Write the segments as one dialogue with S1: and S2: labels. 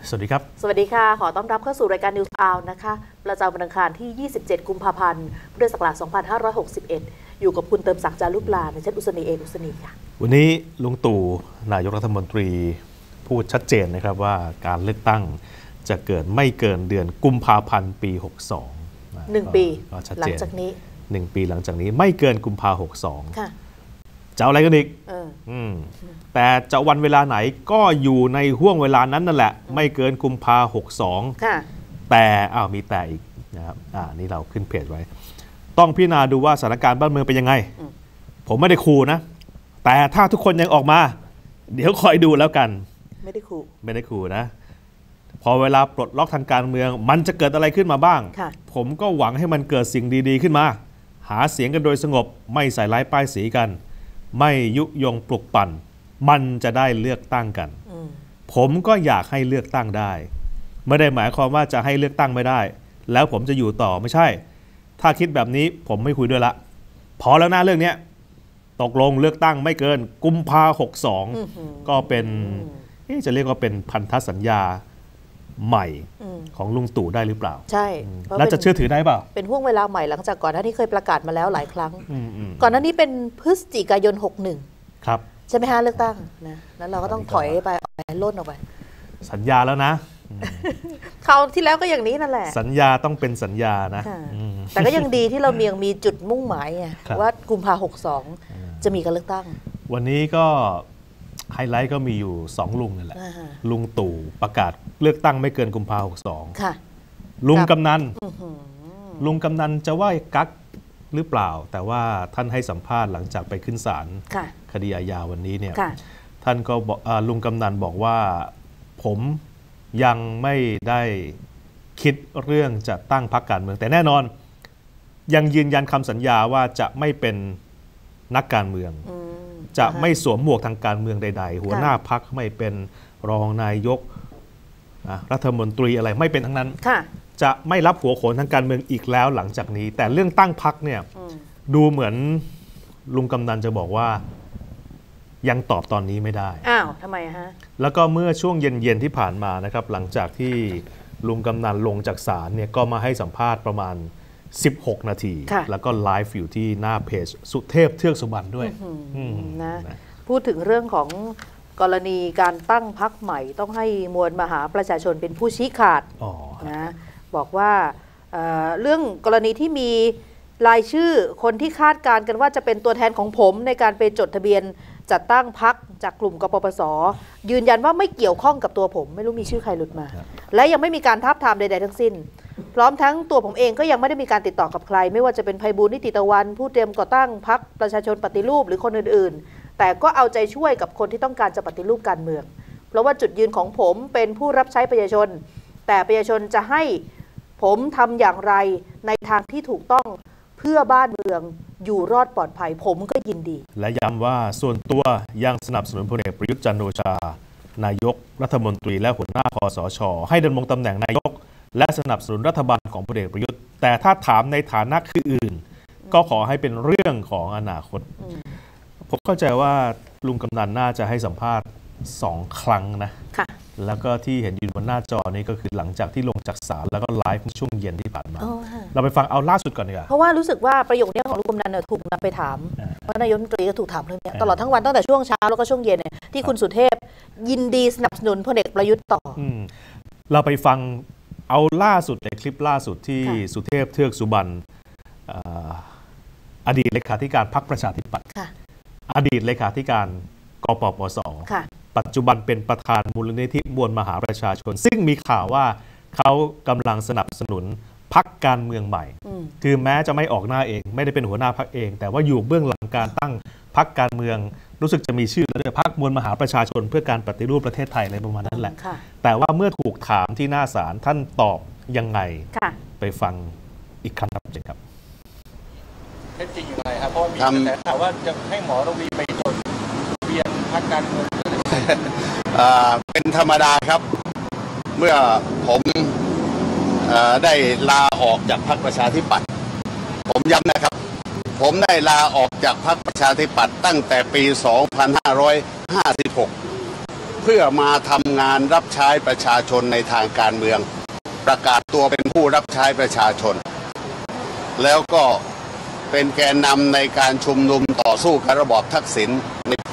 S1: สวัสดีครับ
S2: สวัสดีค่ะขอต้อนรับเข้าสู่รายการ News Hour นะคะประจำวันอังคารที่ 27 กุมภาพันธ์พุทธศักราช 2561 อยู่กับคุณเติมศักดิ์ จารุปลาในชั้นอุศนีเอกอุศนีค่ะ
S1: วันนี้ลุงตู่นายกรัฐมนตรีพูดชัดเจนนะครับว่าการเลือกตั้งจะเกิดไม่เกินเดือนกุมภาพันธ์ปี 62
S2: 1 ปีหลังจากนี้
S1: 1 ปีหลังจากนี้ไม่เกินกุมภาพันธ์ 62
S2: ค่ะ
S1: จะเอาอะไรกันอีกแต่จะวันเวลาไหนก็อยู่ในห่วงเวลานั้นนั่นแหละไม่เกินกุมภาพันธ์ 62
S2: ค่ะ
S1: แต่มีแต่อีกนะครับนี่เราขึ้นเพจไว้ต้องพิจารณาดูว่าสถานการณ์บ้านเมืองเป็นยังไงผมไม่ได้ขู่นะแต่ถ้าทุกคนยังออกมาเดี๋ยวคอยดูแล้วกัน
S2: ไม่ได้
S1: ขู่นะพอเวลาปลดล็อกทางการเมืองมันจะเกิดอะไรขึ้นมาบ้างผมก็หวังให้มันเกิดสิ่งดีๆขึ้นมาหาเสียงกันโดยสงบไม่ใส่ร้ายป้ายสีกันไม่ยุยงปลุกปั่นมันจะได้เลือกตั้งกันผมก็อยากให้เลือกตั้งได้ไม่ได้หมายความว่าจะให้เลือกตั้งไม่ได้แล้วผมจะอยู่ต่อไม่ใช่ถ้าคิดแบบนี้ผมไม่คุยด้วยละพอแล้วนะเรื่องนี้ตกลงเลือกตั้งไม่เกินกุมภาพันธ์ 62ก็เป็นจะเรียกว่าเป็นพันธสัญญาใหม่ของลุงตู่ได้หรือเปล่า
S2: ใช่
S1: แล้วจะเชื่อถือได้เปล่า
S2: เป็นห่วงเวลาใหม่หลังจากก่อนหน้านี้เคยประกาศมาแล้วหลายครั้งก่อนหน้านี้เป็นพฤศจิกายน 61
S1: ครับ
S2: ใช่ไหมฮะเลือกตั้งนะแล้วเราก็ต้องถอยไปล่นออกไป
S1: สัญญาแล้วนะ
S2: คราวที่แล้วก็อย่างนี้นั่นแหละ
S1: สัญญาต้องเป็นสัญญานะ
S2: แต่ก็ยังดีที่เรามีจุดมุ่งหมายไงว่ากุมภาพันธ์ 62จะมีการเลือกตั้ง
S1: วันนี้ก็ไฮไลท์ก็มีอยู่2ลุงนั่นแหละลุงตู่ประกาศเลือกตั้งไม่เกินกุมภาพันธ์ 62
S2: ค่ะ
S1: ลุงกำนันจะว่ากักหรือเปล่าแต่ว่าท่านให้สัมภาษณ์หลังจากไปขึ้นศาลคดีอาญาวันนี้เนี่ยท่านก็บอกลุงกำนันบอกว่าผมยังไม่ได้คิดเรื่องจะตั้งพรรคการเมืองแต่แน่นอนยังยืนยันคำสัญญาว่าจะไม่เป็นนักการเมืองจะไม่สวมหมวกทางการเมืองใดๆหัวหน้าพรรคไม่เป็นรองนายกรัฐมนตรีอะไรไม่เป็นทั้งนั้นจะไม่รับหัวโขนทางการเมืองอีกแล้วหลังจากนี้แต่เรื่องตั้งพรรคเนี่ยดูเหมือนลุงกำนันจะบอกว่ายังตอบตอนนี้ไม่ได้
S2: อ้าวทำไมฮะ
S1: แล้วก็เมื่อช่วงเย็นๆที่ผ่านมานะครับหลังจากที่ลุงกำนันลงจากศาลเนี่ยก็มาให้สัมภาษณ์ประมาณ16 นาทีแล้วก็ไลฟ์อยู่ที่หน้าเพจสุเทพเทือกสุบรรณด้วย
S2: นะพูดถึงเรื่องของกรณีการตั้งพรรคใหม่ต้องให้มวลมหาประชาชนเป็นผู้ชี้ขาดนะบอกว่าเรื่องกรณีที่มีรายชื่อคนที่คาดการณ์กันว่าจะเป็นตัวแทนของผมในการไปจดทะเบียนจัดตั้งพรรคจากกลุ่มกปปส.ยืนยันว่าไม่เกี่ยวข้องกับตัวผมไม่รู้มีชื่อใครหลุดมาและยังไม่มีการทาบทามใดๆทั้งสิ้นพร้อมทั้งตัวผมเองก็ยังไม่ได้มีการติดต่อกับใครไม่ว่าจะเป็นไพบูลย์นิติตะวันผู้เตรียมก่อตั้งพรรคประชาชนปฏิรูปหรือคนอื่นๆแต่ก็เอาใจช่วยกับคนที่ต้องการจะปฏิรูปการเมืองเพราะว่าจุดยืนของผมเป็นผู้รับใช้ประชาชนแต่ประชาชนจะให้ผมทำอย่างไรในทางที่ถูกต้องเพื่อบ้านเมืองอยู่รอดปลอดภัยผมก็ยินดี
S1: และย้ำว่าส่วนตัวยังสนับสนุนพลเอกประยุทธ์จันทร์โอชานายกรัฐมนตรีและหัวหน้าคสช.ให้ดำรงตำแหน่งนายกและสนับสนุนรัฐบาลของพลเอกประยุทธ์แต่ถ้าถามในฐานะอื่นก็ขอให้เป็นเรื่องของอนาคตผมเข้าใจว่าลุงกำนันน่าจะให้สัมภาษณ์2 ครั้งนะแล้วก็ที่เห็นอยู่บนหน้าจอนี้ก็คือหลังจากที่ลงจากศาลแล้วก็ไลฟ์ช่วงเย็นที่ผ่านมาเราไปฟังเอาล่าสุดก่อนดีกว่า
S2: เพราะว่ารู้สึกว่าประโยคนี้ของลุงกำนันถูกนำไปถามว่านายกรัฐมนตรีก็ถูกถามเรื่องนี้ตลอดทั้งวันตั้งแต่ช่วงเช้าแล้วก็ช่วงเย็นเนี่ยที่คุณสุเทพยินดีสนับสนุนพลเอกประยุทธ์ต่อ
S1: เราไปฟังเอาล่าสุดเลยคลิปล่าสุดที่สุเทพเทือกสุบรรณอดีตเลขาธิการพรรคประชาธิปัตย์อดีตเลขาธิการกปปส.ปัจจุบันเป็นประธานมูลนิธิมวลมหาประชาชนซึ่งมีข่าวว่าเขากำลังสนับสนุนพรรคการเมืองใหม่คือแม้จะไม่ออกหน้าเองไม่ได้เป็นหัวหน้าพรรคเองแต่ว่าอยู่เบื้องหลังการตั้งพรรคการเมืองรู้สึกจะมีชื่อแล้วด้วยพรรคมวลมหาประชาชนเพื่อการปฏิรูปประเทศไทยอะไรประมาณนั้นแหละแต่ว่าเมื่อถูกถามที่หน้าศาลท่านตอบยังไงไปฟังอีกครั้งครับ
S3: เท็จจริงอย่างไรครับเพราะมีกระแสข่าวว่าจะให้หมอระวีไปจดทะเบียนพรรคการเมือง
S4: เป็นธรรมดาครับเมื่อผมได้ลาออกจากพรรคประชาธิปัตย์ผมย้ำนะครับผมได้ลาออกจากพรรคประชาธิปัตย์ตั้งแต่ปี 2556 เพื่อมาทำงานรับใช้ประชาชนในทางการเมืองประกาศตัวเป็นผู้รับใช้ประชาชนแล้วก็เป็นแกนนำในการชุมนุมต่อสู้กับระบอบทักษิณในปี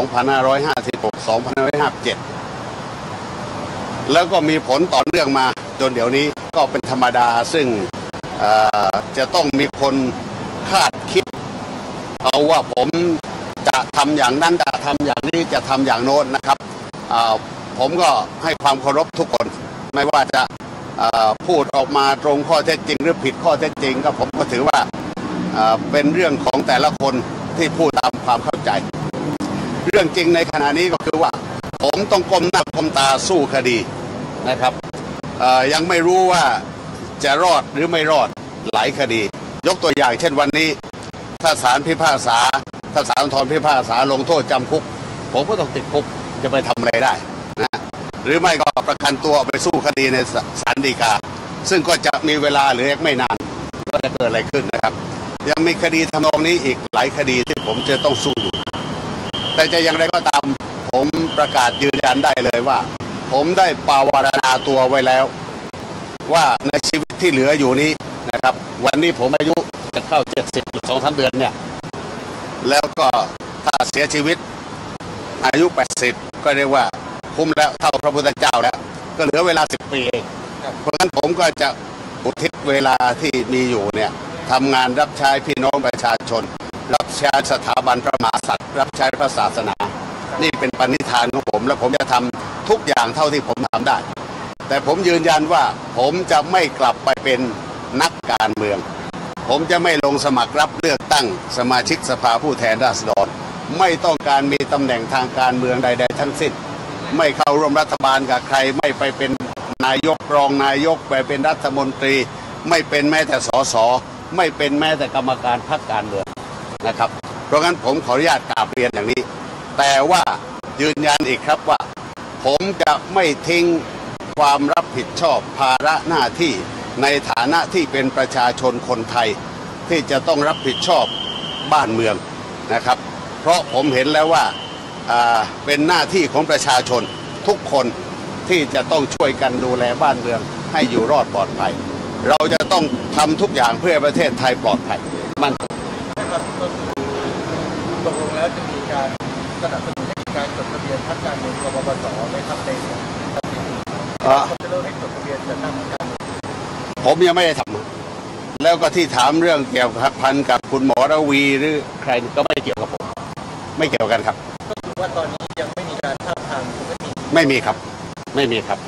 S4: 2556-2557 แล้วก็มีผลต่อเนื่องมาจนเดี๋ยวนี้ก็เป็นธรรมดาซึ่งจะต้องมีคนคาดคิดเอาว่าผมจะทำอย่างนั้นจะทำอย่างนี้จะทำอย่างโน้นนะครับผมก็ให้ความเคารพทุกคนไม่ว่าจะพูดออกมาตรงข้อเท็จจริงหรือผิดข้อเท็จจริงก็ผมก็ถือว่าเป็นเรื่องของแต่ละคนที่พูดตามความเข้าใจเรื่องจริงในขณะนี้ก็คือว่าผมต้องก้มหน้าก้มตาสู้คดีนะครับยังไม่รู้ว่าจะรอดหรือไม่รอดหลายคดียกตัวอย่างเช่นวันนี้ถ้าศาลพิพากษาถ้าศาลอุทธรณ์พิพากษาลงโทษจำคุกผมก็ต้องติดคุกจะไปทำอะไรได้นะหรือไม่ก็ประกันตัวไปสู้คดีในศาลฎีกาซึ่งก็จะมีเวลาเหลือไม่นานก็จะเกิดอะไรขึ้นนะครับยังมีคดีทำนองนี้อีกหลายคดีที่ผมจะต้องสู้อยู่แต่จะอย่างไรก็ตามผมประกาศยืนยันได้เลยว่าผมได้ปาวารณาตัวไว้แล้วว่าในชีวิตที่เหลืออยู่นี้นะครับวันนี้ผมอายุจะเข้า70 2-3 เดือนเนี่ยแล้วก็ถ้าเสียชีวิตอายุ80ก็เรียกว่าคุ้มแล้วเท่าพระพุทธเจ้าแล้วก็เหลือเวลา10 ปีเองเพราะฉะนั้นผมก็จะอุทิศเวลาที่มีอยู่เนี่ยทำงานรับใช้พี่น้องประชาชนรับใช้สถาบันพระมหากษัตริย์รับใช้พระศาสนานี่เป็นปณิธานของผมและผมจะทำทุกอย่างเท่าที่ผมทำได้แต่ผมยืนยันว่าผมจะไม่กลับไปเป็นนักการเมืองผมจะไม่ลงสมัครรับเลือกตั้งสมาชิกสภาผู้แทนราษฎรไม่ต้องการมีตำแหน่งทางการเมืองใดๆทั้งสิ้นไม่เข้าร่วมรัฐบาลกับใครไม่ไปเป็นนายกรองนายกไปเป็นรัฐมนตรีไม่เป็นแม้แต่สสไม่เป็นแม้แต่กรรมการพรรคการเมืองนะครับเพราะงั้นผมขออนุญาตกราบเรียนอย่างนี้แต่ว่ายืนยันอีกครับว่าผมจะไม่ทิ้งความรับผิดชอบภาระหน้าที่ในฐานะที่เป็นประชาชนคนไทยที่จะต้องรับผิดชอบบ้านเมืองนะครับเพราะผมเห็นแล้วว่าเป็นหน้าที่ของประชาชนทุกคนที่จะต้องช่วยกันดูแลบ้านเมืองให้อยู่รอดปลอดภัยเราจะต้องทำทุกอย่างเพื่อประเทศไทยปลอดภัยมัน
S3: นะครับก็คือตกลงแล้วจะมีการสนับสนุนให้มีการจดทะเบียนพรรคการเมืองกปปสไม่ทำในส่วนจะเริ่มให้จดทะเบียนจะตั้งพรรคการเมือง
S4: ผมยังไม่ได้ทำแล้วก็ที่ถามเรื่องเกี่ยวกับพันกับคุณหมอระวีหรือใครก็ไม่เกี่ยวกับผมไม่เกี่ยวกันครับ
S3: ก็คือว่าตอนนี้ยังไม่มีการท้าทาม
S4: ไม่มีครับไม่มีครับ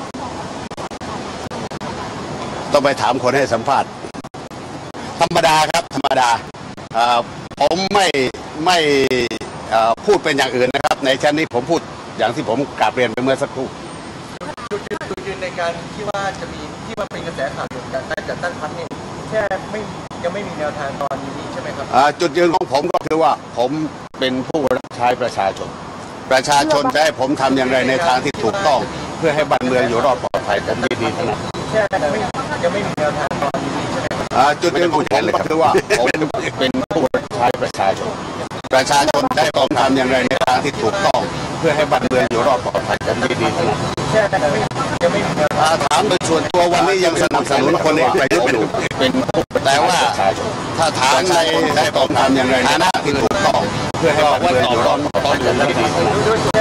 S4: ต้องไปถามคนให้สัมภาษณ์ธรรมดาครับธรรมดาผมไม่พูดเป็นอย่างอื่นนะครับในชั้นนี้ผมพูดอย่างที่ผมกราบเรียนไปเมื่อสักครู่
S3: จุดยืนในการที่ว่าจะมีที่ว่าเป็นกระแสข่าวเกี่ยวกับการจัดตั้งพรรคเนี่ยแค่ยังไม่มีแนวทางตอนนี้ใช่ไหมครับ
S4: จุดยืนของผมก็คือว่าผมเป็นผู้รับใช้ประชาชนจะให้ผมทำอย่างไรในทางที่ถูกต้องเพื่อให้บ้านเมืองอยู่รอดปลอดภัยผมยินดีทั้งนั้น
S3: แค่ยังไม่มีแนวทางตอนนี้ใช่ไหมครับ
S4: จุดยืนของผมก็คือว่าผมเป็นผู้รับใช้ประชาชนจะให้ผมทำอย่างไรในทางที่ถูกต้องเพื่อให้บ้านเมืองอยู่รอดปลอดภัยผมยินดีทั้งนั้น
S3: แค่ยังไม่มีแนวทาง
S4: ถามโดยส่วนตัววันนี้ยังสนับสนุนคนเอกประยุทธ์อยู่เป็นแต่ว่าถ้าถามในให้ผมทำอย่างไรในทางที่ถูกต้องเพื่อให้บ้านเมืองอยู่รอดปลอดภัยผมยินดีทั้งนั้น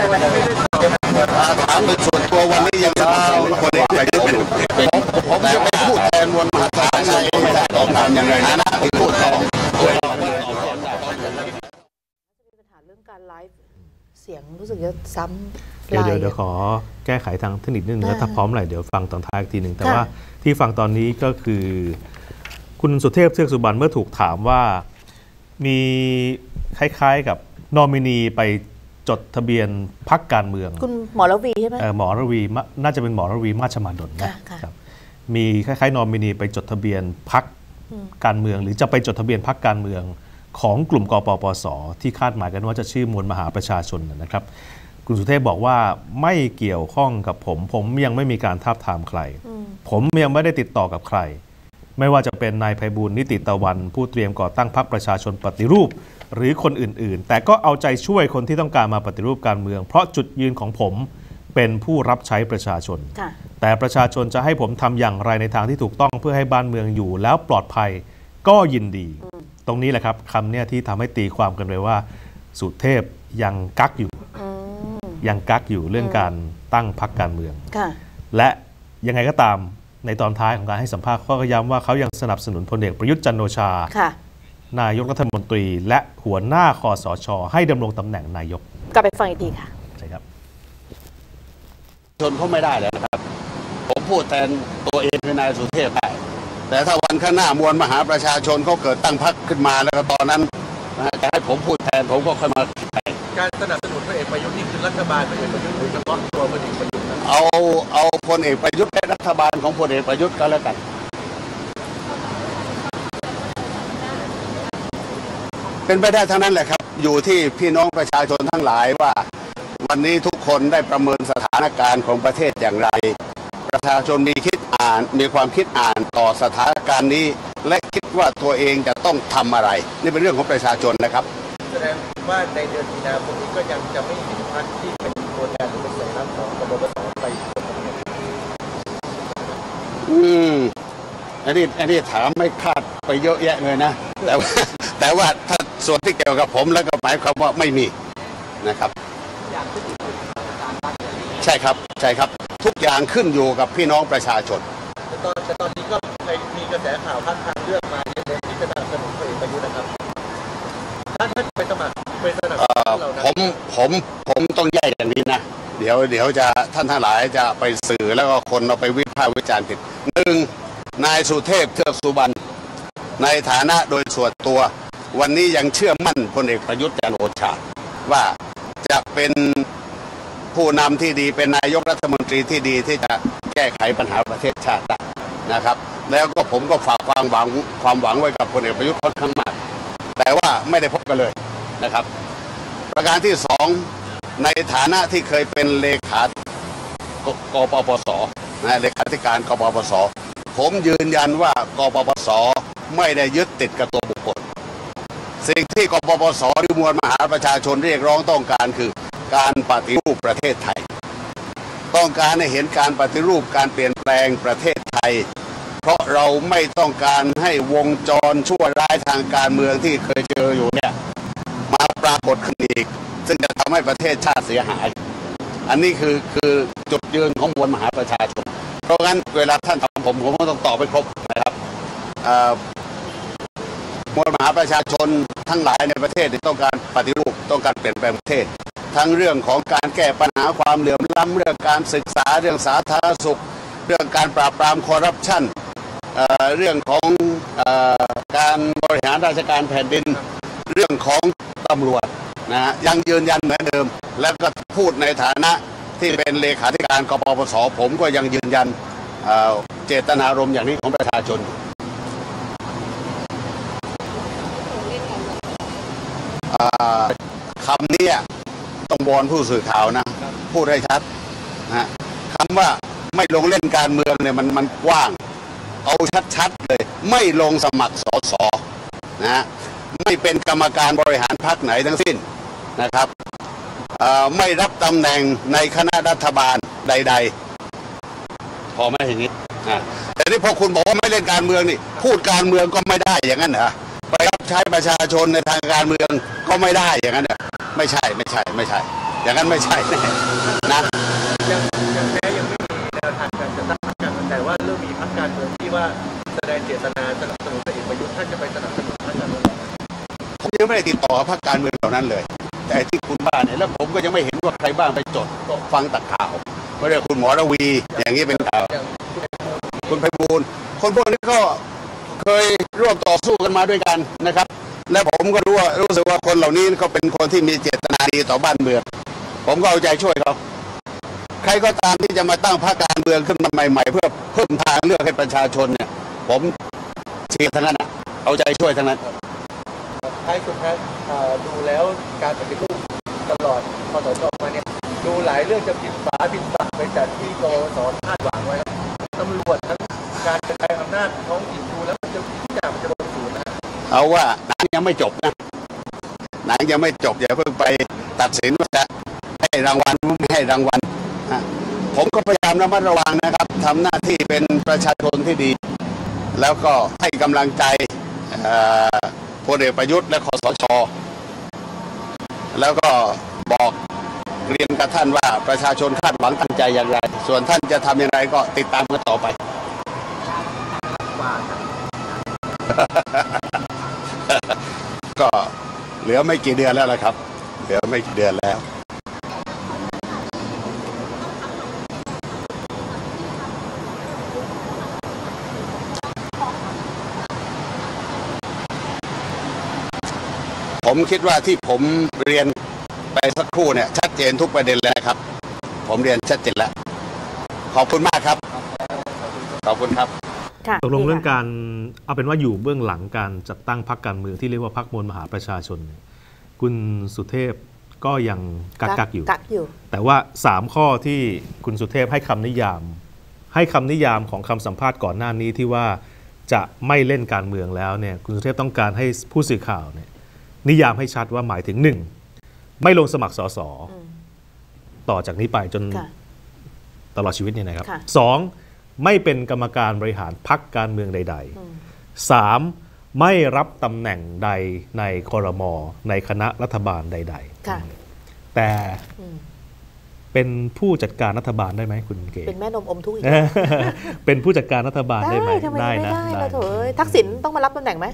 S4: ถามโดยส่วนตัววันนี้ยังสนับสนุนคนเอกประยุทธ์อยู่เป็นผมจะไม่พูดแทนมวลมหาชนไม่ได้ต้องทำอย่างไรในทางที่ถูกต้องเพื่อให้บ้านเมืองอยู่รอดปลอดภัย
S2: จะมีปัญหาเรื่องการไลฟ์เสียงรู้สึกจะซ้ำ
S1: เดี๋ยวขอแก้ไขทางเทคนิคนิดนึงแล้วถ้าพร้อมไหร่เดี๋ยวฟังตอนท้ายอีกทีหนึ่งแต่ว่าที่ฟังตอนนี้ก็คือคุณสุเทพเทือกสุบรรณเมื่อถูกถามว่ามีคล้ายๆกับนอมินีไปจดทะเบียนพรรคการเมือง
S2: คุณหมอระวีใช่ไหม
S1: หมอระวีน่าจะเป็นหมอระวีมาชมาดลนะครับมีคล้ายๆนอมินีไปจดทะเบียนพรรคการเมืองหรือจะไปจดทะเบียนพรรคการเมืองของกลุ่มกปปสที่คาดหมายกันว่าจะชื่อมวลมหาประชาชนนะครับคุณสุเทพบอกว่าไม่เกี่ยวข้องกับผมยังไม่มีการทาบทามใครผมยังไม่ได้ติดต่อกับใครไม่ว่าจะเป็นนายไพบูลย์นิติตะวันผู้เตรียมก่อตั้งพรรคประชาชนปฏิรูปหรือคนอื่นๆแต่ก็เอาใจช่วยคนที่ต้องการมาปฏิรูปการเมืองเพราะจุดยืนของผมเป็นผู้รับใช้ประชาชนแต่ประชาชนจะให้ผมทำอย่างไรในทางที่ถูกต้องเพื่อให้บ้านเมืองอยู่แล้วปลอดภัยก็ยินดีตรงนี้แหละครับคำเนี่ยที่ทำให้ตีความกันไปว่าสุเทพยังกักอยู่เรื่องการตั้งพรรคการเมืองและยังไงก็ตามในตอนท้ายของการให้สัมภาษณ์เขาก็ย้ำว่าเขายังสนับสนุนพลเอกประยุทธ์จันทร์โอชานายกรัฐมนตรีและหัวหน้าคสช.ให้ดำรงตำแหน่งนายก
S2: กลับไปฟังอีกทีค่ะ
S1: ใช่ครับ
S4: ชนเขาไม่ได้เลยนะครับผมพูดแทนตัวเองคือนายสุเทพได้แต่ถ้าวันข้างหน้ามวลมหาประชาชนเขาเกิดตั้งพรรคขึ้นมาแล้วตอนนั้นจะให้ผมพูดแทนผมก็ค่อยมา
S3: การสนับสนุนพลเอกประยุทธ์นี่คือรัฐบาลพลเอกประยุทธ์หรือเฉพาะตัวพลเอกประยุทธ์
S4: เอาพลเอกประยุทธ์และรัฐบาลของพลเอกประยุทธ์ก็แล้วกันเป็นไปได้ทั้งนั้นแหละครับอยู่ที่พี่น้องประชาชนทั้งหลายว่าวันนี้ทุกคนได้ประเมินสถานการณ์ของประเทศอย่างไรประชาชนมีความคิดอ่านต่อสถานการณ์นี้และคิดว่าตัวเองจะต้องทำอะไรนี่เป็นเรื่องของประชาชนนะครับ
S3: แสดงว่าในเดือนมีนาคมนี้ก็ยังจะไม่เห็นพรรคที่เป็นตัวแทนหรือเป็นสัญลักษณ์ของกบพศไป
S4: อันนี้ถามไม่คาดไปเยอะแยะเลยนะแต่ว่าถ้าส่วนที่เกี่ยวกับผมแล้วก็หมายความว่าไม่มีนะครับใช่ครับทุกอย่างขึ้นอยู่กับพี่น้องประชาชน
S3: แต่ตอนนี้ก็มีกระแสข่าวพรรคทางเลือกมาในเรื่องที่จะสนับสนุนพลเอกประยุทธ์นะครับถ้าไปสมัครไปสนับสนุนเรานะ
S4: ผมต้องแยกอย่างนี้นะเดี๋ยวจะท่านทั้งหลายจะไปสื่อแล้วก็คนเราไปวิพากษ์วิจารณ์ผิด1นายสุเทพเทือกสุบรรณในฐานะโดยส่วนตัววันนี้ยังเชื่อมั่นพลเอกประยุทธ์จันทร์โอชาว่าจะเป็นผู้นำที่ดีเป็นนายกรัฐมนตรีที่ดีที่จะแก้ไขปัญหาประเทศชาติได้นะครับแล้วก็ผมก็ฝากความหวังไว้กับพลเอกประยุทธ์ค่อนข้างมากแต่ว่าไม่ได้พบกันเลยนะครับประการที่2ในฐานะที่เคยเป็นเลขากปปสนะเลขาธิการกปปสผมยืนยันว่ากปปสไม่ได้ยึดติดกับตัวบุคคลสิ่งที่กปปสหรือมวลมหาประชาชนเรียกร้องต้องการคือการปฏิรูปประเทศไทยต้องการให้เห็นการปฏิรูปการเปลี่ยนแปลงประเทศไทยเพราะเราไม่ต้องการให้วงจรชั่วร้ายทางการเมืองที่เคยเจออยู่เนี่ยมาปรากฏขึ้นอีกซึ่งจะทำให้ประเทศชาติเสียหายอันนี้คือจุดยืนของมวลมหาประชาชนเพราะงั้นเวลาท่านถามผมก็ต้องตอบไปครบนะครับมวลมหาประชาชนทั้งหลายในประเทศต้องการปฏิรูปต้องการเปลี่ยนแปลงประเทศทั้งเรื่องของการแก้ปัญหาความเหลื่อมล้ำเรื่องการศึกษาเรื่องสาธารณสุขเรื่องการปราบปรามคอร์รัปชันเรื่องของการบริหารราชการแผ่นดินเรื่องของตำรวจนะยังยืนยันเหมือนเดิมแล้วก็พูดในฐานะที่เป็นเลขาธิการกปปสผมก็ยังยืนยันเจตนารมณ์อย่างนี้ของประชาชนคำนี้ต้องวอนผู้สื่อข่าวนะพูดให้ชัดนะคำว่าไม่ลงเล่นการเมืองเนี่ยมันกว้างเอาชัดๆเลยไม่ลงสมัครสสนะไม่เป็นกรรมการบริหารพรรคไหนทั้งสิ้นนะครับไม่รับตำแหน่งในคณะรัฐบาลใดๆพอไหมอย่างนี้แต่ที่พอคุณบอกว่าไม่เล่นการเมืองนี่พูดการเมืองก็ไม่ได้อย่างนั้นเหรอไปรับใช้ประชาชนในทางการเมืองก็ไม่ได้อย่างนั้นเหรอไม่ใช่อย่างนั้นไม่ใช่นะ
S3: ยังแม้ยังไม่มีแนวทางการจะตั้งพรรคการเมืองแต่ว่าเริ่มมีพรรคการเมืองที่ว่าแสดงเจตนาสนับสนุนพลเอกประยุทธ์ท่านจะไปสนับสนุนพรรคการเมือง
S4: ผมยังไม่ได้ติดต่อพรรคการเมืองเหล่านั้นเลยแต่ที่คุณบ้านเนี่ยแล้วผมก็ยังไม่เห็นว่าใครบ้างไปจดฟังตักข่าวไม่ได้คุณหมอระวีอย่างนี้เป็นข่าวคุณไพบูลย์คนพวกนี้ก็เคยร่วมต่อสู้กันมาด้วยกันนะครับและผมก็รู้สึกว่าคนเหล่านี้เขาเป็นคนที่มีเจตนาดีต่อบ้านเมืองผมก็เอาใจช่วยเขาใครก็ตามที่จะมาตั้งพรรคการเมืองขึ้นมาใหม่ๆเพื่อเพิ่มทางเลือกให้ประชาชนเนี่ยผมเชียร์ทั้งนั้นนะเอาใจช่วยทั้งนั้น
S3: ท้ายสุดท้ายดูแล้วการปฏิรูปตลอดคสช.มาเนี่ยดูหลายเรื่องจะผิดฝาผิดฝักไปจากที่กปปสคาดหวังไว้ตำรวจทั้งการกระจายอำนาจท้องถิ่นดูแล้วมันจะทุกอย่างมันจะลงศูนย์นะ
S4: เอาว่าหนังยังไม่จบนะหนังยังไม่จบอย่าเพิ่งไปตัดสินว่าจะให้รางวัลไม่ให้รางวัลผมก็พยายามระมัดระวังนะครับทำหน้าที่เป็นประชาชนที่ดี แล้วก็ให้กำลังใจพลเอกประยุทธ์และคสช.แล้วก็บอกเรียนกับท่านว่าประชาชนคาดหวังตั้งใจอย่างไรส่วนท่านจะทำอย่างไรก็ติดตามกันต่อไป ก็เหลือไม่กี่เดือนแล้วละครับเหลือไม่กี่เดือนแล้วผมคิดว่าที่ผมเรียนไปสักครู่เนี่ยชัดเจนทุกประเด็นแล้วครับผมเรียนชัดเจนแล้วขอบคุณมากครับขอบคุณครับ
S1: ตกลงเรื่องการเอาเป็นว่าอยู่เบื้องหลังการจัดตั้งพรรคการเมืองที่เรียกว่าพรรคมวลมหาประชาชนคุณสุเทพก็ยังกักอยู่แต่ว่า3ข้อที่คุณสุเทพให้คำนิยามของคำสัมภาษณ์ก่อนหน้านี้ที่ว่าจะไม่เล่นการเมืองแล้วเนี่ยคุณสุเทพต้องการให้ผู้สื่อข่าวเนี่ยนิยามให้ชัดว่าหมายถึง1ไม่ลงสมัครสสต่อจากนี้ไปจนตลอดชีวิตเนี่ยนะครับ2ไม่เป็นกรรมการบริหารพรรคการเมืองใดๆ3ไม่รับตำแหน่งใดในครม.ในคณะรัฐบาลใดๆแต่เป็นผู้จัดการรัฐบาลได้ไหมคุณเก๋
S2: เป็นแม่นมอมทุกข์อีก
S1: เป็นผู้จัดการรัฐบาลได้ไหม
S2: ได้นะได้ทักษิณต้องมารับตำแหน่งไหม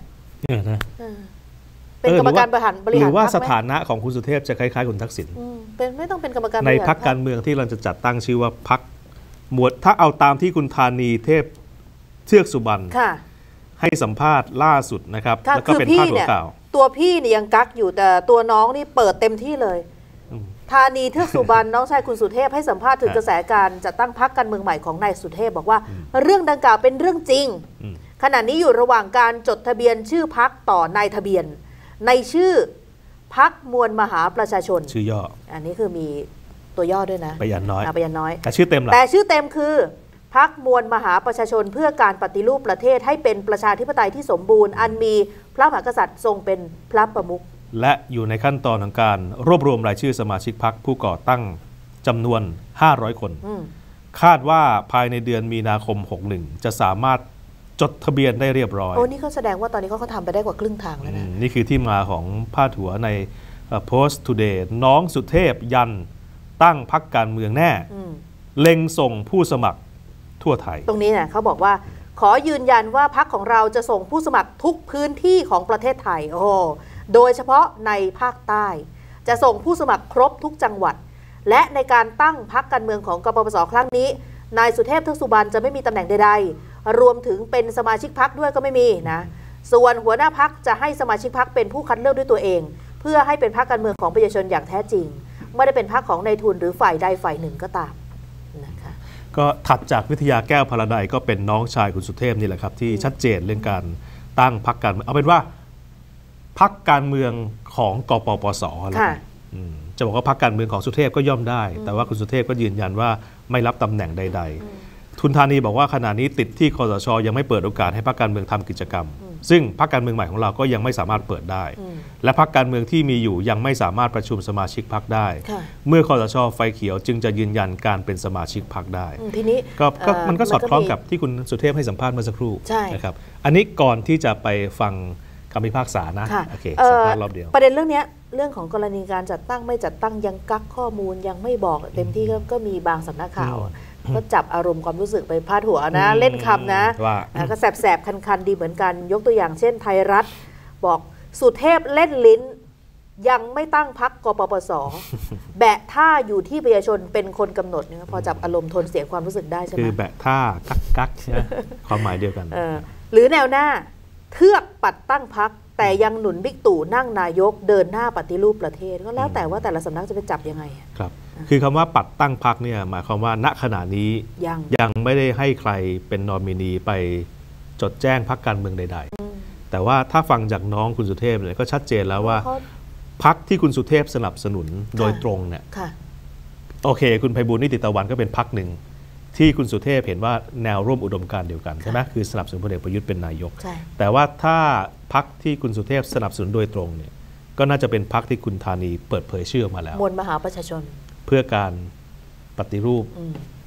S2: เป็นกรรมการบริหาร
S1: หรือว่าสถานะของคุณสุเทพจะคล้ายๆคุณทักษิณ
S2: เป็นไม่ต้องเป็นกรรมการ
S1: ในพรรคการเมืองที่เราจะจัดตั้งชื่อว่าพรรคหมวดถ้าเอาตามที่คุณธานีเทพเทือกสุบรรณให้สัมภาษณ์ล่าสุดนะครับแล้วก็เป็นพาดหัวข่าว
S2: ตัวพี่เนี่ยยังกักอยู่แต่ตัวน้องนี่เปิดเต็มที่เลยธานีเทือกสุบรรณน้องชายคุณสุเทพให้สัมภาษณ์ถึงกระแสการจัดตั้งพรรคการเมืองใหม่ของนายสุเทพบอกว่าเรื่องดังกล่าวเป็นเรื่องจริงขณะนี้อยู่ระหว่างการจดทะเบียนชื่อพรรคต่อนายทะเบียนในชื่อพรรคมวลมหาประชาชน
S1: ชื่อย่อ
S2: อันนี้คือมีตัวย่อด้วยนะ
S1: ปยัญน้อย
S2: แต่ชื่อเต็มคือพรรคมวลมหาประชาชนเพื่อการปฏิรูปประเทศให้เป็นประชาธิปไตยที่สมบูรณ์อันมีพระมหากษัตริย์ทรงเป็นพระประมุข
S1: และอยู่ในขั้นตอนของการรวบรวมรายชื่อสมาชิกพรรคผู้ก่อตั้งจำนวน500คนคาดว่าภายในเดือนมีนาคม61จะสามารถจดทะเบียนได้เรียบร้อย
S2: นี่เขาแสดงว่าตอนนี้เขาทำไปได้กว่าครึ่งทางแล้วนะ
S1: นี่คือที่มาของพาดหัวใน Post Today น้องสุเทพยันตั้งพรรคการเมืองแน่เล็งส่งผู้สมัครทั่วไทย
S2: ตรงนี้เนี่ยเขาบอกว่าขอยืนยันว่าพรรคของเราจะส่งผู้สมัครทุกพื้นที่ของประเทศไทยโดยเฉพาะในภาคใต้จะส่งผู้สมัครครบทุกจังหวัดและในการตั้งพรรคการเมืองของกปปส.ครั้งนี้นายสุเทพเทือกสุบรรณจะไม่มีตำแหน่งใดๆรวมถึงเป็นสมาชิกพรรคด้วยก็ไม่มีนะส่วนหัวหน้าพรรคจะให้สมาชิกพรรคเป็นผู้คัดเลือกด้วยตัวเองเพื่อให้เป็นพรรคการเมืองของประชาชนอย่างแท้จริงไม่ได้เป็นพรรคของนายทุนหรือฝ่ายใดฝ่ายหนึ่งก็ตามนะคะ
S1: ก็ถัดจากวิทยาแก้วพลาไดก็เป็นน้องชายคุณสุเทพนี่แหละครับที่ชัดเจนเรื่องการตั้งพรรคการเมืองเอาเป็นว่าพรรคการเมืองของกปปส.จะบอกว่าพรรคการเมืองของสุเทพก็ย่อมได้แต่ว่าคุณสุเทพก็ยืนยันว่าไม่รับตำแหน่งใดๆทุนธานีบอกว่าขณะนี้ติดที่คสช.ยังไม่เปิดโอกาสให้พรรคการเมืองทำกิจกรรมซึ่งพรรคการเมืองใหม่ของเราก็ยังไม่สามารถเปิดได้และพรรคการเมืองที่มีอยู่ยังไม่สามารถประชุมสมาชิกพรรคได้เมื่อคสช.ไฟเขียวจึงจะยืนยันการเป็นสมาชิกพรรคได้
S2: ทีนี้
S1: ก็มันก็สอดคล้องกับที่คุณสุเทพให้สัมภาษณ์เมื่อสักครู่นะครับอันนี้ก่อนที่จะไปฟังคำพิพากษานะโอเคสัมภาษณ์รอบเดียว
S2: ประเด็นเรื่องนี้เรื่องของกรณีการจัดตั้งไม่จัดตั้งยังกักข้อมูลยังไม่บอกเต็มที่ก็มีบางสำนักข่าวก็จับอารมณ์ความรู้สึกไปพาดหัวนะเล่นคำนะก็แสบๆคันๆดีเหมือนกันยกตัวอย่างเช่นไทยรัฐบอกสุเทพเล่นลิ้นยังไม่ตั้งพรรคกปปส.แบะท่าอยู่ที่ประชาชนเป็นคนกำหนดเนี่ยพอจับอารมณ์ทนเสียความรู้สึกได้ใช่ไหม
S1: คือแบะท่ากักใช่ไหมความหมายเดียวกัน
S2: หรือแนวหน้าเทือกปัดตั้งพรรคแต่ยังหนุนบิ๊กตู่นั่งนายกเดินหน้าปฏิรูปประเทศก็แล้วแต่ว่าแต่ละสำนักจะไปจับยังไง
S1: ครับคือคำว่าปัดตั้งพรรคเนี่ยหมายความว่าณขณะนี้ยังไม่ได้ให้ใครเป็นนอมินีไปจดแจ้งพรรคการเมืองใดๆแต่ว่าถ้าฟังจากน้องคุณสุเทพเนี่ยก็ชัดเจนแล้วว่าพรรคที่คุณสุเทพสนับสนุนโดยตรงเนี่ยโอเคคุณไพบูลย์นิติตะวันก็เป็นพรรคหนึ่งที่คุณสุเทพเห็นว่าแนวร่วมอุดมการณ์เดียวกันใช่ไหมคือสนับสนุนพลเอกประยุทธ์เป็นนายกแต่ว่าถ้าพรรคที่คุณสุเทพสนับสนุนโดยตรงเนี่ยก็น่าจะเป็นพรรคที่คุณธานีเปิดเผยชื่อมาแล้ว
S2: มวลมหาประชาชน
S1: เพื่อการปฏิรูป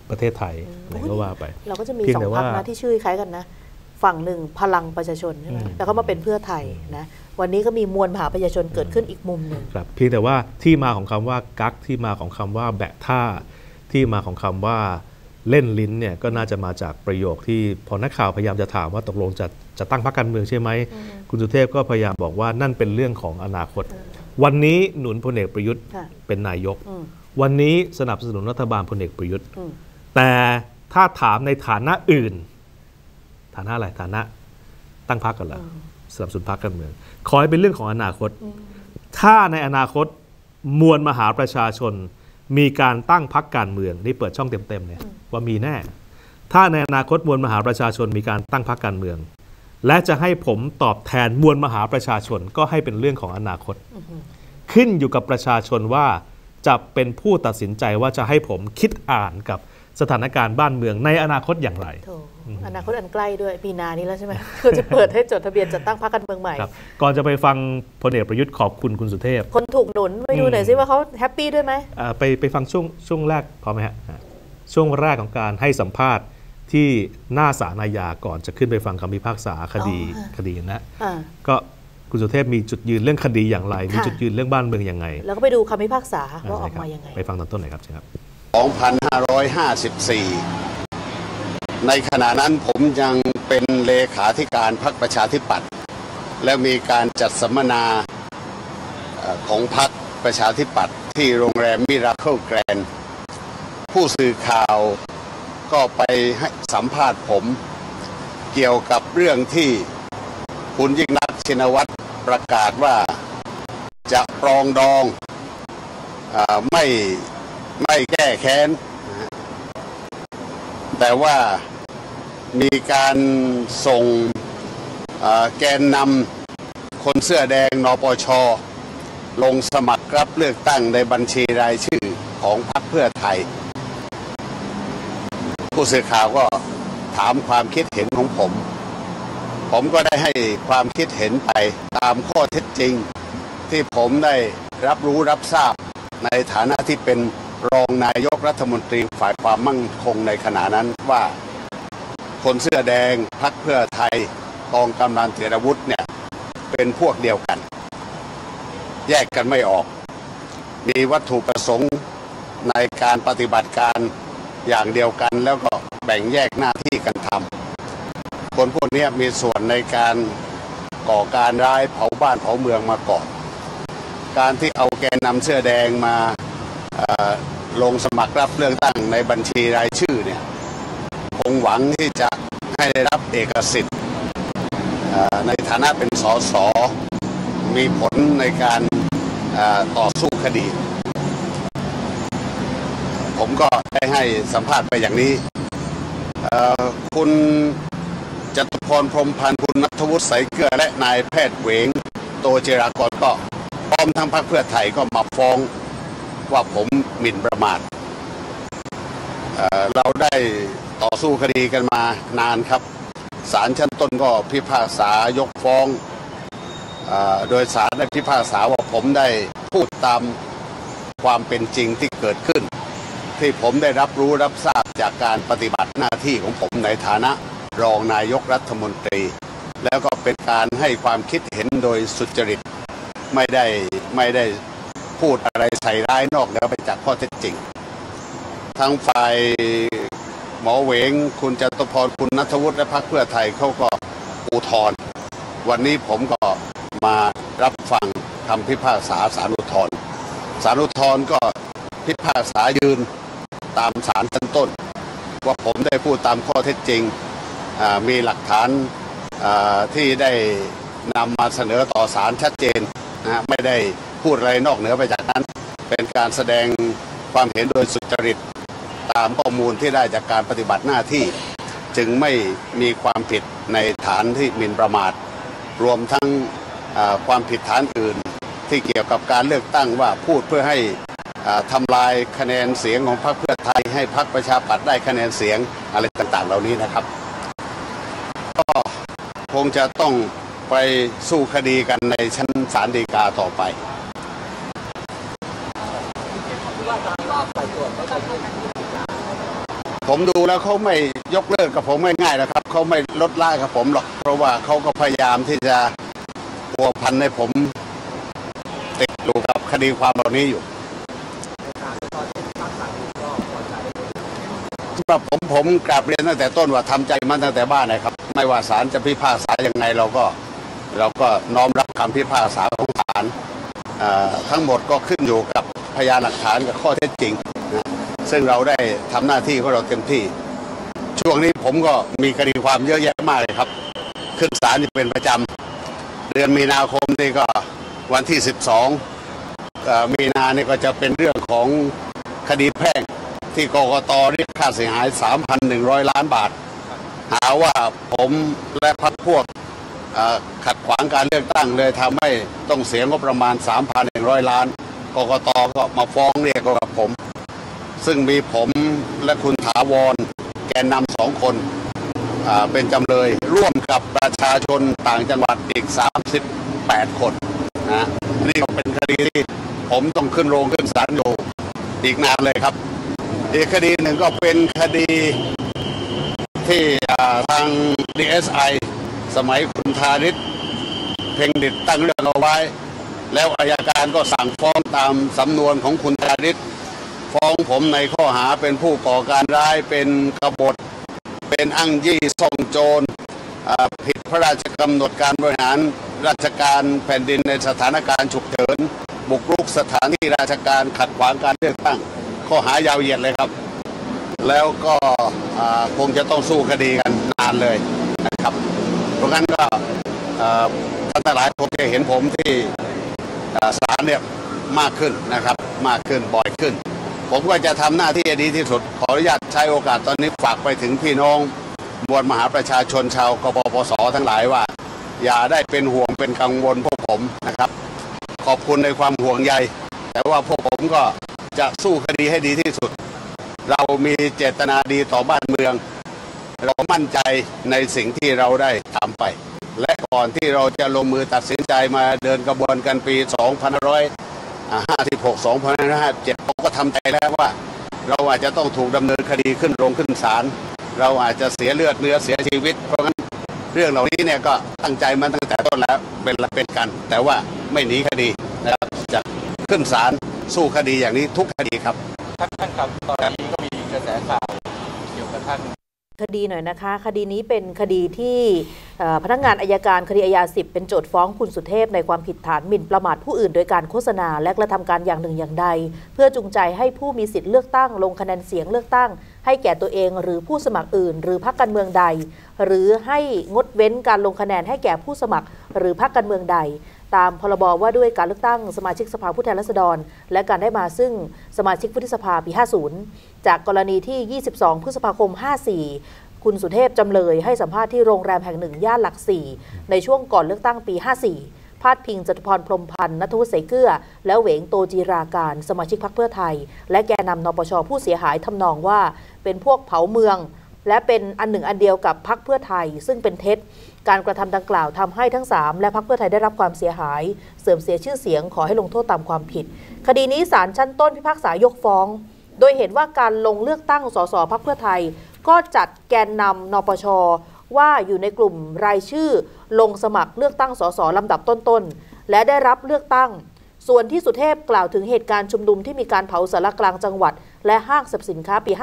S1: ประเทศไทยอะไรก็ว่าไป
S2: เราก็จะมี2 พรรคนะที่ชื่อคล้ายกันนะฝั่งหนึ่งพลังประชาชนใช่ไหมแล้วก็มาเป็นเพื่อไทยนะวันนี้ก็มีมวลมหาประชาชนเกิดขึ้นอีกมุมหนึ่ง
S1: ครับเพียงแต่ว่าที่มาของคำว่ากักที่มาของคำว่าแบะท่าที่มาของคำว่าเล่นลิ้นเนี่ยก็น่าจะมาจากประโยคที่พอนักข่าวพยายามจะถามว่าตกลงจะตั้งพรรคการเมืองใช่ไหมคุณสุเทพก็พยายามบอกว่านั่นเป็นเรื่องของอนาคตวันนี้หนุนพลเอกประยุทธ์เป็นนายกวันนี้สนับสนุนรัฐบาลพลเอกประยุทธ์แต่ถ้าถามในฐานะอื่นฐานะอะไรฐานะตั้งพรรคกันเหรอสนับสนุนพรรคการเมืองขอให้เป็นเรื่องของอนาคตถ้าในอนาคตมวลมหาประชาชนมีการตั้งพรรคการเมืองนี่เปิดช่องเต็มๆเนี่ยว่ามีแน่ถ้าในอนาคตมวลมหาประชาชนมีการตั้งพรรคการเมืองและจะให้ผมตอบแทนมวลมหาประชาชนก็ให้เป็นเรื่องของอนาคตขึ้นอยู่กับประชาชนว่าจะเป็นผู้ตัดสินใจว่าจะให้ผมคิดอ่านกับสถานการณ์บ้านเมืองในอนาคตอย่างไร
S2: อนาคตอันใกล้ด้วยปีนานี้แล้วใช่ไหมคือจะเปิดให้จดทะเบียนจัดตั้งพรรคการเมืองใหม่
S1: ก่อนจะไปฟังพลเอกประยุทธ์ขอบคุณคุณสุเทพ
S2: คนถูกหนุนไปดูหน่อยซิว่าเขาแฮปปี้ด้วยไหม
S1: ไปฟังช่วงแรกพอไหมฮะช่วงแรกของการให้สัมภาษณ์ที่หน้าศาลอาญาก่อนจะขึ้นไปฟังคำพิพากษาคดีนะก็คุณสุเทพมีจุดยืนเรื่องคดีอย่างไรมีจุดยืนเรื่องบ้านเมืองยังไง
S2: แล้วก็ไปดูคำพิพากษาว่าออกมายังไง
S1: ไปฟังตอนต้นหน่อยครับเชิญครับ
S4: 2554ในขณะนั้นผมยังเป็นเลขาธิการพรรคประชาธิปัตย์และมีการจัดสัมมนาของพรรคประชาธิปัตย์ที่โรงแรมมิราเคิลแกรนด์ผู้สื่อข่าวก็ไปให้สัมภาษณ์ผมเกี่ยวกับเรื่องที่คุณยิ่งลักษณ์ชินวัตรประกาศว่าจะปรองดองไม่แก้แค้นแต่ว่ามีการส่งแกนนำคนเสื้อแดงนปช.ลงสมัครรับเลือกตั้งในบัญชีรายชื่อของพรรคเพื่อไทยผู้สื่อข่าวก็ถามความคิดเห็นของผมก็ได้ให้ความคิดเห็นไปตามข้อเท็จจริงที่ผมได้รับรู้รับทราบในฐานะที่เป็นรองนายกรัฐมนตรีฝ่ายความมั่นคงในขณะนั้นว่าคนเสื้อแดงพรรคเพื่อไทยกองกำลังเถรวุฒิเนี่ยเป็นพวกเดียวกันแยกกันไม่ออกมีวัตถุประสงค์ในการปฏิบัติการอย่างเดียวกันแล้วก็แบ่งแยกหน้าที่กันทำคนพวกนี้มีส่วนในการก่อการร้ายเผาบ้านเผาเมืองมาก่อนการที่เอาแกนนำเสื้อแดงมาลงสมัครรับเลือกตั้งในบัญชีรายชื่อเนี่ยคงหวังที่จะให้ได้รับเอกสิทธิ์ในฐานะเป็นส.ส.มีผลในการต่อสู้คดีผมก็ได้ให้สัมภาษณ์ไปอย่างนี้คุณจตุพรพรหมพันธ์คุณณัฐวุฒิสายเกลือและนายแพทย์เหวงโตเจรากรก็พร้อมทั้งพรรคเพื่อไทยก็มาฟ้องว่าผมหมิ่นประมาทเราได้ต่อสู้คดีกันมานานครับศาลชั้นต้นก็พิพากษายกฟ้องโดยศาลได้พิพากษาว่าผมได้พูดตามความเป็นจริงที่เกิดขึ้นที่ผมได้รับรู้รับทราบจากการปฏิบัติหน้าที่ของผมในฐานะรองนายกรัฐมนตรีแล้วก็เป็นการให้ความคิดเห็นโดยสุจริตไม่ได้พูดอะไรใส่ร้ายนอกเหนือไปจากข้อเท็จจริงทั้งฝ่ายหมอเหวงคุณจตุพรคุณณัฐวุฒิและพรรคเพื่อไทยเขาก็อุทธรณ์วันนี้ผมก็มารับฟังคำพิพากษาศาลอุทธรณ์ศาลอุทธรณ์ก็พิพากษายืนตามศาลชั้นต้นว่าผมได้พูดตามข้อเท็จจริงมีหลักฐานที่ได้นำมาเสนอต่อศาลชัดเจนไม่ได้พูดอะไรนอกเหนือไปจากนั้นเป็นการแสดงความเห็นโดยสุจริตตามข้อมูลที่ได้จากการปฏิบัติหน้าที่จึงไม่มีความผิดในฐานที่หมิ่นประมาทรวมทั้งความผิดฐานอื่นที่เกี่ยวกับการเลือกตั้งว่าพูดเพื่อให้ทำลายคะแนนเสียงของพรรคเพื่อไทยให้พรรคประชาธิปัตย์ได้คะแนนเสียงอะไรต่างๆเหล่านี้นะครับก็คงจะต้องไปสู้คดีกันในชั้นศาลฎีกาต่อไปผมดูแล้วเขาไม่ยกเลิกกับผมง่ายๆนะครับเขาไม่ลดละกับผมหรอกเพราะว่าเขาก็พยายามที่จะพัวพันให้ผมติดอยู่กับคดีความเหล่านี้อยู่สำหรับผมกราบเรียนตั้งแต่ต้นว่าทำใจมันตั้งแต่บ้านนะครับไม่ว่าศาลจะพิพากษายังไงเราก็น้อมรับคำพิพากษาของศาลทั้งหมดก็ขึ้นอยู่กับพยานหลักฐานกับข้อเท็จจริงนะซึ่งเราได้ทำหน้าที่ของเราเต็มที่ช่วงนี้ผมก็มีคดีความเยอะแยะมากเลยครับขึ้นศาลเป็นประจำเดือนมีนาคมนี่ก็วันที่12มีนาเนี่ยก็จะเป็นเรื่องของคดีแพ่งที่กกต.เรียกค่าเสียหาย 3,100 ล้านบาทหาว่าผมและพรรคพวกขัดขวางการเลือกตั้งเลยทำให้ต้องเสียงบประมาณ 3,100 ล้านกกต.ก็มาฟ้องเรียกกับผมซึ่งมีผมและคุณถาวรแกนนำ2 คนเป็นจำเลยร่วมกับประชาชนต่างจังหวัดอีก38 คนนะนี่ก็เป็นคดีที่ผมต้องขึ้นโรงขึ้นศาลอยู่อีกนานเลยครับอีกคดีหนึ่งก็เป็นคดีที่ทาง DSI สมัยคุณธาริศเพ็งดิษฐ์ตั้งเรื่องเอาไว้แล้วอัยการก็สั่งฟ้องตามสำนวนของคุณธาริศฟ้องผมในข้อหาเป็นผู้ก่อการร้ายเป็นกบฏเป็นอ้างยี่ซ่องโจรผิดพระราชกำหนดการบริหารราชการแผ่นดินในสถานการณ์ฉุกเฉินบุกรุกสถานที่ราชการขัดขวางการเลือกตั้งข้อหายาวเหยียดเลยครับแล้วก็คงจะต้องสู้คดีกันนานเลยนะครับเพราะงั้นก็ท่านทั้งหลายคงจะเห็นผมที่ศาลเนี่ยมากขึ้นนะครับมากขึ้นบ่อยขึ้นผมก็จะทำหน้าที่ดีที่สุดขออนุญาตใช้โอกาสตอนนี้ฝากไปถึงพี่น้องมวลมหาประชาชนชาวกปปส.ทั้งหลายว่าอย่าได้เป็นห่วงเป็นกังวลพวกผมนะครับขอบคุณในความห่วงใยแต่ว่าพวกผมก็จะสู้คดีให้ดีที่สุดเรามีเจตนาดีต่อบ้านเมืองเรามั่นใจในสิ่งที่เราได้ทำไปและก่อนที่เราจะลงมือตัดสินใจมาเดินกระบวนการปี2556 2557ผมก็ทำใจแล้วว่าเราอาจจะต้องถูกดำเนินคดีขึ้นโรงขึ้นศาลเราอาจจะเสียเลือดเนื้อเสียชีวิตเพราะงั้นเรื่องเหล่านี้เนี่ยก็ตั้งใจมาตั้งแต่ต้นแล้วเป็นกันแต่ว่าไม่หนีคดีนะครับจะขึ้นศาลสู้คดีอย่างนี้ทุกคดีครับ
S3: ท่านครับตอนนี้ก็มีกระแสข่าวเกี่ยวกับท่าน
S2: คดีหน่อยนะคะคดีนี้เป็นคดีที่พนักงานอัยการคดีอาญา10เป็นโจทก์ฟ้องคุณสุเทพในความผิดฐานหมิ่นประมาทผู้อื่นโดยการโฆษณาและกระทำการอย่างหนึ่งอย่างใดเพื่อจูงใจให้ผู้มีสิทธิ์เลือกตั้งลงคะแนนเสียงเลือกตั้งให้แก่ตัวเองหรือผู้สมัครอื่นหรือพรรคการเมืองใดหรือให้งดเว้นการลงคะแนนให้แก่ผู้สมัครหรือพรรคการเมืองใดตามพรบว่าด้วยการเลือกตั้งสมาชิกสภาผู้แทนราษฎรและการได้มาซึ่งสมาชิกวุฒิสภาปี 50 จากกรณีที่ 22 พฤษภาคม 54 คุณสุเทพจำเลยให้สัมภาษณ์ที่โรงแรมแห่งหนึ่งย่านหลัก 4ในช่วงก่อนเลือกตั้งปี 54 พาดพิงจตุพรพรหมพันธ์ ณัฐวุฒิ เสเกื้อและเหวงโตจีราการสมาชิกพรรคเพื่อไทยและแกนนำนปช.ผู้เสียหายทำนองว่าเป็นพวกเผาเมืองและเป็นอันหนึ่งอันเดียวกับพรรคเพื่อไทยซึ่งเป็นเท็จการกระทำดังกล่าวทำให้ทั้ง3และพรรคเพื่อไทยได้รับความเสียหายเสื่อมเสียชื่อเสียงขอให้ลงโทษตามความผิดคดีนี้ศาลชั้นต้นพิพากษายกฟ้องโดยเห็นว่าการลงเลือกตั้งสสพรรคเพื่อไทยก็จัดแกนนำนปช.ว่าอยู่ในกลุ่มรายชื่อลงสมัครเลือกตั้งสสลำดับต้นๆและได้รับเลือกตั้งส่วนที่สุเทพกล่าวถึงเหตุการณ์ชุมนุมที่มีการเผาสารกลางจังหวัดและห้างสรรพสินค้าปี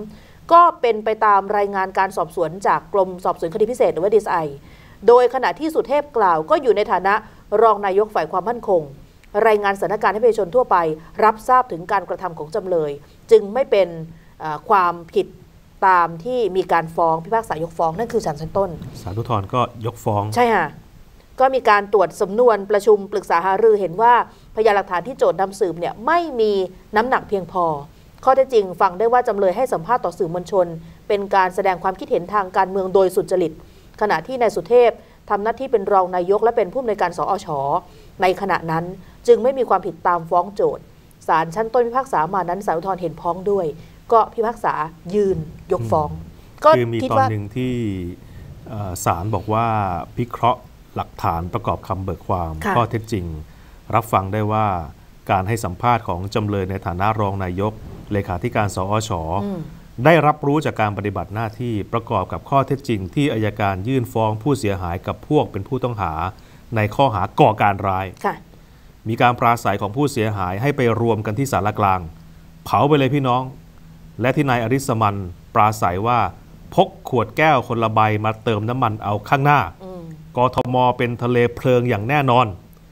S2: 53ก็เป็นไปตามรายงานการสอบสวนจากกรมสอบสวนคดีพิเศษหรือว่า DSI โดยขณะที่สุเทพกล่าวก็อยู่ในฐานะรองนายกฝ่ายความมั่นคงรายงานสถานการณ์ให้ประชาชนทั่วไปรับทราบถึงการกระทำของจำเลยจึงไม่เป็นความผิดตามที่มีการฟ้องพิพากษายกฟ้องนั่นคือศาลชั้นต้น
S1: ศาลอุทธรณ์ก็ยกฟ้อง
S2: ใช่ค่ะก็มีการตรวจสำนวนประชุมปรึกษาหารือเห็นว่าพยานหลักฐานที่โจทก์นำสืบเนี่ยไม่มีน้ำหนักเพียงพอข้อเท็จจริงฟังได้ว่าจำเลยให้สัมภาษณ์ต่อสื่อมวลชนเป็นการแสดงความคิดเห็นทางการเมืองโดยสุจริตขณะที่นายสุเทพทำหน้าที่เป็นรองนายกและเป็นผู้อำนวยการสอช.ในขณะนั้นจึงไม่มีความผิดตามฟ้องโจทก์ศาลชั้นต้นพิพากษามานั้นศาลอุทธรณ์เห็นพ้องด้วยก็พิพากษายืนยกฟ้อง
S1: ก็คือมีตอนหนึ่งที่ศาลบอกว่าพิเคราะห์หลักฐานประกอบคำเบิกความข้อเท็จจริงรับฟังได้ว่าการให้สัมภาษณ์ของจำเลยในฐานะรองนายกเลขาธิการสอช.มได้รับรู้จากการปฏิบัติหน้าที่ประกอบกับข้อเท็จจริงที่อัยการยื่นฟ้องผู้เสียหายกับพวกเป็นผู้ต้องหาในข้อหาก่อการร้ายมีการปราศัยของผู้เสียหายให้ไปรวมกันที่ศาลกลางเผาไปเลยพี่น้องและที่นายอริสมันปราศัยว่าพกขวดแก้วคนละใบมาเติมน้ำมันเอาข้างหน้ากทมเป็นทะเลเพลิงอย่างแน่นอน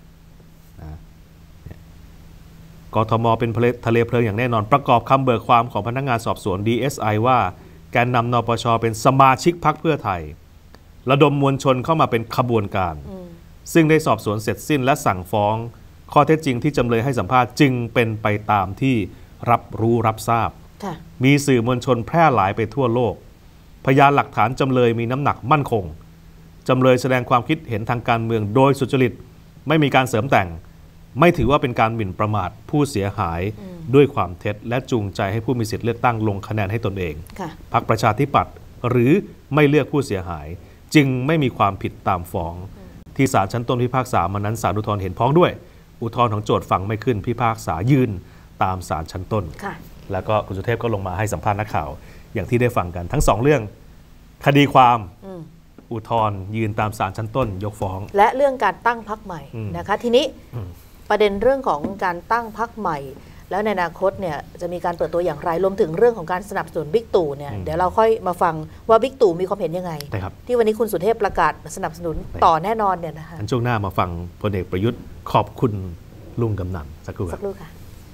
S1: กทมเป็นทะเลเพลิงอย่างแน่นอนประกอบคำเบิกความของพนักงานสอบสวน DSI ว่าแกนนำนปชเป็นสมาชิกพรรคเพื่อไทยระดมมวลชนเข้ามาเป็นขบวนการซึ่งได้สอบสวนเสร็จสิ้นและสั่งฟ้องข้อเท็จจริงที่จำเลยให้สัมภาษณ์จึงเป็นไปตามที่รับรู้รับทราบมีสื่อมวลชนแพร่หลายไปทั่วโลกพยานหลักฐานจำเลยมีน้ำหนักมั่นคงจำเลยแสดงความคิดเห็นทางการเมืองโดยสุจริตไม่มีการเสริมแต่งไม่ถือว่าเป็นการหมิ่นประมาทผู้เสียหายด้วยความเท็จและจูงใจให้ผู้มีสิทธิเลือกตั้งลงคะแนนให้ตนเองพรรคประชาธิปัตย์หรือไม่เลือกผู้เสียหายจึงไม่มีความผิดตามฟ้องที่ศาลชั้นต้นพิพากษามานั้นศาลอุทธรณ์เห็นพ้องด้วยอุทธรณ์ของโจทก์ฟังไม่ขึ้นพิพากษายืนตามศาลชั้นต้นแล้วก็คุณสุเทพก็ลงมาให้สัมภาษณ์นักข่าวอย่างที่ได้ฟังกันทั้ง2เรื่องคดีความอุทธรณ์ยืนตามศาลชั้นต้นยกฟ้อง
S2: และเรื่องการตั้งพรรคใหม่นะคะทีนี้ประเด็นเรื่องของการตั้งพรรคใหม่แล้วในอนาคตเนี่ยจะมีการเปิดตัวอย่างไรรวมถึงเรื่องของการสนับสนุนบิ๊กตู่เนี่ยเดี๋ยวเราค่อยมาฟังว่าบิ๊กตู่มีความเห็นยังไงที่วันนี้คุณสุเทพประกาศสนับสนุนต่อแน่นอนเนี่ยนะคะ
S1: ช่วงหน้ามาฟังพลเอกประยุทธ์ขอบคุณลุงกำนันสักครู่
S2: ค่ะ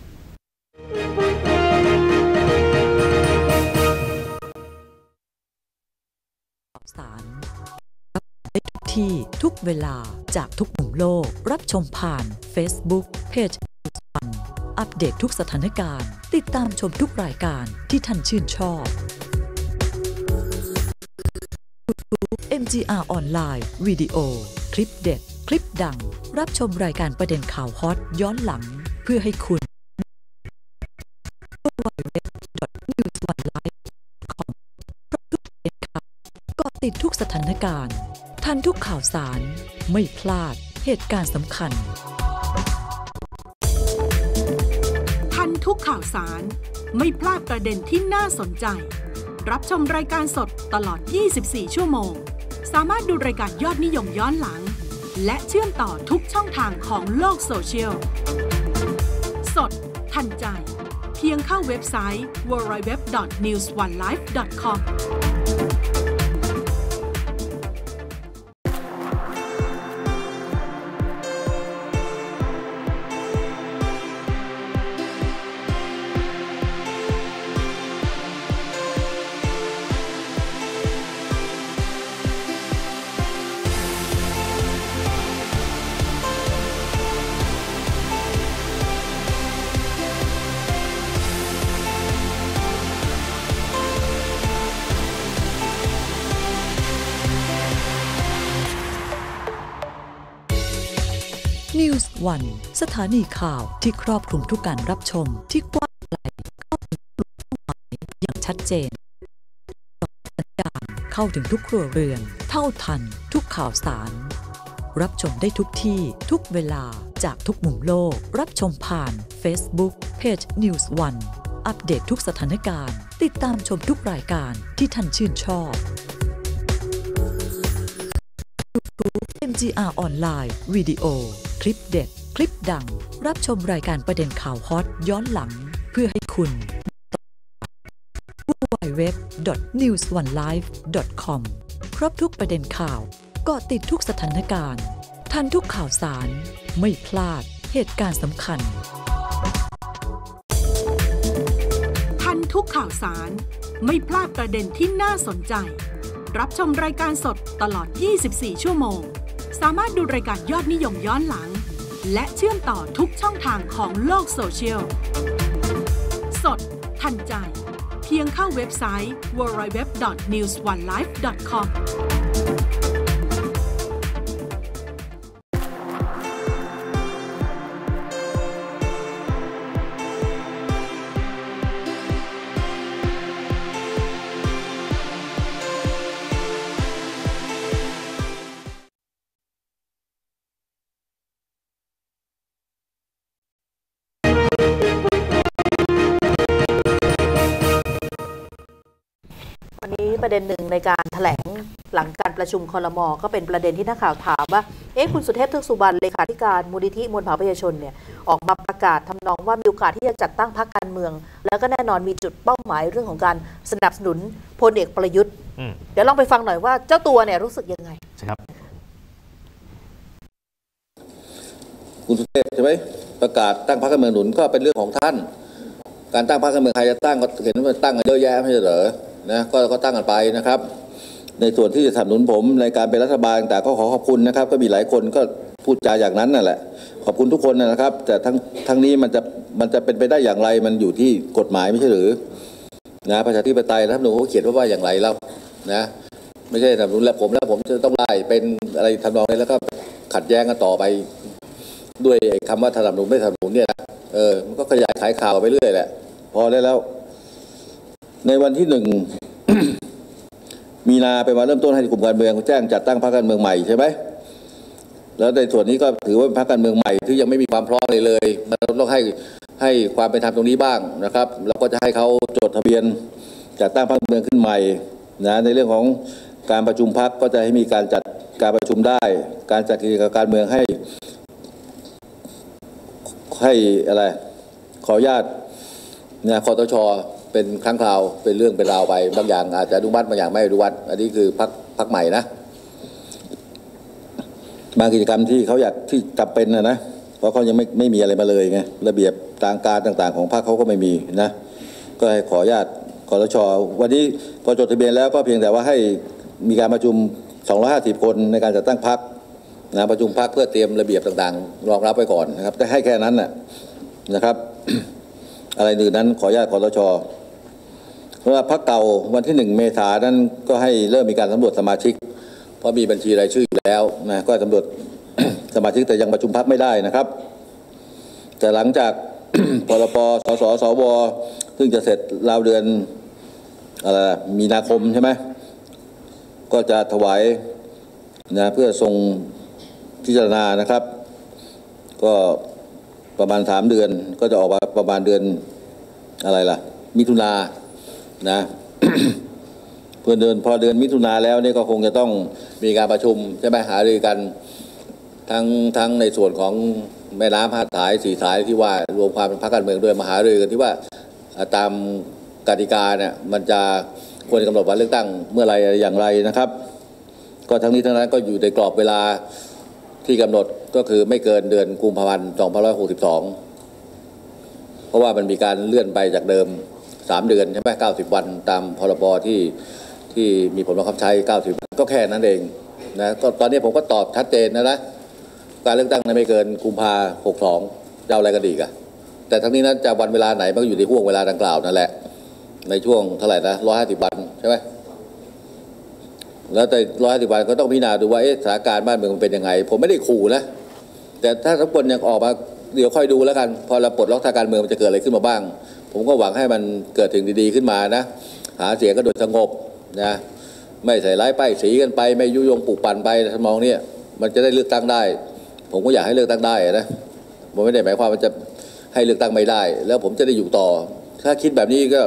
S5: สารได้ทุกที่ทุกเวลาจากทุกมุมโลกรับชมผ่าน Facebook Page อัปเดตทุกสถานการณ์ติดตามชมทุกรายการที่ท่านชื่นชอบ YouTube MGR ออนไลน์วิดีโอคลิปเด็ดคลิปดังรับชมรายการประเด็นข่าวฮอตย้อนหลังเพื่อให้คุณ www.newsonelive.com ทุกประเด็นข่าวเกาะติดทุกสถานการณ์ทันทุกข่าวสารไม่พลาดเหตุการณ์สำคัญ
S6: ทันทุกข่าวสารไม่พลาดประเด็นที่น่าสนใจรับชมรายการสดตลอด24ชั่วโมงสามารถดูรายการยอดนิยมย้อนหลังและเชื่อมต่อทุกช่องทางของโลกโซเชียลสดทันใจเพียงเข้าเว็บไซต์ www.newsonelive.com
S5: News One สถานีข่าวที่ครอบคลุมทุกการรับชมที่กว้างไกลเข้าถึงกลุ่มเป้าหมายอย่างชัดเจนสัญญาณเข้าถึงทุกครัวเรือนเท่าทันทุกข่าวสารรับชมได้ทุกที่ทุกเวลาจากทุกมุมโลกรับชมผ่าน Facebook Page News One อัปเดตทุกสถานการณ์ติดตามชมทุกรายการที่ท่านชื่นชอบ YouTube MGR ออนไลน์วิดีโอคลิปเด็ดคลิปดังรับชมรายการประเด็นข่าวฮอตย้อนหลังเพื่อให้คุณ www.newsonelive.com ครบทุกประเด็นข่าวเกาะติดทุกสถานการณ์ทันทุกข่าวสารไม่พลาดเหตุการณ์สำคัญ
S6: ทันทุกข่าวสารไม่พลาดประเด็นที่น่าสนใจรับชมรายการสดตลอด24ชั่วโมงสามารถดูรายการยอดนิยมย้อนหลังและเชื่อมต่อทุกช่องทางของโลกโซเชียลสดทันใจเพียงเข้าเว็บไซต์ www.newsonelive.com
S2: ประเด็นหนึ่งในการแถลงหลังการประชุมครม.ก็เป็นประเด็นที่นักข่าวถามว่าคุณสุเทพ เทือกสุบรรณเลขาธิการมูลนิธิมวลมหาประชาชนเนี่ยออกมาประกาศทำนองว่ามีโอกาสที่จะจัดตั้งพรรคการเมืองแล้วก็แน่นอนมีจุดเป้าหมายเรื่องของการสนับสนุนพลเอกประยุทธ์เดี๋ยวลองไปฟังหน่อยว่าเจ้าตัวเนี่ยรู้สึกยังไง
S1: ครับ
S7: คุณสุเทพใช่ไหมประกาศตั้งพรรคการเมืองหนุนก็เป็นเรื่องของท่านการตั้งพรรคการเมืองใครจะตั้งก็เห็นว่าตั้งกันเยอะแยะไม่ใช่เหรอนะก็ตั้งกันไปนะครับในส่วนที่จะสนับสนุนผมในการเป็นรัฐบาลแต่ก็ขอขอบคุณนะครับก็มีหลายคนก็พูดจาอย่างนั้นนั่นแหละขอบคุณทุกคนนะครับแต่ทั้งนี้มันจะเป็นไปได้อย่างไรมันอยู่ที่กฎหมายไม่ใช่หรือนะประชาธิปไตยรัฐธรรมนูญเขาเขียนว่าอย่างไรแล้วนะไม่ใช่สนับสนุนแล้วผมจะต้องไล่เป็นอะไรทำนองนี้แล้วก็ขัดแย้งกันต่อไปด้วยคำว่าสนับสนุนไม่สนับสนุนเนี่ยมันก็ขยายขายข่าวไปเรื่อยแหละพอได้แล้วในวันที่1 มีนาเป็นวันเริ่มต้นให้กลุ่มการเมืองแจ้งจัดตั้งพรรคการเมืองใหม่ใช่ไหมแล้วในส่วนนี้ก็ถือว่าเป็นพรรคการเมืองใหม่ที่ยังไม่มีความพร้อมเลยเราต้องให้ความเป็นธรรมตรงนี้บ้างนะครับเราก็จะให้เขาจดทะเบียนจัดตั้งพรรคการเมืองขึ้นใหม่นะในเรื่องของการประชุมพรรคก็จะให้มีการจัดการประชุมได้การจัดกิจกรรมการเมืองให้อะไรขออนุญาตนะคสช.เป็นครั้งคราวเป็นเรื่องเป็นราวไปบางอย่างอาจจะอนุมัติบางอย่างไม่อนุมัติอันนี้คือพรรคใหม่นะบางกิจกรรมที่เขาอยากที่จำเป็นนะเพราะเขายังไม่มีอะไรมาเลยไงระเบียบทางการต่างๆของพรรคเขาก็ไม่มีนะก็ให้ขออนุญาตคสช.วันนี้พอจดทะเบียนแล้วก็เพียงแต่ว่าให้มีการประชุม250 คนในการจัดตั้งพรรคนะประชุมพรรคเพื่อเตรียมระเบียบต่างๆรองรับไว้ก่อนนะครับแต่ให้แค่นั้นนะครับ อะไรอื่นนั้นขออนุญาตคสช.เพราะว่าพรรคเก่าวันที่1 เมษายนนั้นก็ให้เริ่มมีการสำรวจสมาชิกเพราะมีบัญชีรายชื่ออยู่แล้วนะก็สำรวจ สมาชิกแต่ยังประชุมพรรคไม่ได้นะครับแต่หลังจาก พรป.สสสว.ซึ่งจะเสร็จราวเดือนมีนาคมใช่ไหมก็จะถวายนะเพื่อทรงพิจารณานะครับก็ประมาณ3 เดือนก็จะออกมาประมาณเดือนมิถุนายนนะ พอเดือนมิถุนายนแล้วนี่ก็คงจะต้องมีการประชุมใช่ไหมหารือกันทั้งในส่วนของแม่น้ำ5 สาย4 สายที่ว่ารวมความเป็นพรรคการเมืองด้วยมาหารือกันที่ว่าตามกติกาเนี่ยมันจะควรกำหนดวันเลือกตั้งเมื่อไรอย่างไรนะครับก็ทั้งนี้ทั้งนั้นก็อยู่ในกรอบเวลาที่กำหนดก็คือไม่เกินเดือนกุมภาพันธ์ 2562 เพราะว่ามันมีการเลื่อนไปจากเดิม3 เดือนใช่ไหม90 วันตามพรบที่มีผลบังคับใช้90 วันก็แค่นั้นเองนะก็ตอนนี้ผมก็ตอบชัดเจนนะการเลือกตั้งไม่เกินกุมภาพันธ์ 62จะเอาอะไรกันอีกแต่ทั้งนี้นั้นจะวันเวลาไหนมันก็อยู่ในห่วงเวลาดังกล่าวนั่นแหละในช่วงเท่าไหร่นะ150 วันใช่ไหมแล้วแต่150 วันก็ต้องพิจารณาดูว่าสถานการณ์บ้านเมืองมันเป็นยังไงผมไม่ได้ขู่นะแต่ถ้าทุกคนยังออกมาเดี๋ยวค่อยดูแล้วกันพอเราปลดล็อกทางการเมืองมันจะเกิดอะไรขึ้นมาบ้างผมก็หวังให้มันเกิดสิ่งดีๆขึ้นมานะหาเสียงก็โดยสงบนะไม่ใส่ร้ายป้ายสีกันไปไม่ยุยงปลุกปั่นไปทำนองนี้มันจะได้เลือกตั้งได้ผมก็อยากให้เลือกตั้งได้นะผมไม่ได้หมายความว่าจะให้เลือกตั้งไม่ได้แล้วผมจะได้อยู่ต่อถ้าคิดแบบนี้ก็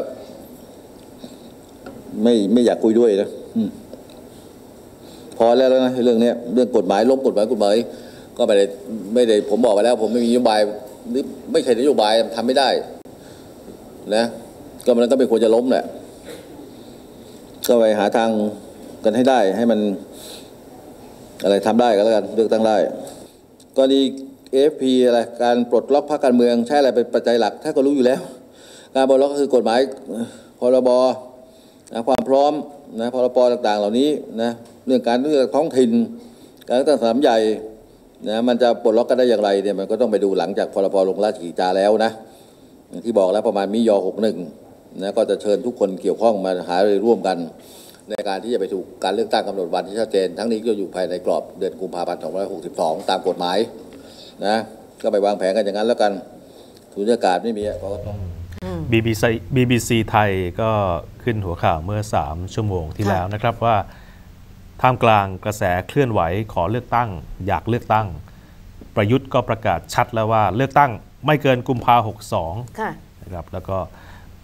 S7: ไม่อยากคุยด้วยนะพอแล้วนะเรื่องนี้เรื่องกฎหมายล้มกฎหมายก็ไม่ได้ผมบอกไปแล้วผมไม่มีนโยบายหรือไม่ใช่นโยบายทำไม่ได้นะก็มันก็ไม่ควรจะล้มแหละก็ไปหาทางกันให้ได้ให้มันอะไรทำได้ก็แล้วกันเลือกตั้งได้กรณี AFP อะไรการปลดล็อกพรรคการเมืองใช้อะไรเป็นปัจจัยหลักถ้าก็รู้อยู่แล้วการปลดล็อกก็คือกฎหมายพรบความพร้อมนะพรบต่างๆเหล่านี้นะเรื่องการเลือกท้องถิ่นการเลือกตั้งสนามใหญ่นะมันจะปลดล็อกกันได้อย่างไรเนี่ยมันก็ต้องไปดูหลังจากพรบลงราชกิจจาแล้วนะอย่างที่บอกแล้วประมาณมิย61นะก็จะเชิญทุกคนเกี่ยวข้องมาหารือร่วมกันในการที่จะไปสู่การเลือกตั้งกำหนดวันที่ชัดเจนทั้งนี้ก็อยู่ภายในกรอบเดือนกุมภาพันธ์ 2562 ตามกฎหมายนะก็ไปวางแผนกันอย่างนั้นแล้วกันสุญญากาศไม่มีก็ต้อง
S1: BBC ไทยก็ขึ้นหัวข่าวเมื่อ3 ชั่วโมงที่แล้วนะครับว่าท่ามกลางกระแสเคลื่อนไหวขอเลือกตั้งอยากเลือกตั้งประยุทธ์ก็ประกาศชัดแล้วว่าเลือกตั้งไม่เกินกุมภาพันธ์ 62นะครับแล้วก็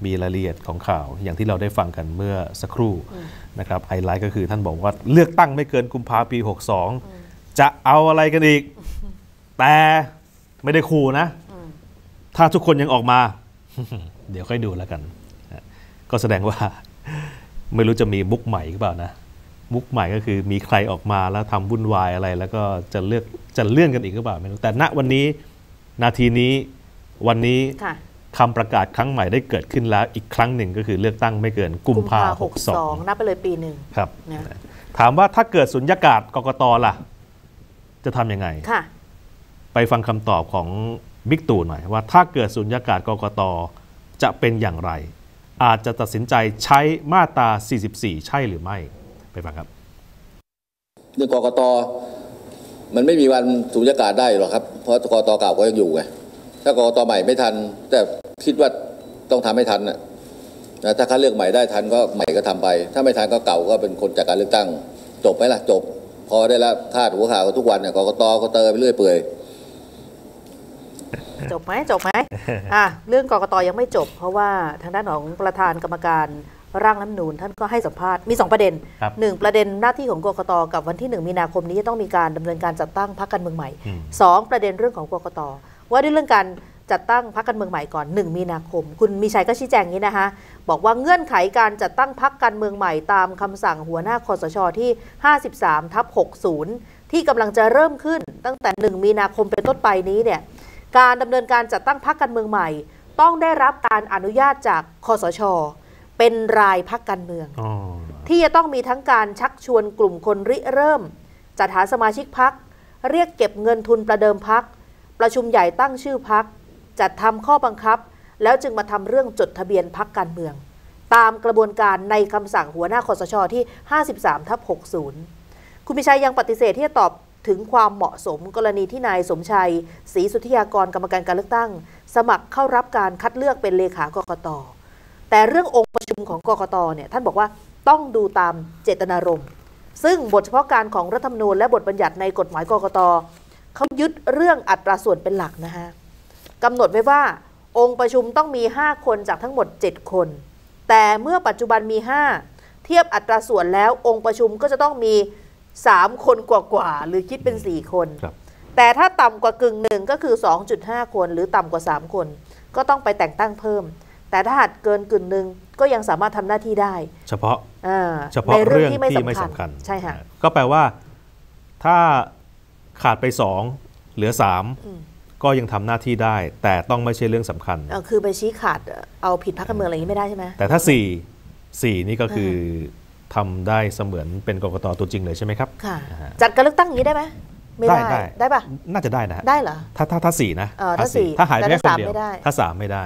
S1: มีรายละเอียดของข่าวอย่างที่เราได้ฟังกันเมื่อสักครู่นะครับไฮไลท์ก็คือท่านบอกว่าเลือกตั้งไม่เกินกุมภาพันธ์ปี 62จะเอาอะไรกันอีกแต่ไม่ได้ขู่นะถ้าทุกคนยังออกมา เดี๋ยวค่อยดูแล้วกันก็แสดงว่าไม่รู้จะมีมุกใหม่หรือเปล่านะมุกใหม่ก็คือมีใครออกมาแล้วทำวุ่นวายอะไรแล้วก็จะเลื่อนกันอีกหรือเปล่าไม่รู้แต่ณวันนี้นาทีนี้วันนี้คำประกาศครั้งใหม่ได้เกิดขึ้นแล้วอีกครั้งหนึ่งก็คือเลือกตั้งไม่เกินกุมภาพันธ์ 62
S2: นับไปเลยปีหนึ่ง
S1: ครับถามว่าถ้าเกิดสุญญากาศกกต.ล่ะจะทำยังไงไปฟังคำตอบของบิ๊กตู่หน่อยว่าถ้าเกิดสุญญากาศกกต.จะเป็นอย่างไรอาจจะตัดสินใจใช้มาตรา 44 ใช่หรือไม่ไปฟังครับ
S7: เรื่องกกต.มันไม่มีวันสุญญากาศได้หรอกครับเพราะกกต.เก่าก็ยังอยู่ไงถ้ากกต.ใหม่ไม่ทันแต่คิดว่าต้องทำให้ทันนะถ้าคัดเลือกใหม่ได้ทันก็ใหม่ก็ทำไปถ้าไม่ทันก็เก่าก็เป็นคนจากการเลือกตั้งจบไหมล่ะจบพอได้แล้วคาดหัวข่าวทุกวันเนี่ยกกต.ก็เตอไปเรื่อยเปื่อย
S2: จบไหมเรื่องกกต.ยังไม่จบเพราะว่าทางด้านของประธานกรรมการร่างรัฐธรรมนูญท่านก็ให้สัมภาษณ์มี2ประเด็น1ประเด็นหน้าที่ของกกต.กับวันที่1มีนาคมนี้จะต้องมีการดำเนินการจัดตั้งพรรคการเมืองใหม่2ประเด็นเรื่องของกกต.ว่าด้วยเรื่องการจัดตั้งพรรคการเมืองใหม่ก่อน1มีนาคมคุณมีชัยก็ชี้แจงนี้นะคะบอกว่าเงื่อนไขการจัดตั้งพรรคการเมืองใหม่ตามคำสั่งหัวหน้าคสช.ที่ 53/60 ที่กำลังจะเริ่มขึ้นตั้งแต่1มีนาคมเป็นต้นไปนี้เนี่ยการดำเนินการจัดตั้งพรรคการเมืองใหม่ต้องได้รับการอนุญาตจากคสช.เป็นรายพรรคการเมืองที่จะต้องมีทั้งการชักชวนกลุ่มคนริเริ่มจัดหาสมาชิกพรรคเรียกเก็บเงินทุนประเดิมพรรคประชุมใหญ่ตั้งชื่อพรรคจัดทำข้อบังคับแล้วจึงมาทำเรื่องจดทะเบียนพรรคการเมืองตามกระบวนการในคำสั่งหัวหน้าคสช.ที่ 53/60 คุณพิชัยยังปฏิเสธที่จะตอบถึงความเหมาะสมกรณีที่นายสมชัยศรีสุทธิยากรกรรมการการเลือกตั้งสมัครเข้ารับการคัดเลือกเป็นเลขากกต.แต่เรื่ององค์ประชุมของกกต.เนี่ยท่านบอกว่าต้องดูตามเจตนารมณ์ซึ่งบทเฉพาะการของรัฐธรรมนูญและบทบัญญัติในกฎหมายกกต.เขายึดเรื่องอัตราส่วนเป็นหลักนะฮะกำหนดไว้ว่าองค์ประชุมต้องมี5คนจากทั้งหมด7คนแต่เมื่อปัจจุบันมี5เทียบอัตราส่วนแล้วองค์ประชุมก็จะต้องมี3คนกว่าหรือคิดเป็น4คนแต่ถ้าต่ำกว่ากึ่งหนึ่งก็คือ 2.5 คนหรือต่ำกว่า3คนก็ต้องไปแต่งตั้งเพิ่มแต่ถ้าหากเกินกึ่งหนึ่งก็ยังสามารถทำหน้าที่ได้
S1: เฉพาะในเรื่องที่ไม่สำคัญ
S2: ใช่ค่ะ
S1: ก็แปลว่าถ้าขาดไป2เหลือ3ก็ยังทำหน้าที่ได้แต่ต้องไม่ใช่เรื่องสำคัญ
S2: คือไปชี้ขาดเอาผิดพรรคการเมืองอะไรอย่างนี้ไม่ได้ใช่ไหม
S1: แต่ถ้า4นี่ก็คือทำได้เสมือนเป็นกกต.ตัวจริงเลยใช่ไหมครับ
S2: ค่ะจัดการเลือกตั้งอย่างนี้ได้ไหมไม่ได้ป่ะ
S1: น่าจะได้นะ
S2: ได้เหรอ
S1: ถ้า4นะถ้าหายไปแค่คนเดียวถ้า3ไม่ได้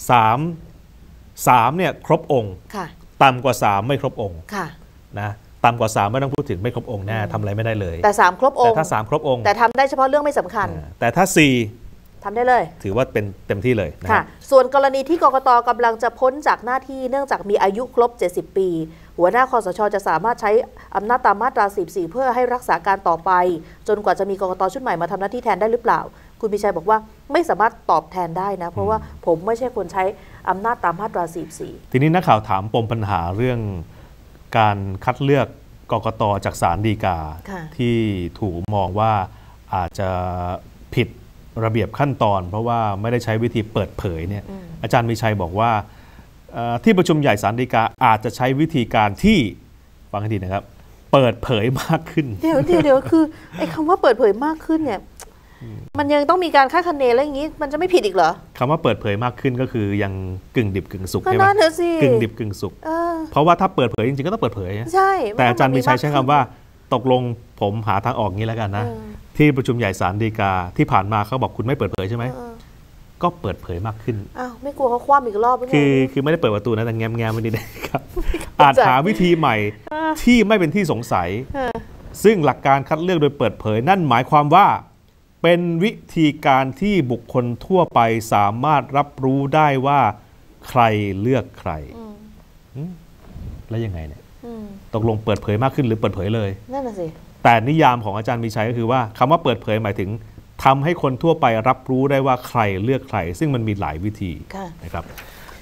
S1: 3เนี่ยครบองค์ต่ำกว่า3ไม่ครบองค์นะต่ำกว่า3ไม่ต้องพูดถึงไม่ครบองค์แน่ทำอะไรไม่ได้เลย
S2: แต่3ครบองค์
S1: แต่ถ้า3ครบองค์
S2: แต่ทำได้เฉพาะเรื่องไม่สำคัญ
S1: แต่ถ้า4
S2: ทำได้เลย
S1: ถือว่าเป็นเต็มที่เลย
S2: ค่ะส่วนกรณีที่กกต.กำลังจะพ้นจากหน้าที่เนื่องจากมีอายุครบ70ปีหัวหน้าคสช.จะสามารถใช้อำนาจตามมาตรา44เพื่อให้รักษาการต่อไปจนกว่าจะมีกกต.ชุดใหม่มาทำหน้าที่แทนได้หรือเปล่าคุณพิชัยบอกว่าไม่สามารถตอบแทนได้นะเพราะว่าผมไม่ใช่คนใช้อำนาจตามมาตรา44
S1: ทีนี้นักข่าวถามปมปัญหาเรื่องการคัดเลือกกกต.จากศาลฎีกาที่ถูกมองว่าอาจจะผิดระเบียบขั้นตอนเพราะว่าไม่ได้ใช้วิธีเปิดเผยเนี่ยอาจารย์มีชัยบอกว่าที่ประชุมใหญ่ศาลฎีกาอาจจะใช้วิธีการที่ฟังให้ดีนะครับเปิดเผยมากขึ้น
S2: เดี๋ยวคือไอ้คำว่าเปิดเผยมากขึ้นเนี่ยมันยังต้องมีการคาดคะเนแล้วอย่างนี้มันจะไม่ผิดอีกเหรอ
S1: คำว่าเปิดเผยมากขึ้นก็คือยังกึ่งดิบกึ่งสุก
S2: ใช่ไหม
S1: กึ่งดิบกึ่งสุกเพราะว่าถ้าเปิดเผยจริงๆก็ต้องเปิดเผย
S2: ใช่
S1: แต่อาจารย์มีชัยใช้คำว่าตกลงผมหาทางออกงี้แล้วกันนะที่ประชุมใหญ่ศาลฎีกาที่ผ่านมาเขาบอกคุณไม่เปิดเผยใช่ไหมก็เปิดเผยมากขึ้น
S2: ไม่กลัวเขาคว่ำอีกรอบ
S1: คือไม่ได้เปิดประตูนะแต่แง้มๆไม่ได้ครับอาจหาวิธีใหม่ที่ไม่เป็นที่สงสัยซึ่งหลักการคัดเลือกโดยเปิดเผยนั่นหมายความว่าเป็นวิธีการที่บุคคลทั่วไปสามารถรับรู้ได้ว่าใครเลือกใครแล้วยังไงเนี่ยตกลงเปิดเผยมากขึ้นหรือเปิดเผยเลย
S2: นั่นน่ะสิ
S1: แต่นิยามของอาจารย์มีชัยก็คือว่าคำว่าเปิดเผยหมายถึงทำให้คนทั่วไปรับรู้ได้ว่าใครเลือกใครซึ่งมันมีหลายวิธีนะครับ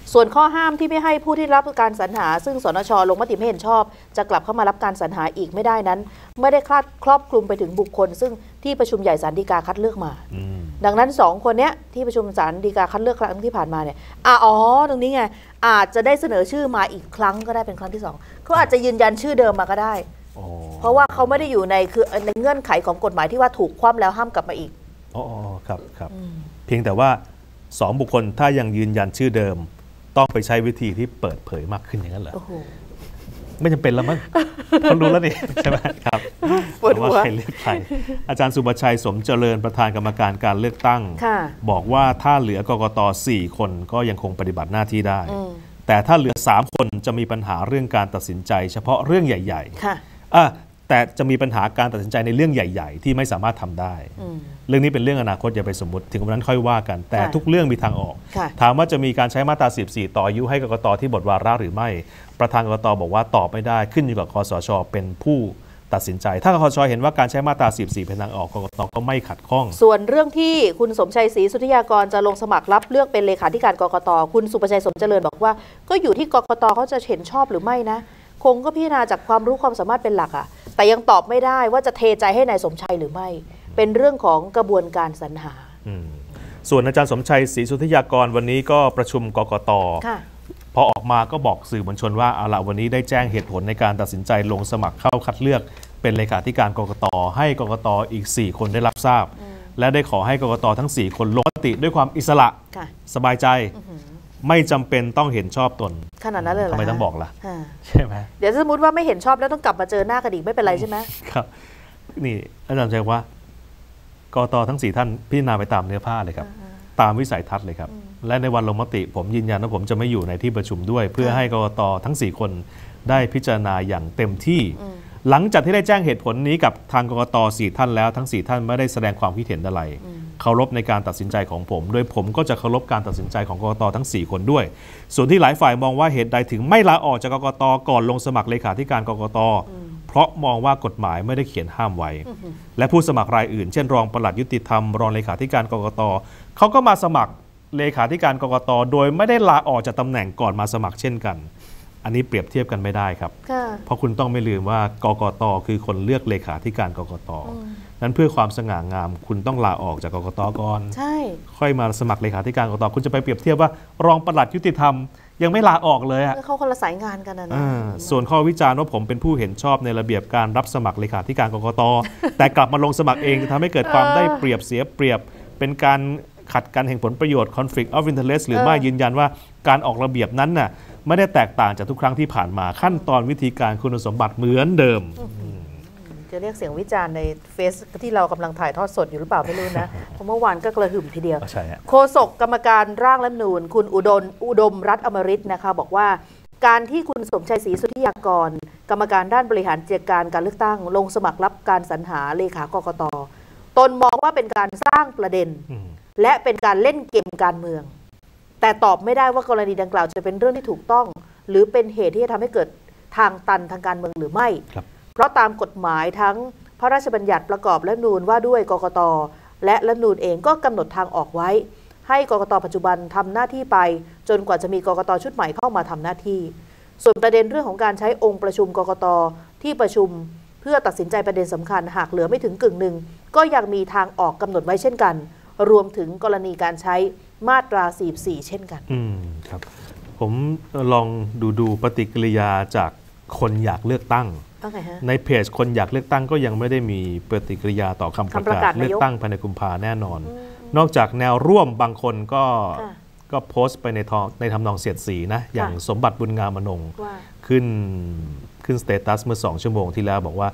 S2: ส่วนข้อห้ามที่ไม่ให้ผู้ที่รับการสรรหาซึ่งสนช.ลงมติไม่เห็นชอบจะกลับเข้ามารับการสรรหาอีกไม่ได้นั้นไม่ได้ครอบคลุมไปถึงบุคคลซึ่งที่ประชุมใหญ่ศาลฎีกาคัดเลือกมาดังนั้น2คนนี้ที่ประชุมศาลฎีกาคัดเลือกครั้งที่ผ่านมาเนี่ยตรงนี้ไงอาจจะได้เสนอชื่อมาอีกครั้งก็ได้เป็นครั้งที่2เขาอาจจะยืนยันชื่อเดิมมาก็ได้เพราะว่าเขาไม่ได้อยู่ในเงื่อนไขของกฎหมายที่ว่าถูกคว่ำแล้วห้ามกลับมาอีก
S1: ครับเพียงแต่ว่า2บุคคลถ้ายังยืนยันชื่อเดิมต้องไปใช้วิธีที่เปิดเผยมากขึ้นอย่างนั้นเหรอไม่จำเป็นแล้วมั้งเขารู้แล้วนี่ใช่ไหมครับว่าใครเลือกใครอาจารย์สุบชัยสมเจริญประธานกรรมการการเลือกตั้งบอกว่าถ้าเหลือกกต. 4 คนก็ยังคงปฏิบัติหน้าที่ได้แต่ถ้าเหลือ3 คนจะมีปัญหาเรื่องการตัดสินใจเฉพาะเรื่องใหญ่ๆแต่จะมีปัญหาการตัดสินใจในเรื่องใหญ่ๆที่ไม่สามารถทำได้เรื่องนี้เป็นเรื่องอนาคตอย่าไปสมมติถึงวันนั้นค่อยว่ากันแต่ทุกเรื่องมีทางออกถามว่าจะมีการใช้มาตรา14ต่ออายุให้กกต.ที่บทวาระหรือไม่ประธานกกต.บอกว่าตอบไม่ได้ขึ้นอยู่กับคสช.เป็นผู้ตัดสินใจถ้าคสช.เห็นว่าการใช้มาตรา14เป็นทางออกกกต.ก็ไม่ขัดข้อง
S2: ส่วนเรื่องที่คุณสมชัยศรีสุทธิยากรจะลงสมัครรับเลือกเป็นเลขาธิการกกต.คุณสุประชัยสมเจริญบอกว่าก็อยู่ที่กกต.เขาจะเห็นชอบหรือไม่นะคงก็พิจารณาจากความรู้ความสามารถเป็นหลักแต่ยังตอบไม่ได้ว่าจะเทใจให้นายสมชัยหรือไม่เป็นเรื่องของกระบวนการสรรหา
S1: ส่วนอาจารย์สมชัยศรีสุทธิยากรวันนี้ก็ประชุมกกต.พอออกมาก็บอกสื่อมวลชนว่าเอาละวันนี้ได้แจ้งเหตุผลในการตัดสินใจลงสมัครเข้าคัดเลือกเป็นเลขาธิการกกต.ให้กกต.อีก4 คนได้รับทราบและได้ขอให้กกต.ทั้ง4 คนลงมติด้วยความอิสระสบายใจไม่จำเป็นต้องเห็นชอบตน
S2: ขนาดนั้นเลยเหรอ
S1: ทำไมต้องบอกล่ะใช่ไหม
S2: เดี๋ยวสมมติว่าไม่เห็นชอบแล้วต้องกลับมาเจอหน้ากันอีกไม่เป็นไรใช่ไหม
S1: ครับนี่อาจารย์ใจว่ากกต.ทั้ง4 ท่านพิจารณาไปตามเนื้อผ้าเลยครับตามวิสัยทัศน์เลยครับและในวันลงมติผมยืนยันว่าผมจะไม่อยู่ในที่ประชุมด้วยเพื่อให้กกต.ทั้ง4 คนได้พิจารณาอย่างเต็มที่หลังจากที่ได้แจ้งเหตุผลนี้กับทางกกต. 4 ท่านแล้วทั้ง4 ท่านไม่ได้แสดงความคิดเห็นอะไรเคารพในการตัดสินใจของผมโดยผมก็จะเคารพการตัดสินใจของกกต.ทั้ง4 คนด้วยส่วนที่หลายฝ่ายมองว่าเหตุใดถึงไม่ลาออกจากกกต.ก่อนลงสมัครเลขาธิการกกต.เพราะมองว่ากฎหมายไม่ได้เขียนห้ามไว้และผู้สมัครรายอื่นเช่นรองปลัดยุติธรรมรองเลขาธิการกกต.เขาก็มาสมัครเลขาธิการกกต.โดยไม่ได้ลาออกจากตำแหน่งก่อนมาสมัครเช่นกันอันนี้เปรียบเทียบกันไม่ได้ครับเพราะคุณต้องไม่ลืมว่ากกต.คือคนเลือกเลขาธิการกกต.นั้นเพื่อความสง่างามคุณต้องลาออกจากกกต.ก่อน
S2: ใช่
S1: ค่อยมาสมัครเลขาธิการกกต.คุณจะไปเปรียบเทียบว่ารองปลัดยุติธรรมยังไม่ลาออกเลย
S2: เขาคนละสายงานกันนะ
S1: ส่วนข้อวิจารณ์ว่าผมเป็นผู้เห็นชอบในระเบียบการรับสมัครเลขาธิการกกต.แต่กลับมาลงสมัครเองทำให้เกิดความได้เปรียบเสียเปรียบเป็นการขัดกันแห่งผลประโยชน์ conflict of interest หรือไม่ยืนยันว่าการออกระเบียบนั้นน่ะไม่ได้แตกต่างจากทุกครั้งที่ผ่านมาขั้นตอนวิธีการคุณสมบัติเหมือนเดิม
S2: จะเรียกเสียงวิจารณ์ในเฟซที่เรากำลังถ่ายทอดสดอยู่หรือเปล่าไม่รู้นะเพราะเมื่อวานก็กระหึ่มทีเดียวโฆษกกรรมการร่างรัฐธรรมนูญคุณอุดมรัฐอมฤตนะคะบอกว่าการที่คุณสมชัยศรีสุทธิยากรกรรมการด้านบริหารจัดการการเลือกตั้งลงสมัครรับการสรรหาเลขากกต.ตนมองว่าเป็นการสร้างประเด็นและเป็นการเล่นเกมการเมืองแต่ตอบไม่ได้ว่ากรณีดังกล่าวจะเป็นเรื่องที่ถูกต้องหรือเป็นเหตุที่จะทำให้เกิดทางตันทางการเมืองหรือไม่เพราะตามกฎหมายทั้งพระราชบัญญัติประกอบรัฐธรรมนูญว่าด้วยกกต.และรัฐธรรมนูญเองก็กำหนดทางออกไว้ให้กกต.ปัจจุบันทำหน้าที่ไปจนกว่าจะมีกกต.ชุดใหม่เข้ามาทำหน้าที่ส่วนประเด็นเรื่องของการใช้องค์ประชุมกกต.ที่ประชุมเพื่อตัดสินใจประเด็นสำคัญหากเหลือไม่ถึงกึ่งหนึ่งก็ยังมีทางออกกำหนดไว้เช่นกันรวมถึงกรณีการใช้มาตรา44เช่นกัน
S1: ครับผมลองดูปฏิกิริยาจากคนอยากเลือกตั้งในเพจคนอยากเลือกตั้งก็ยังไม่ได้มีปฏิกิริยาต่อคำประกาศเลือกตั้งภายในกุมภาแน่นอนนอกจากแนวร่วมบางคนก็โพสต์ไปในทำนองเสียดสีนะอย่างสมบัติบุญงามอนงขึ้นสเตตัสเมื่อ2 ชั่วโมงที่แล้วบอกว่า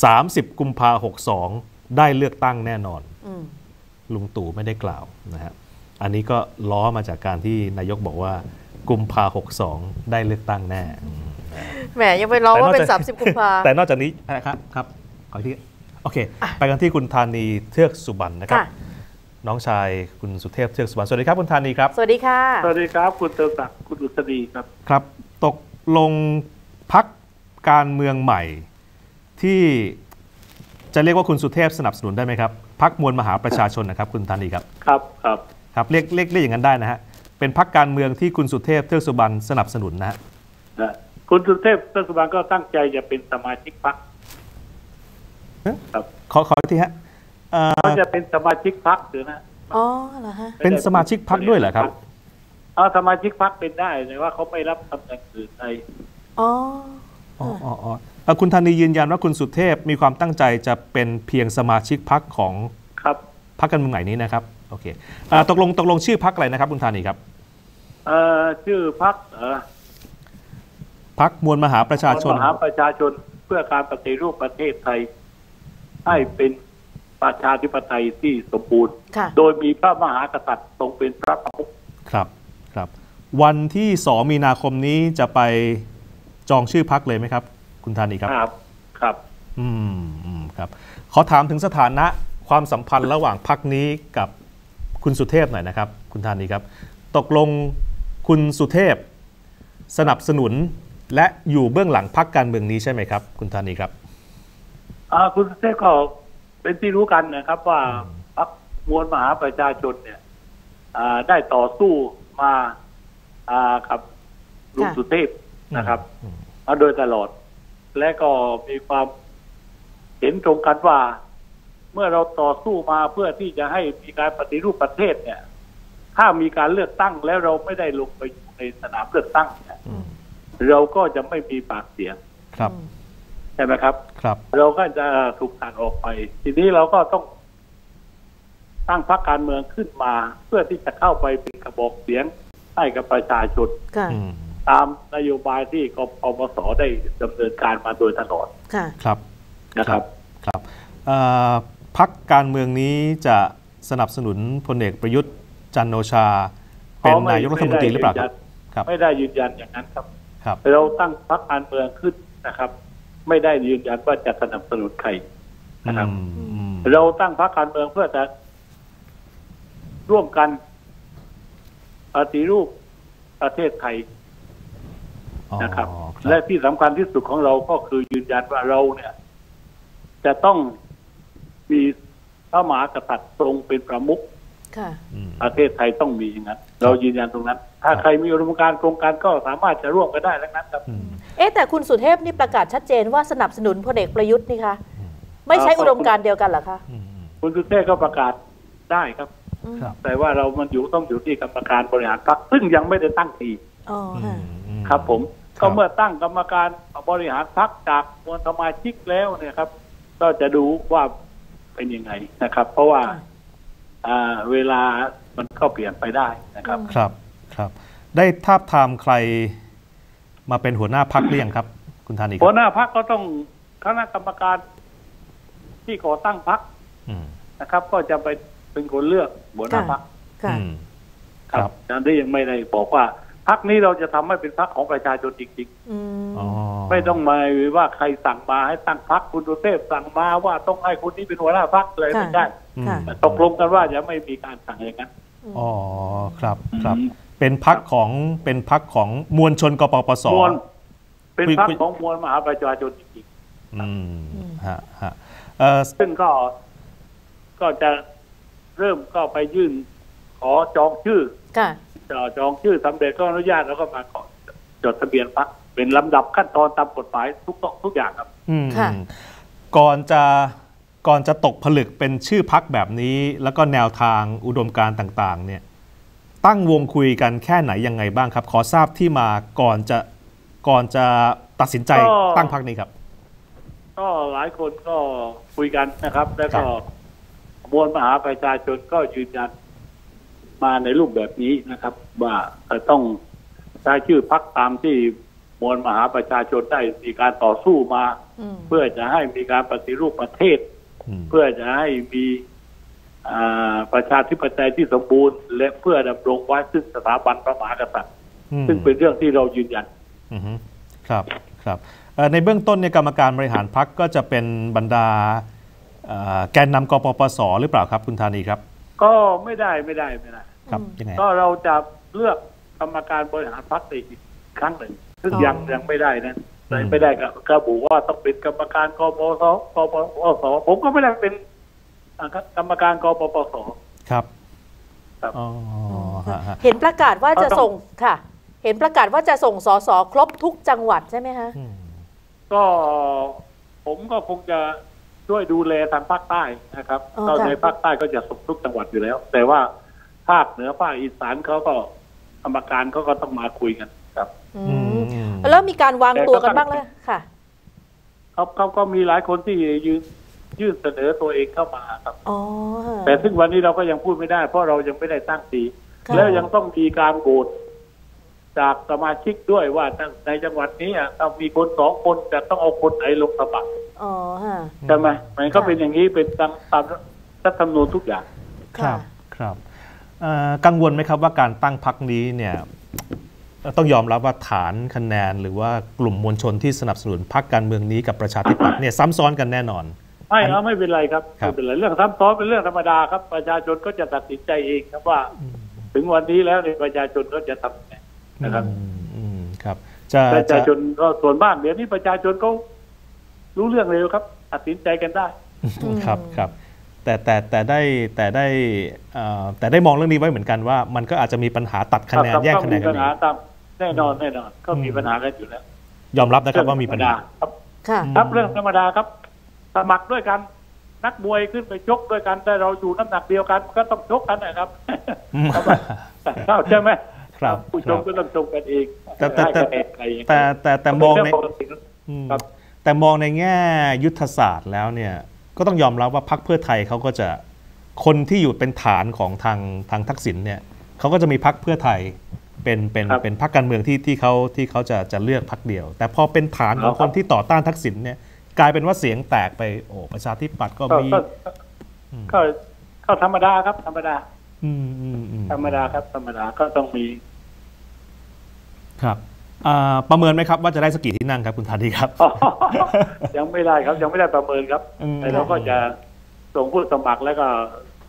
S1: 30 กุมภา62ได้เลือกตั้งแน่นอนลุงตู่ไม่ได้กล่าวนะฮะอันนี้ก็ล้อมาจากการที่นายกบอกว่ากุมภา62ได้เลือกตั้งแน่
S2: แหมยังไปล้อว่าเป็น30 กุมภา
S1: แต่นอกจากนี้ครับขอที่โอเคไปกันที่คุณธานีเทือกสุบรรณนะครับน้องชายคุณสุเทพเทือกสุบรรณสวัสดีครับคุณธานีครับ
S2: สวัสดีค่ะ
S8: สวัสดีครับคุณเติมศักดิ์คุณอุษดีครับ
S1: ครับตกลงพรรคการเมืองใหม่ที่จะเรียกว่าคุณสุเทพสนับสนุนได้ไหมครับพรรคมวลมหาประชาชนนะครับคุณธานีครับ
S8: ครับ
S1: เรียกอย่างนั้นได้นะฮะเป็นพรรคการเมืองที่คุณสุเทพเทือกสุบรรณสนับสนุนนะ
S8: คุณสุเทพเทือกสุบรรณก็ตั้งใจจะเป็นสมาชิกพรรคครับ
S1: ขออีกทีฮะ
S8: เขาจะเป็นสมาชิกพรรคหรือนะ
S2: อ๋อเหรอฮะ
S1: เป็นสมาชิกพรรคด้วยเหรอครับ
S8: สมาชิกพรรคเป็นได้แต่ว่าเขาไม่รับตำแหน่งอื่นใด
S2: อ๋
S1: อคุณธานียืนยันว่าคุณสุเทพมีความตั้งใจจะเป็นเพียงสมาชิกพรรคของ
S8: ครับ
S1: พรรคการเมืองไหนนี้นะครับโอเคตกลงชื่อพรรคอะไรนะครับคุณธานีครับ
S8: ชื่อพรรค
S1: พรรคมวลมหาประชาชน
S8: เพื่อการปฏิรูปประเทศไทยให้เป็นประชาธิปไตยที่สมบูรณ์โดยมีพระมหากษัตริย์ทรงเป็นพระประมุข
S1: ครับวันที่2 มีนาคมนี้จะไปจองชื่อพรรคเลยไหมครับคุณธานีครับ
S8: ครับ
S1: ครับขอถามถึงสถานะความสัมพันธ์ระหว่างพรรคนี้กับคุณสุเทพหน่อยนะครับคุณธานีครับตกลงคุณสุเทพสนับสนุนและอยู่เบื้องหลังพรรคการเมืองนี้ใช่ไหมครับคุณธานีครับ
S8: คุณสุเทพก็เป็นที่รู้กันนะครับว่าพรรคมวลมหาประชาชนเนี่ยได้ต่อสู้มากับลุงสุเทพนะครับมาโดยตลอดและก็มีความเห็นตรงกันว่าเมื่อเราต่อสู้มาเพื่อที่จะให้มีการปฏิรูปประเทศเนี่ยถ้ามีการเลือกตั้งแล้วเราไม่ได้ลงไปอยู่ในสนามเลือกตั้งเนี่ยเราก็จะไม่มีปากเสียง
S1: ครับ
S8: ใช่ไหมครับ
S1: ครับ
S8: เราก็จะถูกตัดออกไปทีนี้เราก็ต้องตั้งพรรคการเมืองขึ้นมาเพื่อที่จะเข้าไปเป็นกระบอกเสียงให้กับประชาชนตามนโยบายที่กปปสได้ดำเนินการมาโดยตลอด
S1: ครับ
S8: นะครับ
S1: พรรคการเมืองนี้จะสนับสนุนพลเอกประยุทธ์จันทร์โอชาเป็นนายกรัฐมนตรีหรือเปล่าครับ
S8: ไม่ได้ยืนยันอย่างนั้นครับเราตั้งพรรคการเมืองขึ้นนะครับไม่ได้ยืนยันว่าจะสนับสนุนใครนะครับเราตั้งพรรคการเมืองเพื่อจะร่วมกันปฏิรูปประเทศไทยนะครับและที่สำคัญที่สุดของเราก็คือยืนยันว่าเราเนี่ยจะต้องมีพระมหากษัตริย์ทรงเป็นประมุขประเทศไทยต้องมีอย่างนั้นเรายืนยันตรงนั้นถ้าใครมีอุดมการณ์โครงการก็สามารถจะร่วมกันได้ทั้งนั้นครับ
S2: แต่คุณสุเทพนี่ประกาศชัดเจนว่าสนับสนุนพลเอกประยุทธ์นี่คะไม่ใช่อุดมการณ์เดียวกันเหรอคะ
S8: คุณสุเทพก็ประกาศได้ครับแต่ว่าเรามันต้องอยู่ที่กรรมการบริหารพรรคซึ่งยังไม่ได้ตั้งทีครับผมก็เมื่อตั้งกรรมการบริหารพรรคจากมวลสมาชิกแล้วเนี่ยครับก็จะดูว่าเป็นยังไงนะครับเพราะว่าเวลามันก็เปลี่ยนไปได้นะครับ
S1: ครับได้ทาบทามใครมาเป็นหัวหน้าพรรคหรือยังครับคุณธานี
S8: หัวหน้าพรรคก็ต้องคณะกรรมการที่ก่อตั้งพรรคนะครับก็จะไปเป็นคนเลือกหัวหน้าพรรคครับดังนั้นยังไม่ได้บอกว่าพรรคนี้เราจะทำให้เป็นพรรคของประชาชนจริงๆไม่ต้องมาว่าใครสั่งมาให้ตั้งพรรคคุณสุเทพสั่งมาว่าต้องให้คนนี้เป็นหัวหน้าพรรคเลยไม่ได้ตกลงกันว่าจะไม่มีการสั่งอย่างนั้น
S1: ครับเป็นพรรคของมวลชนกปปส
S8: เป็นพรรคของมวลมหาประชาชนจริงๆซึ่งก็จะเริ่มก็ไปยื่นขอจองชื่อจองชื่อสำเร็จก็อนุญาตแล้วก็มาขอจดทะเบียนพรรคเป็นลำดับขั้นตอนตามกฎหมายทุกอย่างครับ
S1: ก่อนจะตกผลึกเป็นชื่อพรรคแบบนี้แล้วก็แนวทางอุดมการณ์ต่างๆเนี่ยตั้งวงคุยกันแค่ไหนยังไงบ้างครับขอทราบที่มาก่อนจะตัดสินใจตั้งพรรคนี้ครับ
S8: ก็หลายคนก็คุยกันนะครับแล้วก็มวลมหาประชาชนก็ยืนยันมาในรูปแบบนี้นะครับว่าต้องใช้ชื่อพรรคตามที่มวลมหาประชาชนได้มีการต่อสู้มาเพื่อจะให้มีการปฏิรูปประเทศเพื่อจะให้มีประชาธิปไตยที่สมบูรณ์และเพื่อดำรงไว้ซึ่งสถาบันพระมหากษัตริย์ซึ่งเป็นเรื่องที่เรายืนยัน
S1: ครับในเบื้องต้นในกรรมการบริหารพรรคก็จะเป็นบรรดาแกนนำกปปสหรือเปล่าครับคุณธานีครับ
S8: ก็ไม่ได้
S1: ครับยังไง
S8: ก็เราจะเลือกกรรมการบริหารพรรคอีกครั้งหนึ่งซึ่งยังไม่ได้นะไม่ได้ก็ระบุว่าต้องเป็นกรรมการกปปสผมก็ไม่ได้เป็นกรรมการกปปส
S1: ครับ
S2: เห็นประกาศว่าจะส่งค่ะเห็นประกาศว่าจะส่งสสครบทุกจังหวัดใช่ไหมคะ
S8: ก็ผมก็คงจะช่วยดูแลทางภาคใต้นะครับก็ในภาคใต้ก็จะส่งทุกจังหวัดอยู่แล้ว แต่ว่าภาคเหนือภาคอีสานเขาก็กรรมการเขาก็ต้องมาคุยกันครับ
S2: แล้วมีการวางตัวกันบ้างแล้วค่ะ
S8: เขาก็มีหลายคนที่ยื่นเสนอตัวเองเข้ามาครับแต่ซึ่งวันนี้เราก็ยังพูดไม่ได้เพราะเรายังไม่ได้ตั้งทีแล้วยังต้องมีการโหวตจากสมาชิกด้วยว่าในจังหวัดนี้ต้องมีคน2 คนจะต้องเอาคนไหนลงสมัครใช่ไหมมันก็เป็นอย่างนี้เป็นตามรัฐธรรมนูญทุกอย่าง
S1: ครับกังวลไหมครับว่าการตั้งพรรคนี้เนี่ยต้องยอมรับว่าฐานคะแนนหรือว่ากลุ่มมวลชนที่สนับสนุนพรรคการเมืองนี้กับประชาธิปัตย์เนี่ยซ้ำซ้อนกันแน่นอน
S8: ไม่เป็นไรครับไม่เป็นไรเรื่องซ้ำซ้อนเป็นเรื่องธรรมดาครับประชาชนก็จะตัดสินใจเองครับว่าถึงวันนี้แล้วในประชาชนก็จะทำไงนะครับ
S1: ครับ
S8: ประชาชนก็ส่วนมากเดี๋ยวนี้ประชาชนเขารู้เรื่องเร็วครับตัดสินใจกันได้
S1: ครับแต่ได้มองเรื่องนี้ไว้เหมือนกันว่ามันก็อาจจะมีปัญหาตัดคะแนนแย่งคะแนนกัน
S8: แน่นอนก็มีปัญหากันอยู่แล้ว
S1: ยอมรับนะครับว่ามีปัญหา
S8: ครับเรื่องธรรมดาครับสมัครด้วยกันนักมวยขึ้นไปชกด้วยกันแต่เราอยู่น้ำหนักเดียวกันก็ต้องชกกันนะครับใช่ไหมผู้ชมก็ต้องชมกันเอง
S1: แต่มองในแง่ยุทธศาสตร์แล้วเนี่ยก็ต้องยอมรับว่าพรรคเพื่อไทยเขาก็จะคนที่อยู่เป็นฐานของทางทักษิณเนี่ยเขาก็จะมีพรรคเพื่อไทยเป็นพรรคการเมืองที่เขาจะเลือกพรรคเดียวแต่พอเป็นฐานของคนที่ต่อต้านทักษิณเนี่ยกลายเป็นว่าเสียงแตกไปประชาธิปัตย์ก็มี
S8: ก็ธรรมดาครับธรรมดาธรรมดาครับธรรมดาก็ต้องมี
S1: ครับประเมินไหมครับว่าจะได้สักกี่ที่นั่งครับคุณธานีครับ
S8: ยังไม่ได้ครับยังไม่ได้ประเมินครับแต่เราก็จะส่งผู้สมัครแล้วก็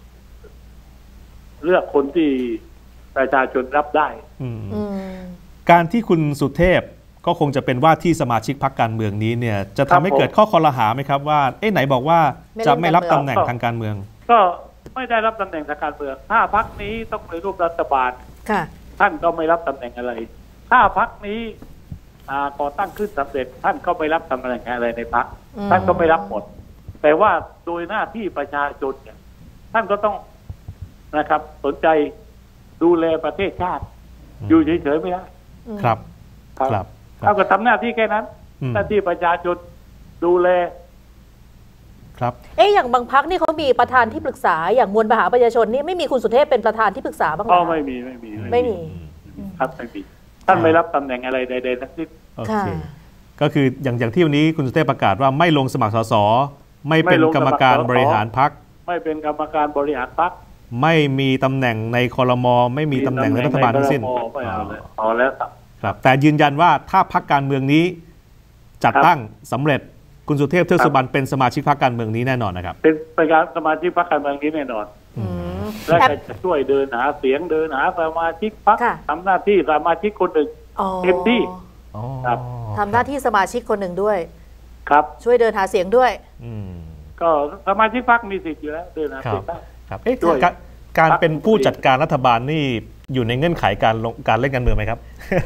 S8: เลือกคนที่ประชาชนรับได้
S1: การที่คุณสุเทพก็คงจะเป็นว่าที่สมาชิกพรรคการเมืองนี้เนี่ยจะทำให้เกิดข้อคอรหาไหมครับว่าไหนบอกว่าจะไม่รับตำแหน่งทางการเมือง
S8: ก็ไม่ได้รับตำแหน่งทางการเมืองถ้าพรรคนี้ต้องไปร่วมรัฐบาลท่านก็ไม่รับตำแหน่งอะไรถ้าพรรคนี้ก่อตั้งขึ้นสำเร็จท่านก็ไม่รับตำแหน่งอะไรในพรรคท่านก็ไม่รับหมดแต่ว่าโดยหน้าที่ประชาชนเนี่ยท่านก็ต้องนะครับสนใจดูแลประเทศชาติอยู่เฉยๆไม่ได้
S1: ครับ
S8: เขาก็ทำหน้าที่แค่นั้นหน้าที่ประชาชนดูแล
S1: ครับ
S2: อย่างบางพรรคนี่เขามีประธานที่ปรึกษาอย่างมวลมหาประชาชนนี่ไม่มีคุณสุเทพเป็นประธานที่ปรึกษาบ้างไหม
S8: ไม่มีครับไม่มีท่านไม่รับตำแหน่งอะไรใดๆทั้งสิ้น
S1: โอเคก็คืออย่างที่วันนี้คุณสุเทพประกาศว่าไม่ลงสมัครสสไม่เป็นกรรมการบริหารพรรค
S8: ไม่เป็นกรรมการบริหารพรรค
S1: ไม่มีตำแหน่งในครม.ไม่มีตำแหน่งในรัฐบาลทั้งสิ้น
S8: เอาแล้ว
S1: ครับแต่ยืนยันว่าถ้าพรรคการเมืองนี้จัดตั้งสำเร็จคุณสุเทพเทือกสุบรรณเป็นสมาชิกพรรคการเมืองนี้แน่นอนนะครับ
S8: เป็นการสมาชิกพรรคการเมืองนี้แน่นอนและจะช่วยเดินหาเสียงเดินหาสมาชิกพรรคทำหน้าที่สมาชิกคนหนึ่งเต็มที่
S2: ครับทำหน้าที่สมาชิกคนหนึ่งด้วย
S8: ครับ
S2: ช่วยเดินหาเสียงด้วย
S8: ก็สมาชิกพรรคมีสิทธิ์อยู่แล้วเดินหาเสียงได้
S1: ครับการเป็นผู้จัดการรัฐบาลนี่อยู่ในเงื่อนไขการเล่นการเมืองไหมครับ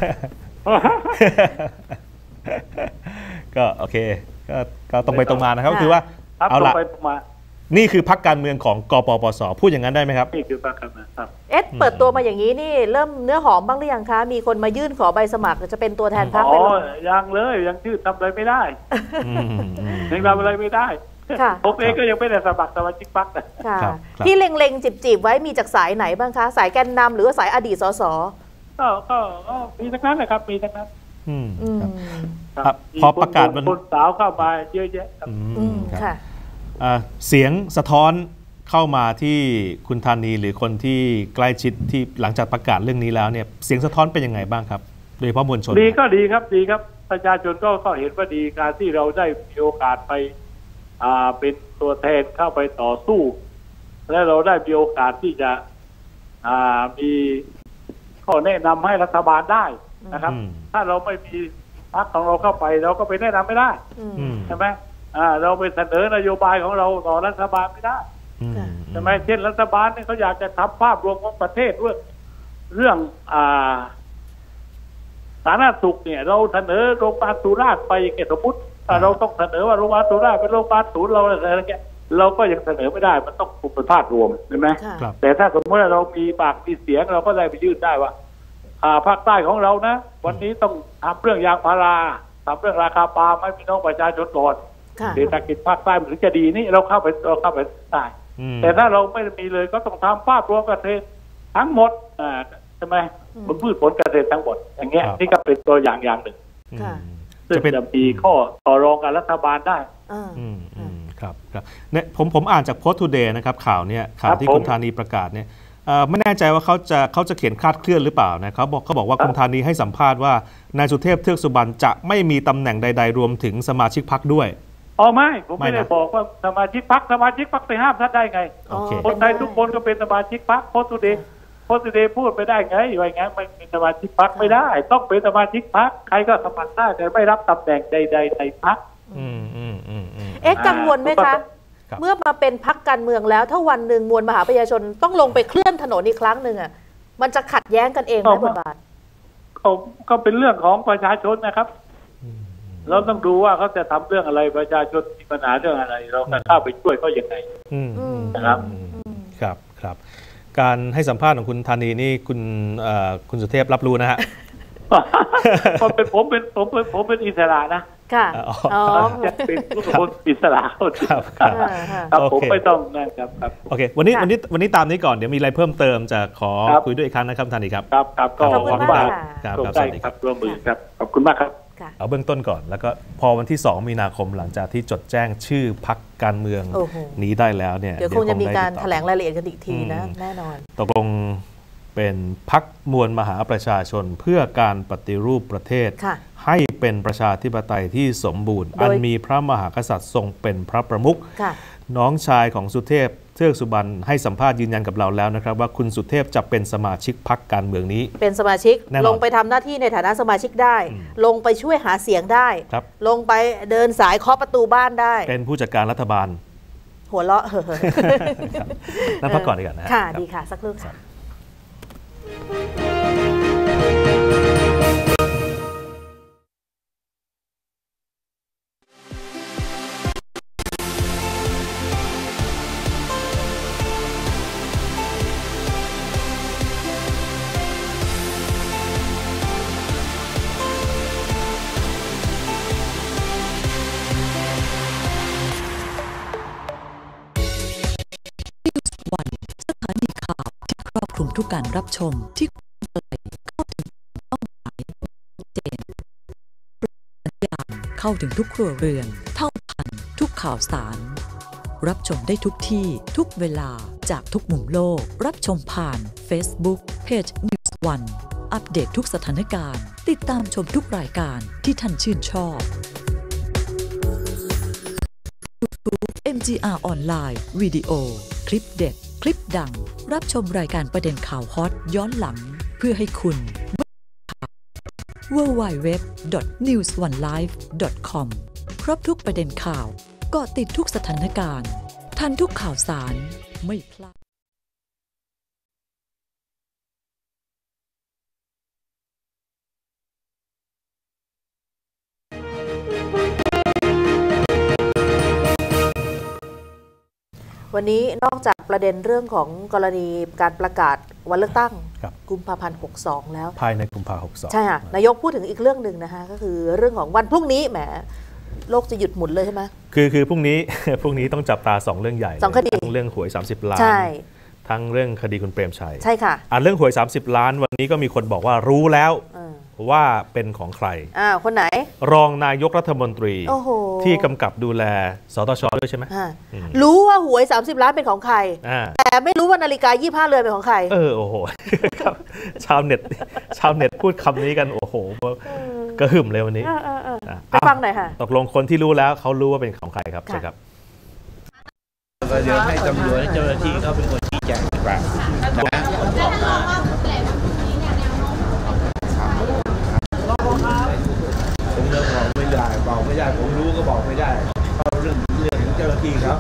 S1: ก็โอเคก็ตรงไปตรงมานะครับคือว่าเอาละนี่คือพรรคการเมืองของกปปส.พูดอย่างนั้นได้ไหมครับ
S8: นี่คือพรรคการเมืองครับ
S2: เปิดตัวมาอย่างนี้นี่เริ่มเนื้อหอมบ้างหรือยังคะมีคนมายื่นขอใบสมัครจะเป็นตัวแทนพรรคไหม
S8: ยังเลยยังชื่อทำอะไรไม่ได้ยังทำอะไรไม่ได้ผมเองก็ยังไม่ได้สมัครสมาชิกพรรค
S2: ที่เล็งๆจีบไว้มีจากสายไหนบ้างคะสายแกนนำหรือว่าสายอดีตสส
S8: ก็มีทั้งนั้นนะครับมีทั้งนั้น
S1: พอประกาศ
S8: คนสาวเข้ามาเยอะแยะ
S2: ค่ะ
S1: เสียงสะท้อนเข้ามาที่คุณธานีหรือคนที่ใกล้ชิดที่หลังจากประกาศเรื่องนี้แล้วเนี่ยเสียงสะท้อนเป็นยังไงบ้างครับโดยเฉพาะมวลชน
S8: ดีครับประชาชนก็เห็นว่าดีการที่เราได้มีโอกาสไปเป็นตัวแทนเข้าไปต่อสู้และเราได้มีโอกาสที่จะมีข้อแนะนำให้รัฐบาลได้นะครับถ้าเราไม่มีพรรคของเราเข้าไปเราก็ไปแนะนำไม่ได้ใช่ไหมเราไปเสนอนโยบายของเราต่อรัฐบาลไม่ได้ใช่ไหมเช่นรัฐบาลเนี่ยเขาอยากจะทำภาพรวมของประเทศด้วยเรื่องสาธารณสุขเนี่ยเราเสนอโรงพยาบาลสุราษฎร์ไปอย่างเงี้ยสมมติเราต้องเสนอว่าโรงพยาบาลสุราษฎร์เป็นโรงพยาบาลศูนย์เราอะไรเงี้ยเราก็ยังเสนอไม่ได้มันต้องเป็นภาพรวมใช่ไหมแต่ถ้าสมมติเรามีปากมีเสียงเราก็ได้ไปยื่นได้ว่าภาคใต้ของเรานะวันนี้ต้องทำเรื่องยางพาราทำเรื่องราคาปาล์มให้พี่น้องประชาชนก่อนเศรษฐกิจภาคใต้มันถึงจะดีนี่เราเข้าไปได้แต่ถ้าเราไม่มีเลยก็ต้องทำภาพรวมเกษตรทั้งหมดใช่ไหมพืชผลเกษตรทั้งหมดอย่างเงี้ยนี่ก็เป็นตัวอย่างหนึ่งซึ่งจะมีข้อต่อรองกับรัฐบาลได้
S1: ครับเนี่ยผมอ่านจากโพสต์ทูเดย์นะครับข่าวที่คุณธานีประกาศเนี่ยไม่แน่ใจว่าเขาจะเขียนคลาดเคลื่อนหรือเปล่านะเขาบอกว่าคุณธานีให้สัมภาษณ์ว่านายสุเทพเทือกสุบรรณจะไม่มีตำแหน่งใดๆรวมถึงสมาชิกพรรคด้วย
S8: ไม่ผมไม่ได้บอกว่าสมาชิกพรรคไปห้ามท่านได้ไงคนไทยทุกคนก็เป็นสมาชิกพรรคโพสต์ทูเดย์พูดไปได้ไงว่าอย่างงั้นไม่เป็นสมาชิกพรรคไม่ได้ต้องเป็นสมาชิกพรรคใครก็สมัครได้แต่ไม่รับตำแหน่งใดๆในพรรค
S2: กังวลไหมคะเมื่อมาเป็นพรรคการเมืองแล้วถ้าวันหนึ่งมวลมหาประชาชนต้องลงไปเคลื่อนถนนอีกครั้งหนึ่งมันจะขัดแย้งกันเองไหมบทบาท
S8: ก็เป็นเรื่องของประชาชนนะครับเราต้องดูว่าเขาจะทำเรื่องอะไรประชาชนมีปัญหาเรื่องอะไรเราจะเข้าไปช่วยเขาอย่างไรนะครับ
S1: ครับการให้สัมภาษณ์ของคุณธานีนี่คุณสุเทพรับรู้นะฮะ
S8: ผมเป็นอิสระนะ
S2: ค่ะ
S8: จะเป็นคนอิสระครับผมไม่ต้องนะครับ
S1: โอเควันนี้ตามนี้ก่อนเดี๋ยวมีอะไรเพิ่มเติมจะขอคุยด้วยอีกครั้งนะครับธานีครับ
S8: ครับก็ขอบคุณมากครับสวัสดีครับร่วมมือครับขอบคุณมากครับ
S1: เอาเบื้องต้นก่อนแล้วก็พอวันที่2 มีนาคมหลังจากที่จดแจ้งชื่อพรรคการเมืองนี้ได้แล้วเนี่ย
S2: เดี๋ยวคงจะมีการแถลงรายละเอียดกันอีกทีนะแน่นอน
S1: ตกลงเป็นพรรคมวลมหาประชาชนเพื่อการปฏิรูปประเทศให้เป็นประชาธิปไตยที่สมบูรณ์อันมีพระมหากษัตริย์ทรงเป็นพระประมุขน้องชายของสุเทพเทือกสุบรรณให้สัมภาษณ์ยืนยันกับเราแล้วนะครับว่าคุณสุเทพจะเป็นสมาชิกพรรคการเมืองนี้
S2: เป็นสมาชิกลงไปทำหน้าที่ในฐานะสมาชิกได้ลงไปช่วยหาเสียงได้ลงไปเดินสายเคาะประตูบ้านได้
S1: เป็นผู้จัดการรัฐบาล
S2: หัวเราะ
S1: นั่นพักก่อนดีกว่านะ
S2: ค่ะดีค่ะสักครู่ค่ะ
S5: ทุกการรับชมที่เข้าถึงเป้าหมายเจนสัญญาณเข้าถึงทุกครัวเรือนเท่าทันทุกข่าวสารรับชมได้ทุกที่ทุกเวลาจากทุกมุมโลกรับชมผ่าน Facebook Page News One อัปเดตทุกสถานการณ์ติดตามชมทุกรายการที่ท่านชื่นชอบ YouTube MGR ออนไลน์วิดีโอคลิปเด็ดคลิปดังรับชมรายการประเด็นข่าวฮอตย้อนหลังเพื่อให้คุณ www.newsonelive.com ครบทุกประเด็นข่าวเกาะติดทุกสถานการณ์ทันทุกข่าวสารไม่พลาด
S2: วันนี้นอกจากประเด็นเรื่องของกรณีการประกาศวันเลือกตั้งกุมภาพันธ์ 62แล้ว
S1: ภายในกุมภาพันธ์ 62
S2: ใช่ค่ะนายกพูดถึงอีกเรื่องหนึ่งนะคะก็คือเรื่องของวันพรุ่งนี้แหมโลกจะหยุดหมุนเลยใช่ไหม
S1: คือพรุ่งนี้ต้องจับตา2เรื่องใหญ่
S2: 2คดี
S1: ทั้งเรื่องหวย30 ล้านทั้งเรื่องคดีคุณเปรมชัย
S2: ใช่ค่ะ
S1: เรื่องหวย30 ล้านวันนี้ก็มีคนบอกว่ารู้แล้วว่าเป็นของใคร
S2: คนไหน
S1: รองนายกรัฐมนตรีที่กำกับดูแลสตช.ด้วยใช่ไหม
S2: รู้ว่าหวย30 ล้านเป็นของใครแต่ไม่รู้ว่านาฬิกา25 เรือนเป็นของใคร
S1: โอ้โหชาวเน็ตพูดคำนี้กันโอ้โหกระหึ่มเลยวันนี้
S2: ไปฟังหน่อยค่ะ
S1: ตกลงคนที่รู้แล้วเขารู้ว่าเป็นของใครครับใช่ครับ
S9: เดี๋ยวให้ตำรวจเจ้าหน้าที่เขาเป็นคนชี้แจงดีกว่านะผมเรื่องบอกไม่ได้ผมรู้ก็บอกไม่ได้เขาเรื่องของเจ้าหน้าที่ครับ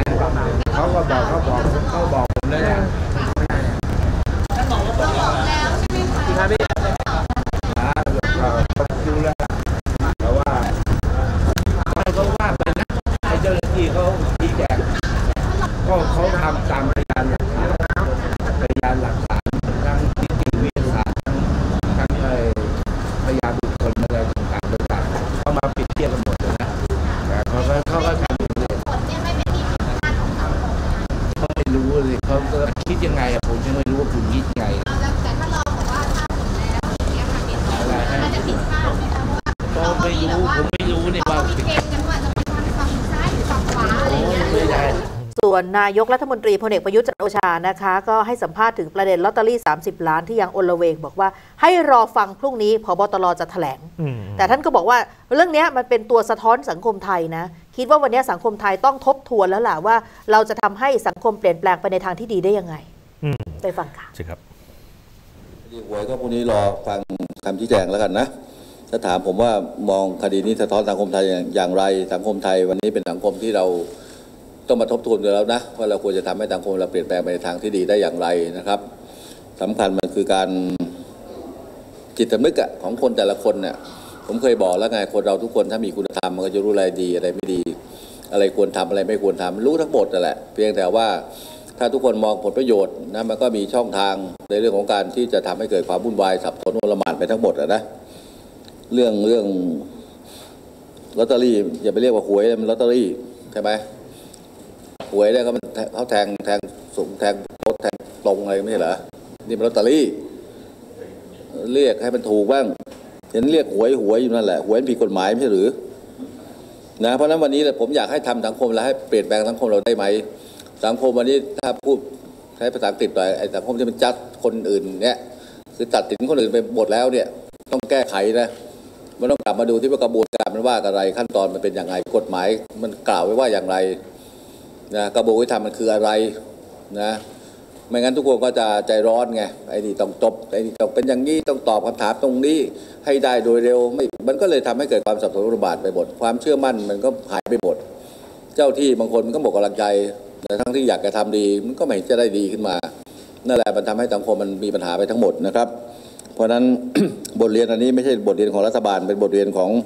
S9: เขาก็บอกผมแล้วก็เขาทำตามพยานหลักฐานทั้งนิติวิทยาศาสตร์ทั้งพยานบุคคลอะไรต่างๆเข้ามาเปรียบเทียบกันหมดเลยนะแต่เขาก็ทำอย่างนี้เขาไม่รู้เลยเขาคิดยังไงอะผมยังไม่รู้ว่าคุณคิดยังไงแต่ถ้าลองบอกว่าถ้าผลแล้วอะไรมันจะผิดพลาดไหมคะก็ไม่รู้ผมไม่รู้เนี่ยว่าเกมกันว่าจะไปทางฝั่งซ้ายหรือฝั่งขวาอะไรอย่างเงี้ยไม่ได้
S2: ส่วนนายกรัฐมนตรีพลเอกประยุทธ์จันทร์โอชานะคะก็ให้สัมภาษณ์ถึงประเด็นลอตเตอรี่30 ล้านที่ยังอลเวงบอกว่าให้รอฟังพรุ่งนี้ผบตรจะแถลงแต่ท่านก็บอกว่าเรื่องนี้มันเป็นตัวสะท้อนสังคมไทยนะคิดว่าวันนี้สังคมไทยต้องทบทวนแล้วล่ะว่าเราจะทำให้สังคมเปลี่ยนแปลงไปในทางที่ดีได้ยังไงไปฟังค่ะ
S1: ใช่ครับ
S7: หวยก็พรุ่งนี้รอฟังคำชี้แจงแล้วกันนะถ้าถามผมว่ามองคดีนี้สะท้อนสังคมไทยอย่างไรสังคมไทยวันนี้เป็นสังคมที่เราต้องมาทบทวนกันแล้วนะว่าเราควรจะทำให้สังคมเราเปลี่ยนแปลงไปในทางที่ดีได้อย่างไรนะครับสำคัญมันคือการจิตสำนึกของคนแต่ละคนเนี่ยผมเคยบอกแล้วไงคนเราทุกคนถ้ามีคุณธรรมมันก็จะรู้อะไรดีอะไรไม่ดีอะไรควรทำอะไรไม่ควรทำรู้ทั้งหมดนั่นแหละเพียงแต่ว่าถ้าทุกคนมองผลประโยชน์นะมันก็มีช่องทางในเรื่องของการที่จะทำให้เกิดความวุ่นวายสับสนโอลหม่านไปทั้งหมดนะเรื่องลอตเตอรี่อย่าไปเรียกว่าหวยมันลอตเตอรี่ใช่ไหมหวยเนี่ยเขาแทงสูงแทงโคตรแทงตรงอะไรไม่ใช่เหรอนี่มันลอตเตอรี่เรียกให้มันถูกบ้างเห็นเรียกหวยอยู่นั่นแหละหวยผิดกฎหมายไม่ใช่หรือนะเพราะนั้นวันนี้ผมอยากให้ทำสังคมแล้วให้เปลี่ยนแปลงสังคมเราได้ไหมสังคมวันนี้ถ้าพูดใช้ภาษาอังกฤษหน่อยไอ้สังคมที่มันจัดคนอื่นเนี่ยคือตัดสินคนอื่นไปหมดแล้วเนี่ยต้องแก้ไขนะมันต้องกลับมาดูที่ว่ากระบวนการมันว่าอะไรขั้นตอนมันเป็นอย่างไรกฎหมายมันกล่าวไว้ว่าอย่างไรนะกระบวนการทำมันคืออะไรนะไม่งั้นทุกคนก็จะใจร้อนไงไอ้นี่ต้องจบไอ้นี่ต้องเป็นอย่างนี้ต้องตอบคำถามตรงนี้ให้ได้โดยเร็วไม่มันก็เลยทำให้เกิดความสับสนระบาดไปหมดความเชื่อมั่นมันก็หายไปหมดเจ้าที่บางคนมันก็หมดกำลังใจแต่ทั้งที่อยากจะทำดีมันก็ไม่จะได้ดีขึ้นมานั่นแหละมันทำให้สังคมมันมีปัญหาไปทั้งหมดนะครับเพราะฉะนั้น บทเรียนอันนี้ไม่ใช่บทเรียนของรัฐบาลเป็นบทเรียนของ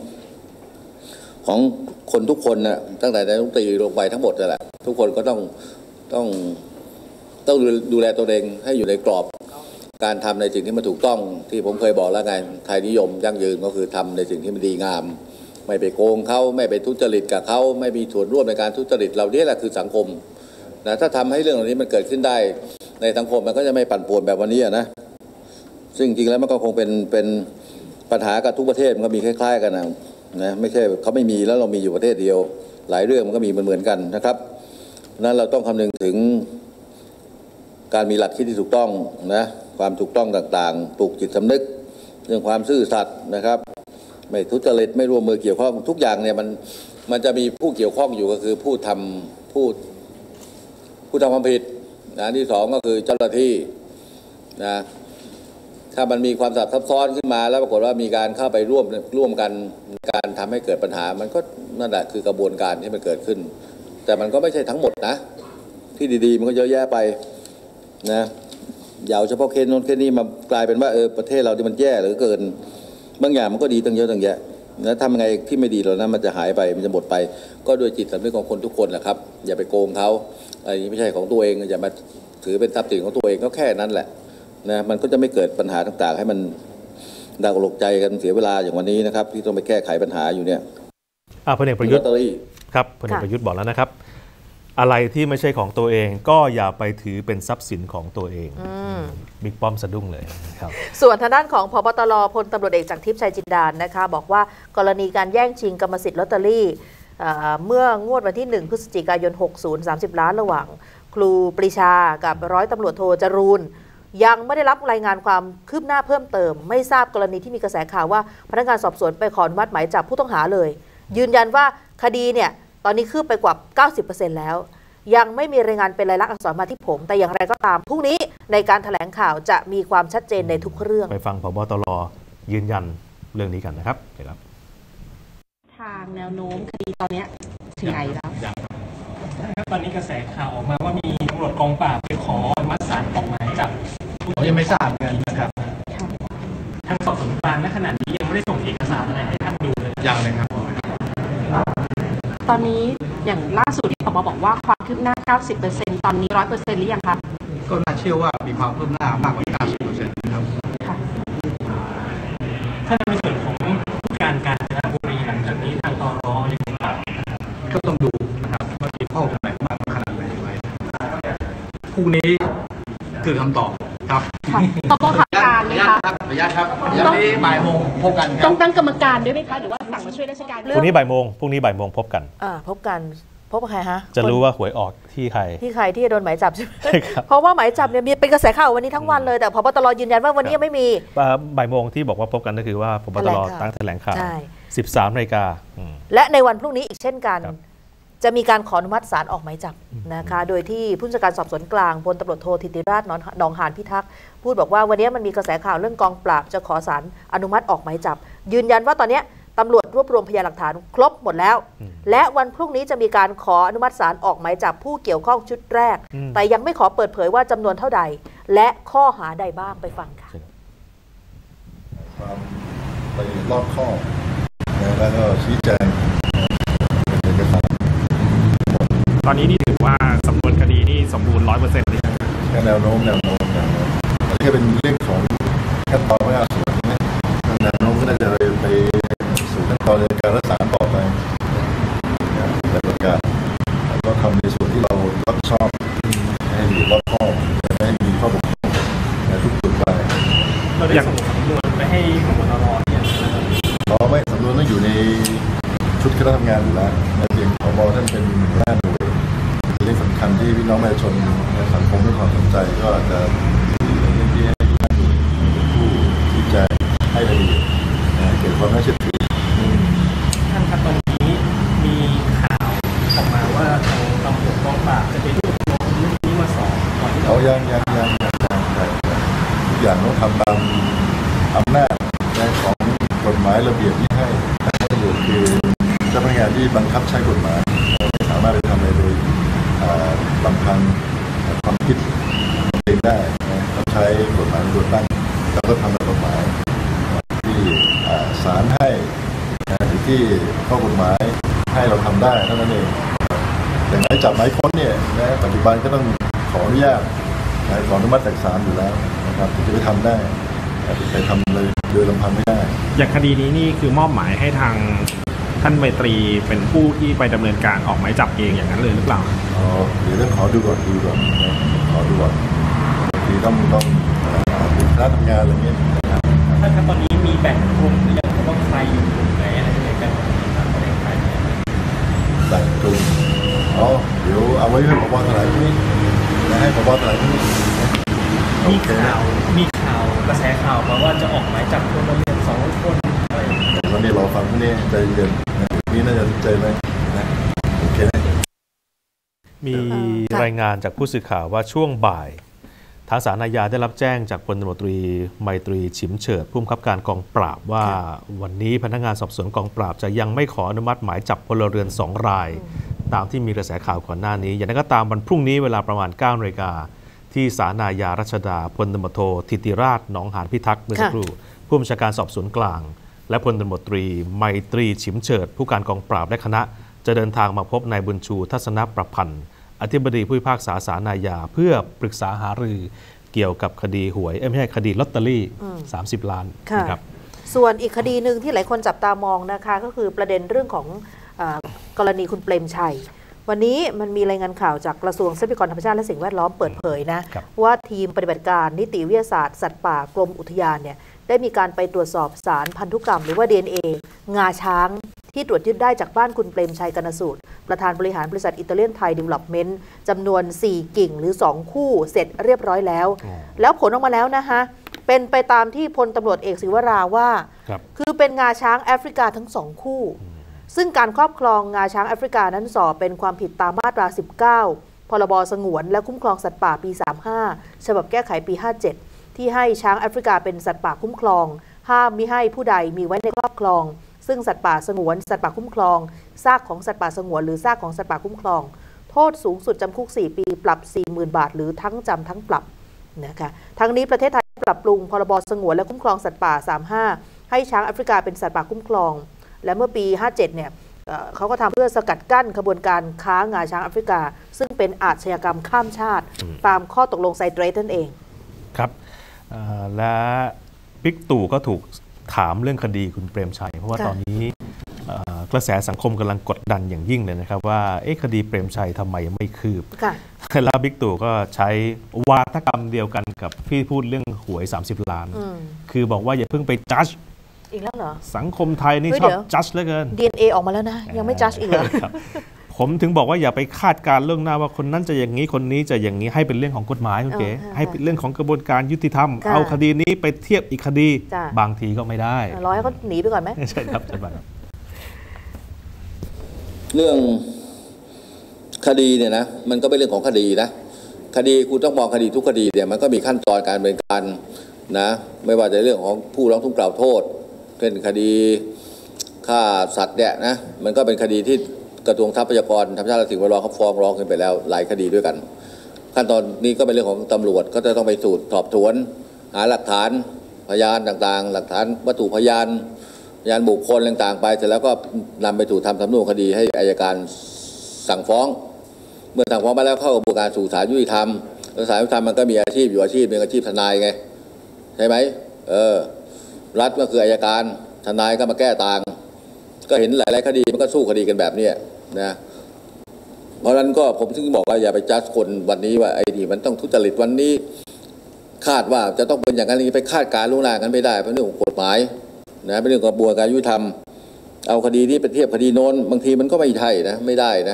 S7: คนทุกคนนะตั้งแต่นายกรัฐมนตรีลงไปทั้งหมดนั่นแหละทุกคนก็ต้องดูแลตัวเองให้อยู่ในกรอบการทำในสิ่งที่มันถูกต้องที่ผมเคยบอกแล้วไงไทยนิยมยั่งยืนก็คือทำในสิ่งที่มันดีงามไม่ไปโกงเขาไม่ไปทุจริตกับเขาไม่มีส่วนร่วมในการทุจริตเราเนี่ยแหละคือสังคมนะถ้าทำให้เรื่องเหล่านี้มันเกิดขึ้นได้ในสังคมมันก็จะไม่ปั่นป่วนแบบวันนี้นะซึ่งจริงแล้วมันก็คงเป็นปัญหากับทุกประเทศมันก็มีคล้ายๆกันนะไม่ใช่เขาไม่มีแล้วเรามีอยู่ประเทศเดียวหลายเรื่องมันก็มีเหมือนกันนะครับนั้นเราต้องคำนึงถึงการมีหลักคิดที่ถูกต้องนะความถูกต้องต่างๆปลูกจิตสำนึกเรื่องความซื่อสัตย์นะครับไม่ทุจริตไม่ร่วมมือเกี่ยวข้องทุกอย่างเนี่ยมันจะมีผู้เกี่ยวข้องอยู่ก็คือผู้ทำความผิดนะที่สองก็คือเจ้าหน้าที่นะถ้ามันมีความซับซ้อนขึ้นมาแล้วปรากฏว่ามีการเข้าไปร่วมกันการทำให้เกิดปัญหามันก็นั่นแหละคือกระบวนการที่มันเกิดขึ้นแต่มันก็ไม่ใช่ทั้งหมดนะที่ดีๆมันก็เยอะแยะไปนะอย่าเอาเฉพาะเคสโน้นเคสนี้มากลายเป็นว่าประเทศเราที่มันแย่เหลือเกินบางอย่างมันก็ดีตั้งเยอะตั้งแยะแล้วทำยังไงที่ไม่ดีเหล่านั้นมันจะหายไปมันจะหมดไปก็ด้วยจิตสำนึกของคนทุกคนแหละครับอย่าไปโกงเขาอะไรนี้ไม่ใช่ของตัวเองอย่ามาถือเป็นทรัพย์สินของตัวเองก็แค่นั้นแหละนะมันก็จะไม่เกิดปัญหาต่างๆให้มันดักหลกใจกันเสียเวลาอย่างวันนี้นะครับที่ต้องไปแก้ไขปัญหาอยู่เนี่ย
S1: พลเอกประยุทธ์ครับพลเอกประยุทธ์บอกแล้วนะครับอะไรที่ไม่ใช่ของตัวเองก็อย่าไปถือเป็นทรัพย์สินของตัวเองบิ๊กป้อมสะดุ้งเลยครับ
S2: ส่วนทางด้านของผบตรพลตำรวจเอกจากทิพย์ชัยจินดานะคะบอกว่ากรณีการแย่งชิงกรรมสิทธิ์ลอตเตอรี่เมื่องวดวันที่1พฤศจิกายน60 30 ล้านระหว่างครูปรีชากับร้อยตำรวจโทจรูนยังไม่ได้รับรายงานความคืบหน้าเพิ่มเติมไม่ทราบกรณีที่มีกระแสข่าวว่าพนักงานสอบสวนไปขออนุมัติหมายจับผู้ต้องหาเลยยืนยันว่าคดีเนี่ยตอนนี้คืบไปกว่า 90% แล้วยังไม่มีรายงานเป็นลายลักษณ์อักษรมาที่ผมแต่อย่างไรก็ตามพรุ่งนี้ในการแถลงข่าวจะมีความชัดเจนในทุกเรื่อง
S1: ไปฟังผบตรยืนยันเรื่องนี้กันนะครับ
S10: ทางแนวโน้มคดีตอนนี้ถึงไหนแล้ว
S11: ตอนนี้กระแสข่าวออกมาว่ามีตำรวจกองปราบไปขออนุมัติศาลออกหมายจับ
S9: ยังไม่ทราบกันนะครับ
S11: ทางสอบสวนกลางณขณะนี้ยังไม่ได้ส่งเอกสารอะไรให้ท่านดูเลย
S9: ยังเลยครับ
S10: ตอนนี้อย่างล่าสุดที่ผบ.บอกว่าความคืบหน้า 90% ตอนนี้ 100% หรือยังคะ
S3: ก็น่าเชื่อว่ามีความคืบหน้ามากกว่า 90% ครับ
S11: ถ้าในส่วนของผู้การกาญจนบุรีหลังจากนี้ทางตร.ยังไงต่อ
S3: ก็ต้องดูนะครับว่ามีข้อมูลไหนมากขนาดไหนพรุ่งนี้คือคำตอบครับ
S10: ต้องขับการไหมคะ
S3: ขออนุญาตครับวันนี้บ่ายโมงพบกันครับ
S10: ต้องตั้งกรรมการด้วยไหมคะหรือว่าสั่งมาช่วยราชการ
S1: พรุ่งนี้บ่ายโมงพบกัน
S2: พบกับใครฮะ
S1: จะรู้ว่าหวยออกที่ใคร
S2: ที่จะโดนหมายจับใช่ไหมเพราะว่าหมายจับเนี่ยมีเป็นกระแสข่าววันนี้ทั้งวันเลยแต่พบตรยืนยันว่าวันนี้ยังไม่มี
S1: บ่ายโมงที่บอกว่าพบกันก็คือว่าพบตรตั้งแถลงข่าว 13 นาฬิกา
S2: และในวันพรุ่งนี้อีกเช่นกันจะมีการขออนุมัติศาลออกหมายจับนะคะโดยที่ผู้จัดการสอบสวนกลางพลตำรวจโทธิติราชหนองหานพิทักษ์พูดบอกว่าวันนี้มันมีกระแสข่าวเรื่องกองปราบจะขอศาลอนุมัติออกหมายจับยืนยันว่าตอนนี้ตำรวจรวบรวมพยานหลักฐานครบหมดแล้วและวันพรุ่งนี้จะมีการขออนุมัติศาลออกหมายจับผู้เกี่ยวข้องชุดแรกแต่ยังไม่ขอเปิดเผยว่าจำนวนเท่าใดและข้อหาใดบ้างไปฟังค่ะ
S12: ความละเอียดรอบคอบแล้วก็ชี้แจง
S11: ตอนนี้นี่ถือว่าสำนวนคดีนี่สมบูรณ์ 100% เลย
S12: แค่แนวโน้มแค่เป็นเรื่องของขั้นตอนไม่อาส่วนนะแนวโน้มก็น่าจะไปสู่ขั้นตอนในการรักษาต่อไปในประกาศก็ทำในส่วนที่เรารับผิดชอบให้ดีรอบคอบให้มีข้อบกพร่องในทุกจุดไป
S11: เราได้ส่งสำนวนไปให้ผบ.ตร.เนี่ย
S12: ไม่สำนวนต้องอยู่ในชุดคณะทำงานอยู่แล้วเพียงผบ.ท่านเป็นหัวหน้าหน่วยเรื่องสำคัญที่พี่น้องประชาชนในสังคมให้ความสนใจก็อาจจะเป็นเรื่องที่ให้ท่านเป็นผู้ชี้แจงให้ละเอียดเกิดความน่าเชื่อถือ
S11: ท่านครับตอนนี้มีข่าวออกมาว่าทางตำรวจกองปราบจะไปรวบรวมเรื่องนี้มาสอบก่อนที่
S12: เขายังทุกอย่างต้องทำตามอำนาจของกฎหมายระเบียบที่ให้ตำรวจคือเจ้าพนักงานที่บังคับใช้กฎหมายไม่สามารถไปทำอะไรโดยลำพังความคิดเองได้ต้องใช้กฎหมายเป็นตัวตั้งแล้วก็ทำตามกฎหมายที่ศาลให้หรือที่ข้อกฎหมายให้เราทำได้เท่านั้นเองอย่างหมายจับหมายค้นเนี่ยปัจจุบันก็ต้องขออนุญาตขออนุมัติจากศาลอยู่แล้วนะครับถึงจะไปทำได้ไปทำเลยโดยลำพังไม่ได้
S11: อย่างคดีนี้นี่คือมอบหมายให้ทางท่านไมตรีเป็นผู้ที่ไปดำเนินการออกหมายจับเองอย่างนั้นเลยหรือเปล่า
S12: เดี๋ยวต้องขอดูก่อนขอดูก่อนทีต้องมีคณะทำงานอะไรเงี้ย
S11: ท่านครับตอนนี้มีแบ่งกลุ่มหรือยังว่าใครอยู่กลุ่มไหนอะไรยังไงกัน
S12: แบ่งกลุ่มเดี๋ยวเอาไว้ให้ผบ.แถลงนี้ให้ผบ.แถลงนี้
S11: มีข่าวกระแสข่าวมาว่าจะออกหมายจับคนละเรือน2 คน
S12: วันนี้รอฟังพวกนี้ใจเย็นนี่น่าจะใจไหมโอเค
S1: มีรายงานจากผู้สื่อข่าวว่าช่วงบ่ายทางศาลอาญาได้รับแจ้งจากพลตำรวจตรีไมตรีฉิมเฉิดผู้บังคับการกองปราบว่าวันนี้พนักงานสอบสวนกองปราบจะยังไม่ขออนุมัติหมายจับพลเรือน2 รายตามที่มีกระแสข่าวก่อนหน้านี้อย่างนั้นก็ตามวันพรุ่งนี้เวลาประมาณ 9 นาฬิกาที่ศาลอาญารัชดาพลตำรวจโทธิติราชหนองหานพิทักษ์เมื่อสักครู่ผู้บัญชาการสอบสวนกลางและพลตำรวจตรีไมตรีฉิมเฉิดผู้การกองปราบและคณะจะเดินทางมาพบนายบุญชูทัศนประพันธ์อธิบดีผู้พิพากษาศาลอาญาเพื่อปรึกษาหารือเกี่ยวกับคดีหวยไม่ใช่คดีลอตเตอรี่30 ล้านนะครับ
S2: ส่วนอีกคดีหนึ่งที่หลายคนจับตามองนะคะก็คือประเด็นเรื่องของกรณีคุณเปรมชัยวันนี้มันมีรายงานข่าวจากกระทรวงทรัพยากรธรรมชาติและสิ่งแวดล้อมเปิดเผยนะว่าทีมปฏิบัติการนิติวิทยาศาสตร์สัตว์ป่ากรมอุทยานเนี่ยได้มีการไปตรวจสอบสารพันธุกรรมหรือว่า DNA งาช้างที่ตรวจยึดได้จากบ้านคุณเปรมชัยกนสูตรประธานบริหารบริษัทอิตาเลียนไทยเดเวล็อปเมนต์จำนวน4 กิ่งหรือ2 คู่เสร็จเรียบร้อยแล้วแล้วผลออกมาแล้วนะคะเป็นไปตามที่พลตำรวจเอกศิวราว่าคือเป็นงาช้างแอฟริกาทั้ง2 คู่ซึ่งการครอบครองงาช้างแอฟริกานั้นส่อเป็นความผิดตามมาตรา19พรบสงวนและคุ้มครองสัตว์ป่าปี35ฉบับแก้ไขปี57ที่ให้ช้างแอฟริกาเป็นสัตว์ป่าคุ้มครองห้ามมิให้ผู้ใดมีไว้ในครอบครองซึ่งสัตว์ป่าสงวนสัตว์ป่าคุ้มครองซากของสัตว์ป่าสงวนหรือซากของสัตว์ป่าคุ้มครองโทษสูงสุดจำคุก4 ปีปรับ 40,000 บาทหรือทั้งจำทั้งปรับนะคะทั้งนี้ประเทศไทยปรับปรุงพรบสงวนและคุ้มครองสัตว์ป่า35ให้ช้างแอฟริกาเป็นสัตว์ป่าคุ้มครองและเมื่อปี57เนี่ยเขาก็ทำเพื่อสกัดกั้นขบวนการค้างาช้างแอฟริกาซึ่งเป็นอาชญากรรมข้ามชาติตามข้อตกลงไซเตรสนั่นเอง
S1: ครับและบิ๊กตู่ก็ถูกถามเรื่องคดีคุณเปรมชัยเพราะว่าตอนนี้กระแสสังคมกำลังกดดันอย่างยิ่งเลยนะครับว่าคดีเปรมชัยทำไมไม่คืบแล้วบิ๊กตู่ก็ใช้วาทกรรมเดียวกันกับพี่พูดเรื่องหวย30 ล้านคือบอกว่าอย่าเพิ่งไปจัด
S2: อีกแล้วเหรอ
S1: สังคมไทยนี่ชอบจัดเหลือเกิน
S2: DNA ออกมาแล้วนะยังไม่จัดอีกเหรอ
S1: ผมถึงบอกว่าอย่าไปคาดการล่วงหน้าว่าคนนั้นจะอย่างนี้คนนี้จะอย่างนี้ให้เป็นเรื่องของกฎหมายคุณเก๋ให้เป็นเรื่องของกระบวนการยุติธรรมเอาคดีนี้ไปเทียบอีกคดีบางทีก็ไม่ได้
S2: รอให้เขาหนีไปก่อนไหม
S1: ใช่ครับใช่ครับ
S7: เรื่องคดีเนี่ยนะมันก็เป็นเรื่องของคดีนะคดีคุณต้องมองคดีทุกคดีเนี่ยมันก็มีขั้นตอนการดำเนินการนะไม่ว่าจะเรื่องของผู้ร้องทุกข์กล่าวโทษเป็นคดีฆ่าสัตว์เนี่ยนะมันก็เป็นคดีที่กระทรวงทรัพยากรธรรมชาติและสิ่งแวดล้อมเขาฟ้องร้องขึ้นไปแล้วหลายคดีด้วยกันขั้นตอนนี้ก็เป็นเรื่องของตำรวจก็จะต้องไปสอบสวนหาหลักฐานพยานต่างๆหลักฐานวัตถุพยานบุคคลต่างๆไปเสร็จแล้วก็นำไปสู่ทำสำนวนคดีให้อัยการสั่งฟ้องเมื่อสั่งฟ้องมาแล้วเข้ากระบวนการสู่ศาลยุติธรรมแล้วศาลยุติธรรมมันก็มีอาชีพอยู่อาชีพเป็นอาชีพทนายไงใช่ไหมรัฐก็คืออัยการทนายก็มาแก้ต่างก็เห็นหลายๆคดีมันก็สู้คดีกันแบบนี้นะเพราะฉะนั้นก็ผมถึงบอกว่าอย่าไปจัดคนวันนี้ว่าไอ้นี่มันต้องทุจริตวันนี้คาดว่าจะต้องเป็นอย่างนั้นไปคาดการล่วงหน้ากันไม่ได้เป็นเรื่องของกฎหมายนะเป็นเรื่องกระบวนการยุติธรรมเอาคดีนี้ไปเทียบคดีโน้นบางทีมันก็ไม่ใช่นะไม่ได้นะ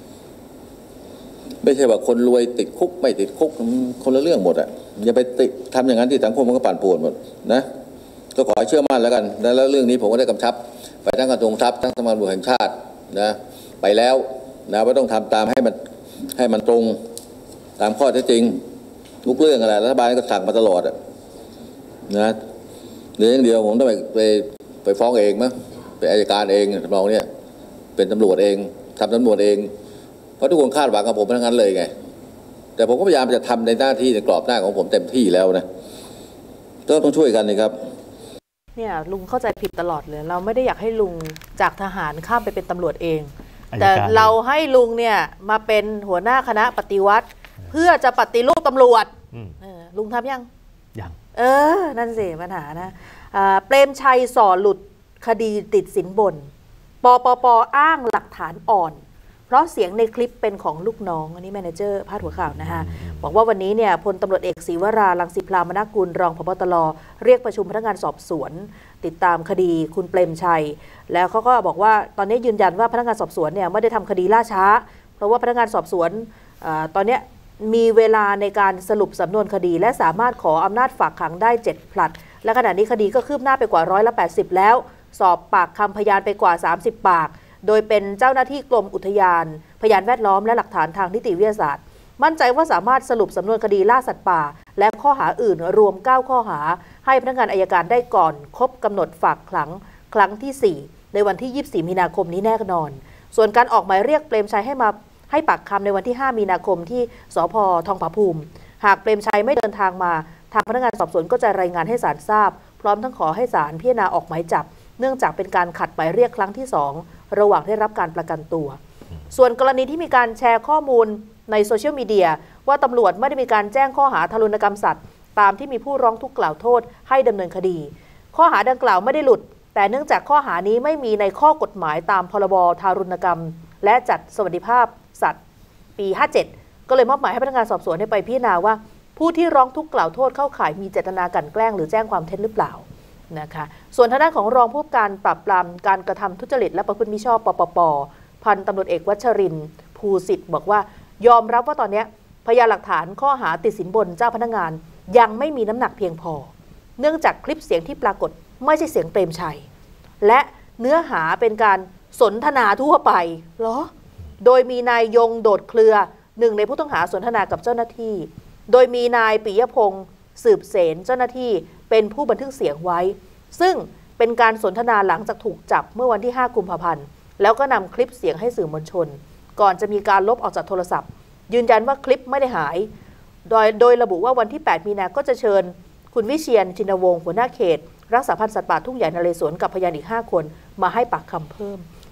S7: ไม่ใช่ว่าคนรวยติดคุกไม่ติดคุกคนละเรื่องหมดอ่ะอย่าไปทำอย่างนั้นที่สังคมมันก็ปั่นป่วนหมดนะก็ขอเชื่อมั่นแล้วกันแล้วเรื่องนี้ผมก็ได้กำชับไปทั้งกระทรวงทรัพย์ทั้งสำนักงานตำรวจแห่งชาตินะไปแล้วนะว่าต้องทำตามให้มันตรงตามข้อเท็จจริงทุกเรื่องอะไรรัฐบาลก็สั่งมาตลอดนะเรื่องเดียวผมต้องไปฟ้องเองมั้งเป็นอัยการเองทำนองเนี้ยเป็นตำรวจเองทำตำรวจเองเพราะทุกคนคาดหวังกับผมทั้งนั้นเลยไงแต่ผมก็พยายามจะทำในหน้าที่ในกรอบหน้าของผมเต็มที่แล้วนะต้องช่วยกันนะครับ
S2: เนี่ยลุงเข้าใจผิดตลอดเลยเราไม่ได้อยากให้ลุงจากทหารข้ามไปเป็นตำรวจเองแต่เราให้ลุงเนี่ยมาเป็นหัวหน้าคณะปฏิวัติเพื่อจะปฏิรูปตำรวจลุงทำยังนั่นสิปัญหานะเปรมชัยส่อหลุดคดีติดสินบนปปอ้างหลักฐานอ่อนเพราะเสียงในคลิปเป็นของลูกน้องอันนี้แมเนเจอร์พาดหัวข่าวนะคะบอกว่าวันนี้เนี่ยพลตำรวจเอกศรีวรารังสิพรามนกุลรองผบ.ตร.เรียกประชุมพนักงานสอบสวนติดตามคดีคุณเปรมชัยแล้วเขาก็บอกว่าตอนนี้ยืนยันว่าพนักงานสอบสวนเนี่ยไม่ได้ทำคดีล่าช้าเพราะว่าพนักงานสอบสวนตอนนี้มีเวลาในการสรุปสำนวนคดีและสามารถขออำนาจฝากขังได้7 ผลัดและขณะนี้คดีก็คืบหน้าไปกว่า180%แล้วสอบปากคำพยานไปกว่า30 ปากโดยเป็นเจ้าหน้าที่กรมอุทยานพยานแวดล้อมและหลักฐานทางนิติวิทยาศาสตร์มั่นใจว่าสามารถสรุปสำนวนคดีล่าสัตว์ป่าและข้อหาอื่นรวม9 ข้อหาให้พนักงานอัยการได้ก่อนครบกำหนดฝากขังครั้งที่4ในวันที่24 มีนาคมนี้แน่นอนส่วนการออกหมายเรียกเปรมชัยให้มาให้ปากคำในวันที่5 มีนาคมที่สภ.ทองผาภูมิหากเปรมชัยไม่เดินทางมาทางพนักงานสอบสวนก็จะรายงานให้ศาลทราบพร้อมทั้งขอให้ศาลพิจารณาออกหมายจับเนื่องจากเป็นการขัดหมายเรียกครั้งที่2ระหว่างได้รับการประกันตัวส่วนกรณีที่มีการแชร์ข้อมูลในโซเชียลมีเดียว่าตำรวจไม่ได้มีการแจ้งข้อหาทารุณกรรมสัตว์ตามที่มีผู้ร้องทุกข์กล่าวโทษให้ดำเนินคดีข้อหาดังกล่าวไม่ได้หลุดแต่เนื่องจากข้อหานี้ไม่มีในข้อกฎหมายตามพรบทารุณกรรมและจัดสวัสดิภาพสัตว์ปี57ก็เลยมอบหมายให้พนักงานสอบสวนไปพิจารณาว่าผู้ที่ร้องทุกข์กล่าวโทษเข้าข่ายมีเจตนากลั่นแกล้งหรือแจ้งความเท็จหรือเปล่านะคะส่วนทางด้านของรองผู้การปราบปรามการกระทำทุจริตและประพฤติมิชอบปปป.พันตำรวจเอกวัชรินทร์ภูสิทธิ์บอกว่ายอมรับว่าตอนนี้พยานหลักฐานข้อหาติดสินบนเจ้าพนักงานยังไม่มีน้ำหนักเพียงพอเนื่องจากคลิปเสียงที่ปรากฏไม่ใช่เสียงเปรมชัยและเนื้อหาเป็นการสนทนาทั่วไปเหรอโดยมีนายยงโดดเครือหนึ่งในผู้ต้องหาสนทนากับเจ้าหน้าที่โดยมีนายปิยพงศ์สืบเสนเจ้าหน้าที่เป็นผู้บันทึกเสียงไว้ซึ่งเป็นการสนทนาหลังจากถูกจับเมื่อวันที่5 กุมภาพันธ์แล้วก็นำคลิปเสียงให้สื่อมวลชนก่อนจะมีการลบออกจากโทรศัพท์ยืนยันว่าคลิปไม่ได้หายโดยระบุว่าวันที่8 มีนาก็จะเชิญคุณวิเชียรชินวงศ์หัวหน้าเขตรักษาพันธุ์สัตว์ป่าทุ่งใหญ่นเรศวรกับพยานอีก5 คนมาให้ปากคำเพิ่ม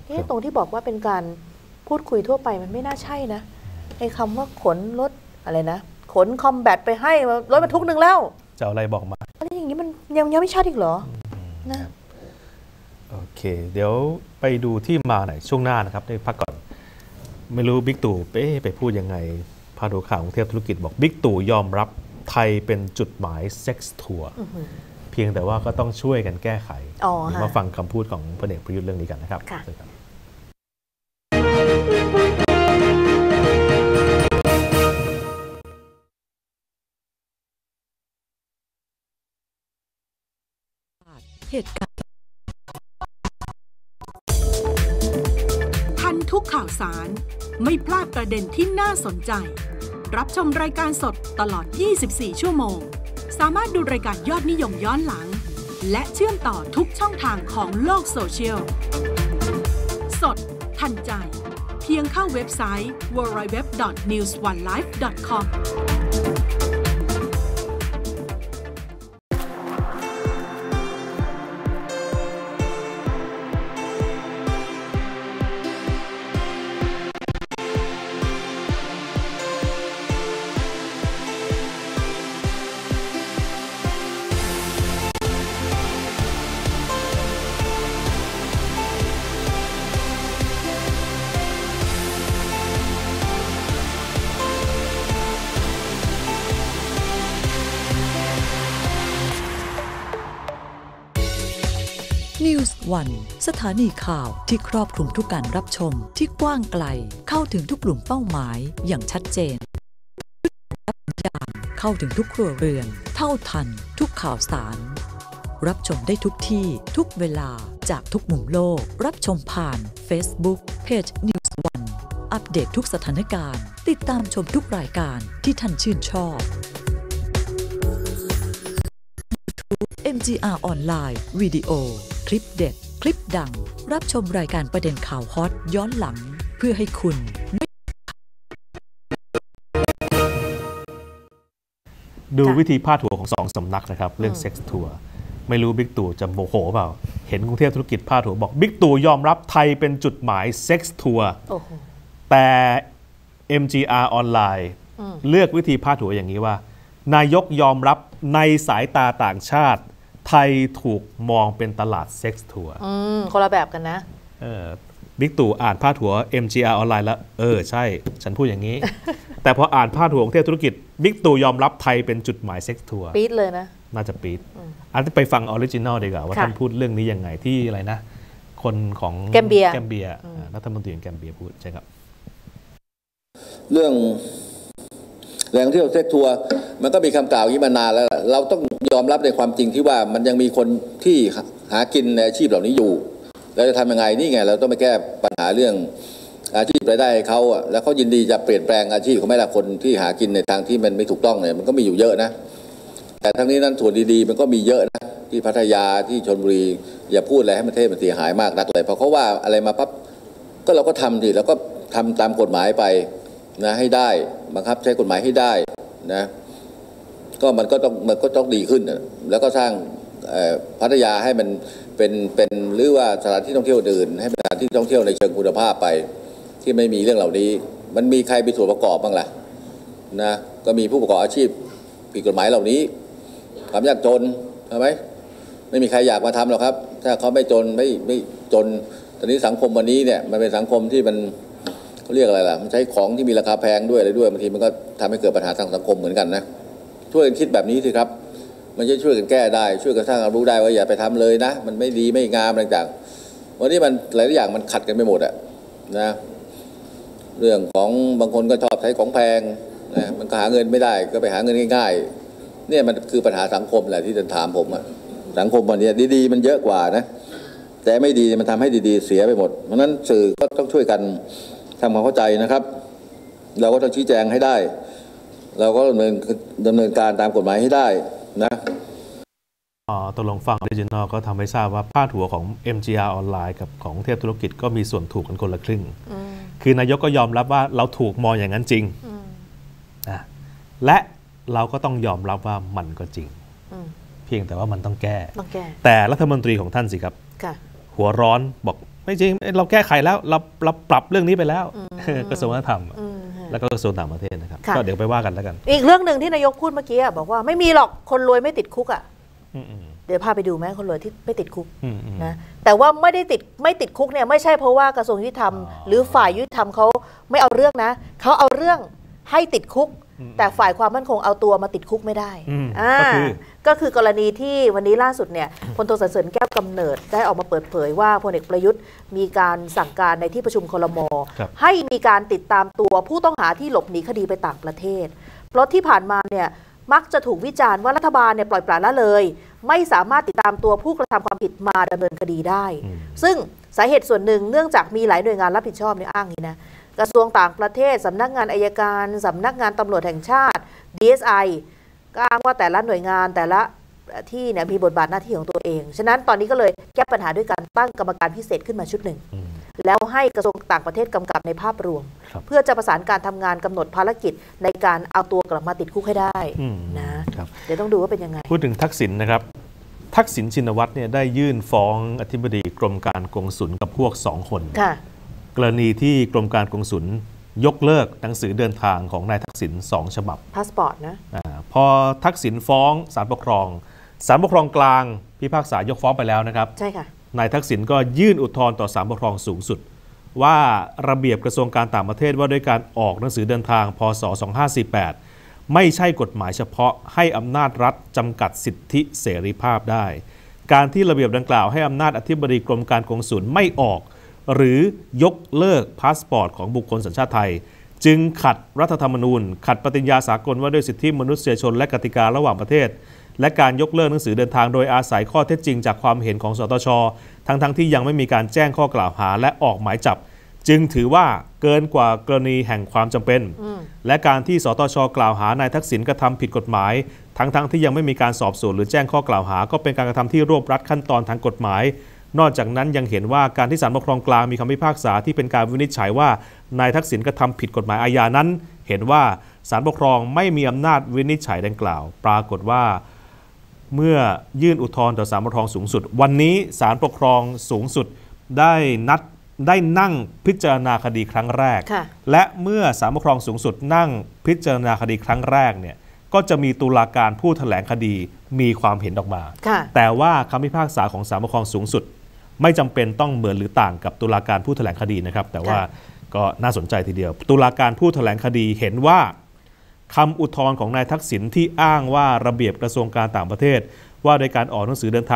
S2: ตรงที่บอกว่าเป็นการพูดคุยทั่วไปมันไม่น่าใช่นะไอ้คำว่าขนรถอะไรนะขนคอมแบทไปให้รถบรรทุกหนึ่งแล้ว
S1: จะอะไรบอกมา
S2: อะไรอย่างนี้มันยังไม่ชัดอีกเหรอนะ
S1: โอเคเดี๋ยวไปดูที่มาหน่อยช่วงหน้านะครับได้พักก่อนไม่รู้บิ๊กตู่ไปพูดยังไงพาดหัวข่าวกรุงเทพธุรกิจบอกบิ๊กตู่ยอมรับไทยเป็นจุดหมายเซ็กซ์ทัวร์เพียงแต่ว่าก็ต้องช่วยกันแก้ไขมาฟังคำพูดของพลเอกประยุทธ์เรื่องนี้กันนะครับ
S6: เหตุการณ์ทันทุกข่าวสารไม่พลาดประเด็นที่น่าสนใจรับชมรายการสดตลอด24ชั่วโมงสามารถดูรายการยอดนิยมย้อนหลังและเชื่อมต่อทุกช่องทางของโลกโซเชียลสดทันใจเพียงเข้าเว็บไซต์ www.newsonelive.com
S5: News One สถานีข่าวที่ครอบคลุมทุกการรับชมที่กว้างไกลเข้าถึงทุกกลุ่มเป้าหมายอย่างชัดเจนเข้าถึงทุกครัวเรือนเท่าทันทุกข่าวสารรับชมได้ทุกที่ทุกเวลาจากทุกมุมโลกรับชมผ่าน Facebook Page News One อัปเดตทุกสถานการณ์ติดตามชมทุกรายการที่ท่านชื่นชอบ MGR ออนไลน์วิดีโอคลิปเด็ดคลิปดังรับชมรายการประเด็นข่าวฮอตย้อนหลังเพื่อให้คุณ
S1: ดูวิธีพาดหัวของสองสำนักนะครับเรื่องเซ็กซ์ทัวร์ไม่รู้บิ๊กตู่จะโมโหเปล่าเห็นกรุงเทพธุรกิจพาดหัวบอกบิ๊กตู่ยอมรับไทยเป็นจุดหมายเซ็กซ์ทัวร์แต่ MGR ออนไลน์เลือกวิธีพาดหัวอย่างนี้ว่านายกยอมรับในสายตาต่างชาติไทยถูกมองเป็นตลาดเซ็กซ์ทัวร์
S2: คนละแบบกันนะ
S1: บิ๊กตู่อ่านพาดหัว MGR ออนไลน์แล้วใช่ฉันพูดอย่างนี้ แต่พออ่านพาดหัวของเทพธุรกิจบิ๊กตู่ยอมรับไทยเป็นจุดหมายเซ็กซ์ทัวร์
S2: ปี๊ดเลยนะ
S1: น่าจะปี๊ดไปฟังออริจินอลดีกว่าว่าท่านพูดเรื่องนี้ยังไงที่อะไรนะคนของ
S2: แกมเบีย
S1: รัฐมนตรีแกมเบียพูดใช่ครับ
S7: เรื่องแหล่งท่องเที่ยวเซ็กทัวร์มันก็มีคำกล่าวนี้มานานแล้วเราต้องยอมรับในความจริงที่ว่ามันยังมีคนที่หากินในอาชีพเหล่านี้อยู่เราจะทำยังไงนี่ไงเราต้องไปแก้ปัญหาเรื่องอาชีพรายได้เขาอ่ะแล้วเขายินดีจะเปลี่ยนแปลงอาชีพของแม่ละคนที่หากินในทางที่มันไม่ถูกต้องเนี่ยมันก็มีอยู่เยอะนะแต่ทั้งนี้นั้นส่วนดีๆมันก็มีเยอะนะที่พัทยาที่ชลบุรีอย่าพูดอะไรให้ประเทศมันเสียหายมากนักเลยเพราะเขาว่าอะไรมาปั๊บก็เราก็ทำดิเราก็ทำตามกฎหมายไปนะให้ได้บังคับใช้กฎหมายให้ได้นะก็มันก็ต้องดีขึ้นแล้วก็สร้างพัทยาให้มันเป็นหรือว่าสถานที่ท่องเที่ยวอื่นให้เป็นสถานที่ท่องเที่ยวในเชิงคุณภาพไปที่ไม่มีเรื่องเหล่านี้มันมีใครเป็นส่วนประกอบบ้างล่ะนะก็มีผู้ประกอบอาชีพผิดกฎหมายเหล่านี้ความยากจนใช่ไหมไม่มีใครอยากมาทำหรอกครับถ้าเขาไม่จนไม่จนตอนนี้สังคมวันนี้เนี่ยมันเป็นสังคมที่มันเรียกอะไรล่ะมันใช้ของที่มีราคาแพงด้วยอะไรด้วยบางทีมันก็ทำให้เกิดปัญหาทางสังคมเหมือนกันนะช่วยกันคิดแบบนี้สิครับมันจะช่วยกันแก้ได้ช่วยกันสร้างความรู้ได้ว่าอย่าไปทำเลยนะมันไม่ดีไม่งามอะไรต่างวันนี้มันหลายอย่างมันขัดกันไปหมดอะนะเรื่องของบางคนก็ชอบใช้ของแพงนะมันก็หาเงินไม่ได้ก็ไปหาเงินง่ายๆเนี่ยมันคือปัญหาสังคมแหละที่จะถามผมอะสังคมวันนี้ดีๆมันเยอะกว่านะแต่ไม่ดีมันทำให้ดีๆเสียไปหมดเพราะนั้นสื่อก็ต้องช่วยกันทำความเข้าใจนะครับเราก็ต้องชี้แจงให้ได้เราก็ดำเนินการตามกฎหมายให้ได้นะ
S1: ตกลงฟังออริจินอลก็ทำให้ทราบว่าพาดหัวของ MGR ออนไลน์กับของเทพธุรกิจก็มีส่วนถูกกันคนละครึ่งคือนายกก็ยอมรับว่าเราถูกมองอย่างนั้นจริงนะและเราก็ต้องยอมรับว่ามันก็จริงเพียงแต่ว่ามันต้องแก้แต่รัฐมนตรีของท่านสิครับหัวร้อนบอกไม่จริงเราแก้ไขแล้วเราปรับเรื่องนี้ไปแล้วกระทรวงวัฒนธรรมแล้วก็กระทรวงต่างประเทศนะครับก็เดี๋ยวไปว่ากันแล้วกัน
S2: อีกเรื่องหนึ่งที่นายกพูดเมื่อกี้บอกว่าไม่มีหรอกคนรวยไม่ติดคุกอ่ะเดี๋ยวพาไปดูไหมคนรวยที่ไม่ติดคุกนะแต่ว่าไม่ติดคุกเนี่ยไม่ใช่เพราะว่ากระทรวงยุติธรรมหรือฝ่ายยุติธรรมเขาไม่เอาเรื่องนะเขาเอาเรื่องให้ติดคุกแต่ฝ่ายความมั่นคงเอาตัวมาติดคุกไม่ได้ก็คือกรณีที่วันนี้ล่าสุดเนี่ยพลโทสรรเสริญแก้วกำเนิดได้ออกมาเปิดเผยว่าพลเอกประยุทธ์มีการสั่งการในที่ประชุมครม.ให้มีการติดตามตัวผู้ต้องหาที่หลบหนีคดีไปต่างประเทศเพราะที่ผ่านมาเนี่ยมักจะถูกวิจารณ์ว่ารัฐบาลเนี่ยปล่อยปละละเลยไม่สามารถติดตามตัวผู้กระทำความผิดมาดำเนินคดีได้ซึ่งสาเหตุส่วนหนึ่งเนื่องจากมีหลายหน่วยงานรับผิดชอบในอ้างนี้นะกระทรวงต่างประเทศสำนักงานอัยการสำนักงานตำรวจแห่งชาติ DSI ก็อ้างว่าแต่ละหน่วยงานแต่ละที่เนี่ยมีบทบาทหน้าที่ของตัวเองฉะนั้นตอนนี้ก็เลยแก้ปัญหาด้วยการตั้งกรรมการพิเศษขึ้นมาชุดหนึ่งแล้วให้กระทรวงต่างประเทศกำกับในภาพรวมเพื่อจะประสานการทำงานกำหนดภารกิจในการเอาตัวกลับมาติดคุกให้ได้นะเดี๋ยวต้องดูว่าเป็นยังไง
S1: พูดถึงทักษิณนะครับทักษิณชินวัตรเนี่ยได้ยื่นฟ้องอธิบดีกรมการกงสุลกับพวก2 คนกรณีที่กรมการกงสุลยกเลิกหนังสือเดินทางของนายทักษิณ2 ฉบับ
S2: พาสปอร์ตนะ
S1: พอทักษิณฟ้องศาลปกครองกลางพิพากษายกฟ้องไปแล้วนะครับ
S2: ใช่ค่ะ
S1: นายทักษิณก็ยื่นอุทธรณ์ต่อศาลปกครองสูงสุดว่าระเบียบกระทรวงการต่างประเทศว่าด้วยการออกหนังสือเดินทางพ.ศ. 2548ไม่ใช่กฎหมายเฉพาะให้อำนาจรัฐจำกัดสิทธิเสรีภาพได้การที่ระเบียบดังกล่าวให้อำนาจอธิบดีกรมการกงสุลไม่ออกหรือยกเลิกพาสปอร์ตของบุคคลสัญชาติไทยจึงขัดรัฐธรรมนูญขัดปฏิญญาสากลว่าด้วยสิทธิมนุษยชนและกติการะหว่างประเทศและการยกเลิกหนังสือเดินทางโดยอาศัยข้อเท็จจริงจากความเห็นของสตช.ทั้งที่ยังไม่มีการแจ้งข้อกล่าวหาและออกหมายจับจึงถือว่าเกินกว่ากรณีแห่งความจำเป็นและการที่สตช.กล่าวหานายทักษิณกระทำผิดกฎหมายทั้งที่ยังไม่มีการสอบสวนหรือแจ้งข้อกล่าวหาก็เป็นการกระทำที่รวบรัดขั้นตอนทางกฎหมายนอกจากนั้นยังเห็นว่าการที่ศาลปกครองกลางมีคำพิพากษาที่เป็นการวินิจฉัยว่านายทักษิณกระทำผิดกฎหมายอาญานั้นเห็นว่าศาลปกครองไม่มีอำนาจวินิจฉัยดังกล่าวปรากฏว่าเมื่อยื่นอุทธรณ์ต่อศาลปกครองสูงสุดวันนี้ศาลปกครองสูงสุดได้นั่งพิจารณาคดีครั้งแรกและเมื่อศาลปกครองสูงสุดนั่งพิจารณาคดีครั้งแรกเนี่ยก็จะมีตุลาการผู้แถลงคดีมีความเห็นออกมาแต่ว่าคำพิพากษาของศาลปกครองสูงสุดไม่จำเป็นต้องเหมือนหรือต่างกับตุลาการผู้แถลงคดีนะครับแต่ว่าก็น่าสนใจทีเดียวตุลาการผู้แถลงคดีเห็นว่าคำอุทธรณ์ของนายทักษิณที่อ้างว่าระเบียบกระทรวงการต่างประเทศว่าโดยการออกหนังสือเดินทาง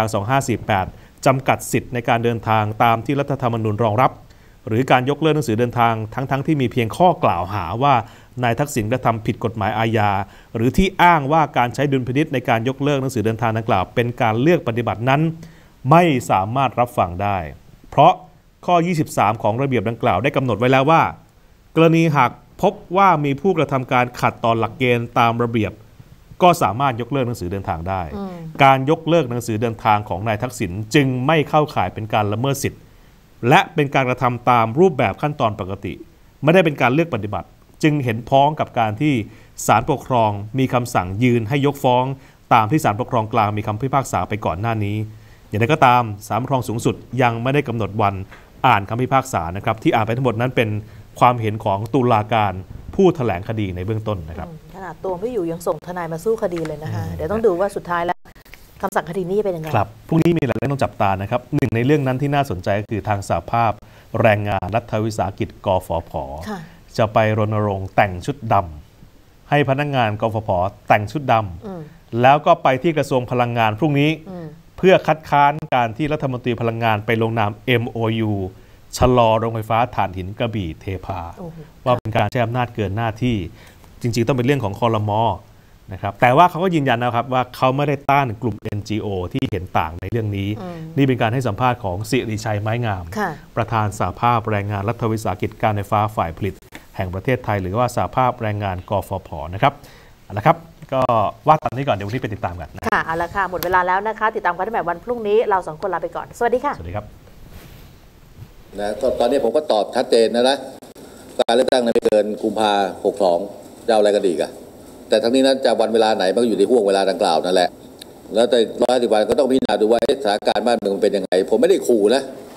S1: 2548 จำกัดสิทธิ์ในการเดินทางตามที่รัฐธรรมนูญรองรับหรือการยกเลิกหนังสือเดินทางทั้งที่มีเพียงข้อกล่าวหาว่านายทักษิณกระทำผิดกฎหมายอาญาหรือที่อ้างว่าการใช้ดุลพินิจในการยกเลิกหนังสือเดินทางดังกล่าวเป็นการเลือกปฏิบัตินั้นไม่สามารถรับฟังได้เพราะข้อ 23 ของระเบียบดังกล่าวได้กำหนดไว้แล้วว่ากรณีหากพบว่ามีผู้กระทำการขัดต่อหลักเกณฑ์ตามระเบียบก็สามารถยกเลิกหนังสือเดินทางได้การยกเลิกหนังสือเดินทางของนายทักษิณจึงไม่เข้าข่ายเป็นการละเมิดสิทธิ์และเป็นการกระทำตามรูปแบบขั้นตอนปกติไม่ได้เป็นการเลือกปฏิบัติจึงเห็นพ้องกับการที่ศาลปกครองมีคำสั่งยืนให้ยกฟ้องตามที่ศาลปกครองกลางมีคำพิพากษาไปก่อนหน้านี้อย่างไรก็ตามศาลปกครองสูงสุดยังไม่ได้กำหนดวันอ่านคำพิพากษานะครับที่อ่านไปทั้งหมดนั้นเป็นความเห็นของตุลาการผู้แถลงคดีในเบื้องต้นนะครับ
S2: ขนาดตัวไม่อยู่ยังส่งทนายมาสู้คดีเลยนะคะเดี๋ยวต้องดูว่าสุดท้ายแล้วคำสั่งคดีนี้เป็นยังไง
S1: ครับพรุ่งนี้มีหลายเรื่องต้องจับตานะครับหนึ่งในเรื่องนั้นที่น่าสนใจก็คือทางสหภาพแรงงานรัฐวิสาหกิจกฟผ.จะไปรณรงค์แต่งชุดดำให้พนักงานกฟผ.แต่งชุดดำแล้วก็ไปที่กระทรวงพลังงานพรุ่งนี้เพื่อคัดค้านการที่รัฐมนตรีพลังงานไปลงนาม MOU ชะลอโรงไฟฟ้าถ่านหินกระบี่เทพาว่าเป็นการใช้อำนาจเกินหน้าที่จริงๆต้องเป็นเรื่องของครม.นะครับแต่ว่าเขาก็ยืนยันนะครับว่าเขาไม่ได้ต้านกลุ่ม NGO ที่เห็นต่างในเรื่องนี้นี่เป็นการให้สัมภาษณ์ของสิริชัยไม้งามประธานสหภาพแรงงานรัฐวิสาหกิจการไฟฟ้าฝ่ายผลิตแห่งประเทศไทยหรือว่าสหภาพแรงงานกฟผ.นะครับเอาละครับก็ว่าตามนี้ก่อนเดี๋ยววันนี้ไปติดตามกัน
S2: ค่ะเอาละค่ะหมดเวลาแล้วนะคะติดตามกันได้ใหม่วันพรุ่งนี้เรา2คนลาไปก่อนสวัสดีค่ะ
S1: สวัสดีครับ
S7: นะตอนนี้ผมก็ตอบชัดเจนนะการเลือกตั้งไม่เกินกุมภา62จะเอาอะไรกันอีกอะแต่ทั้งนี้นั้นจะวันเวลาไหนมันก็อยู่ในห่วงเวลาดังกล่าวนั่นแหละแล้วแต่150 วันก็ต้องพิจารณาดูว่าสถานการณ์บ้านเมืองเป็นยังไงผมไม่ได้ขู่นะ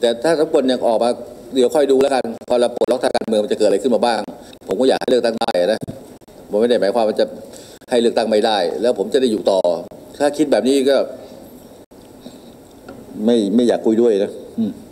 S7: แต่ถ้าทุกคนยังออกมาเดี๋ยวค่อยดูแล้วกันพอเราปลดล็อกทางการเมืองมันจะเกิดอะไรขึ้นมาบ้างผมก็อยากให้เลือกตั้งได้นะผมไม่ได้หมายความว่าจะให้เลือกตั้งไม่ได้แล้วผมจะได้อยู่ต่อถ้าคิดแบบนี้ก็ไม่อยากคุยด้วยนะ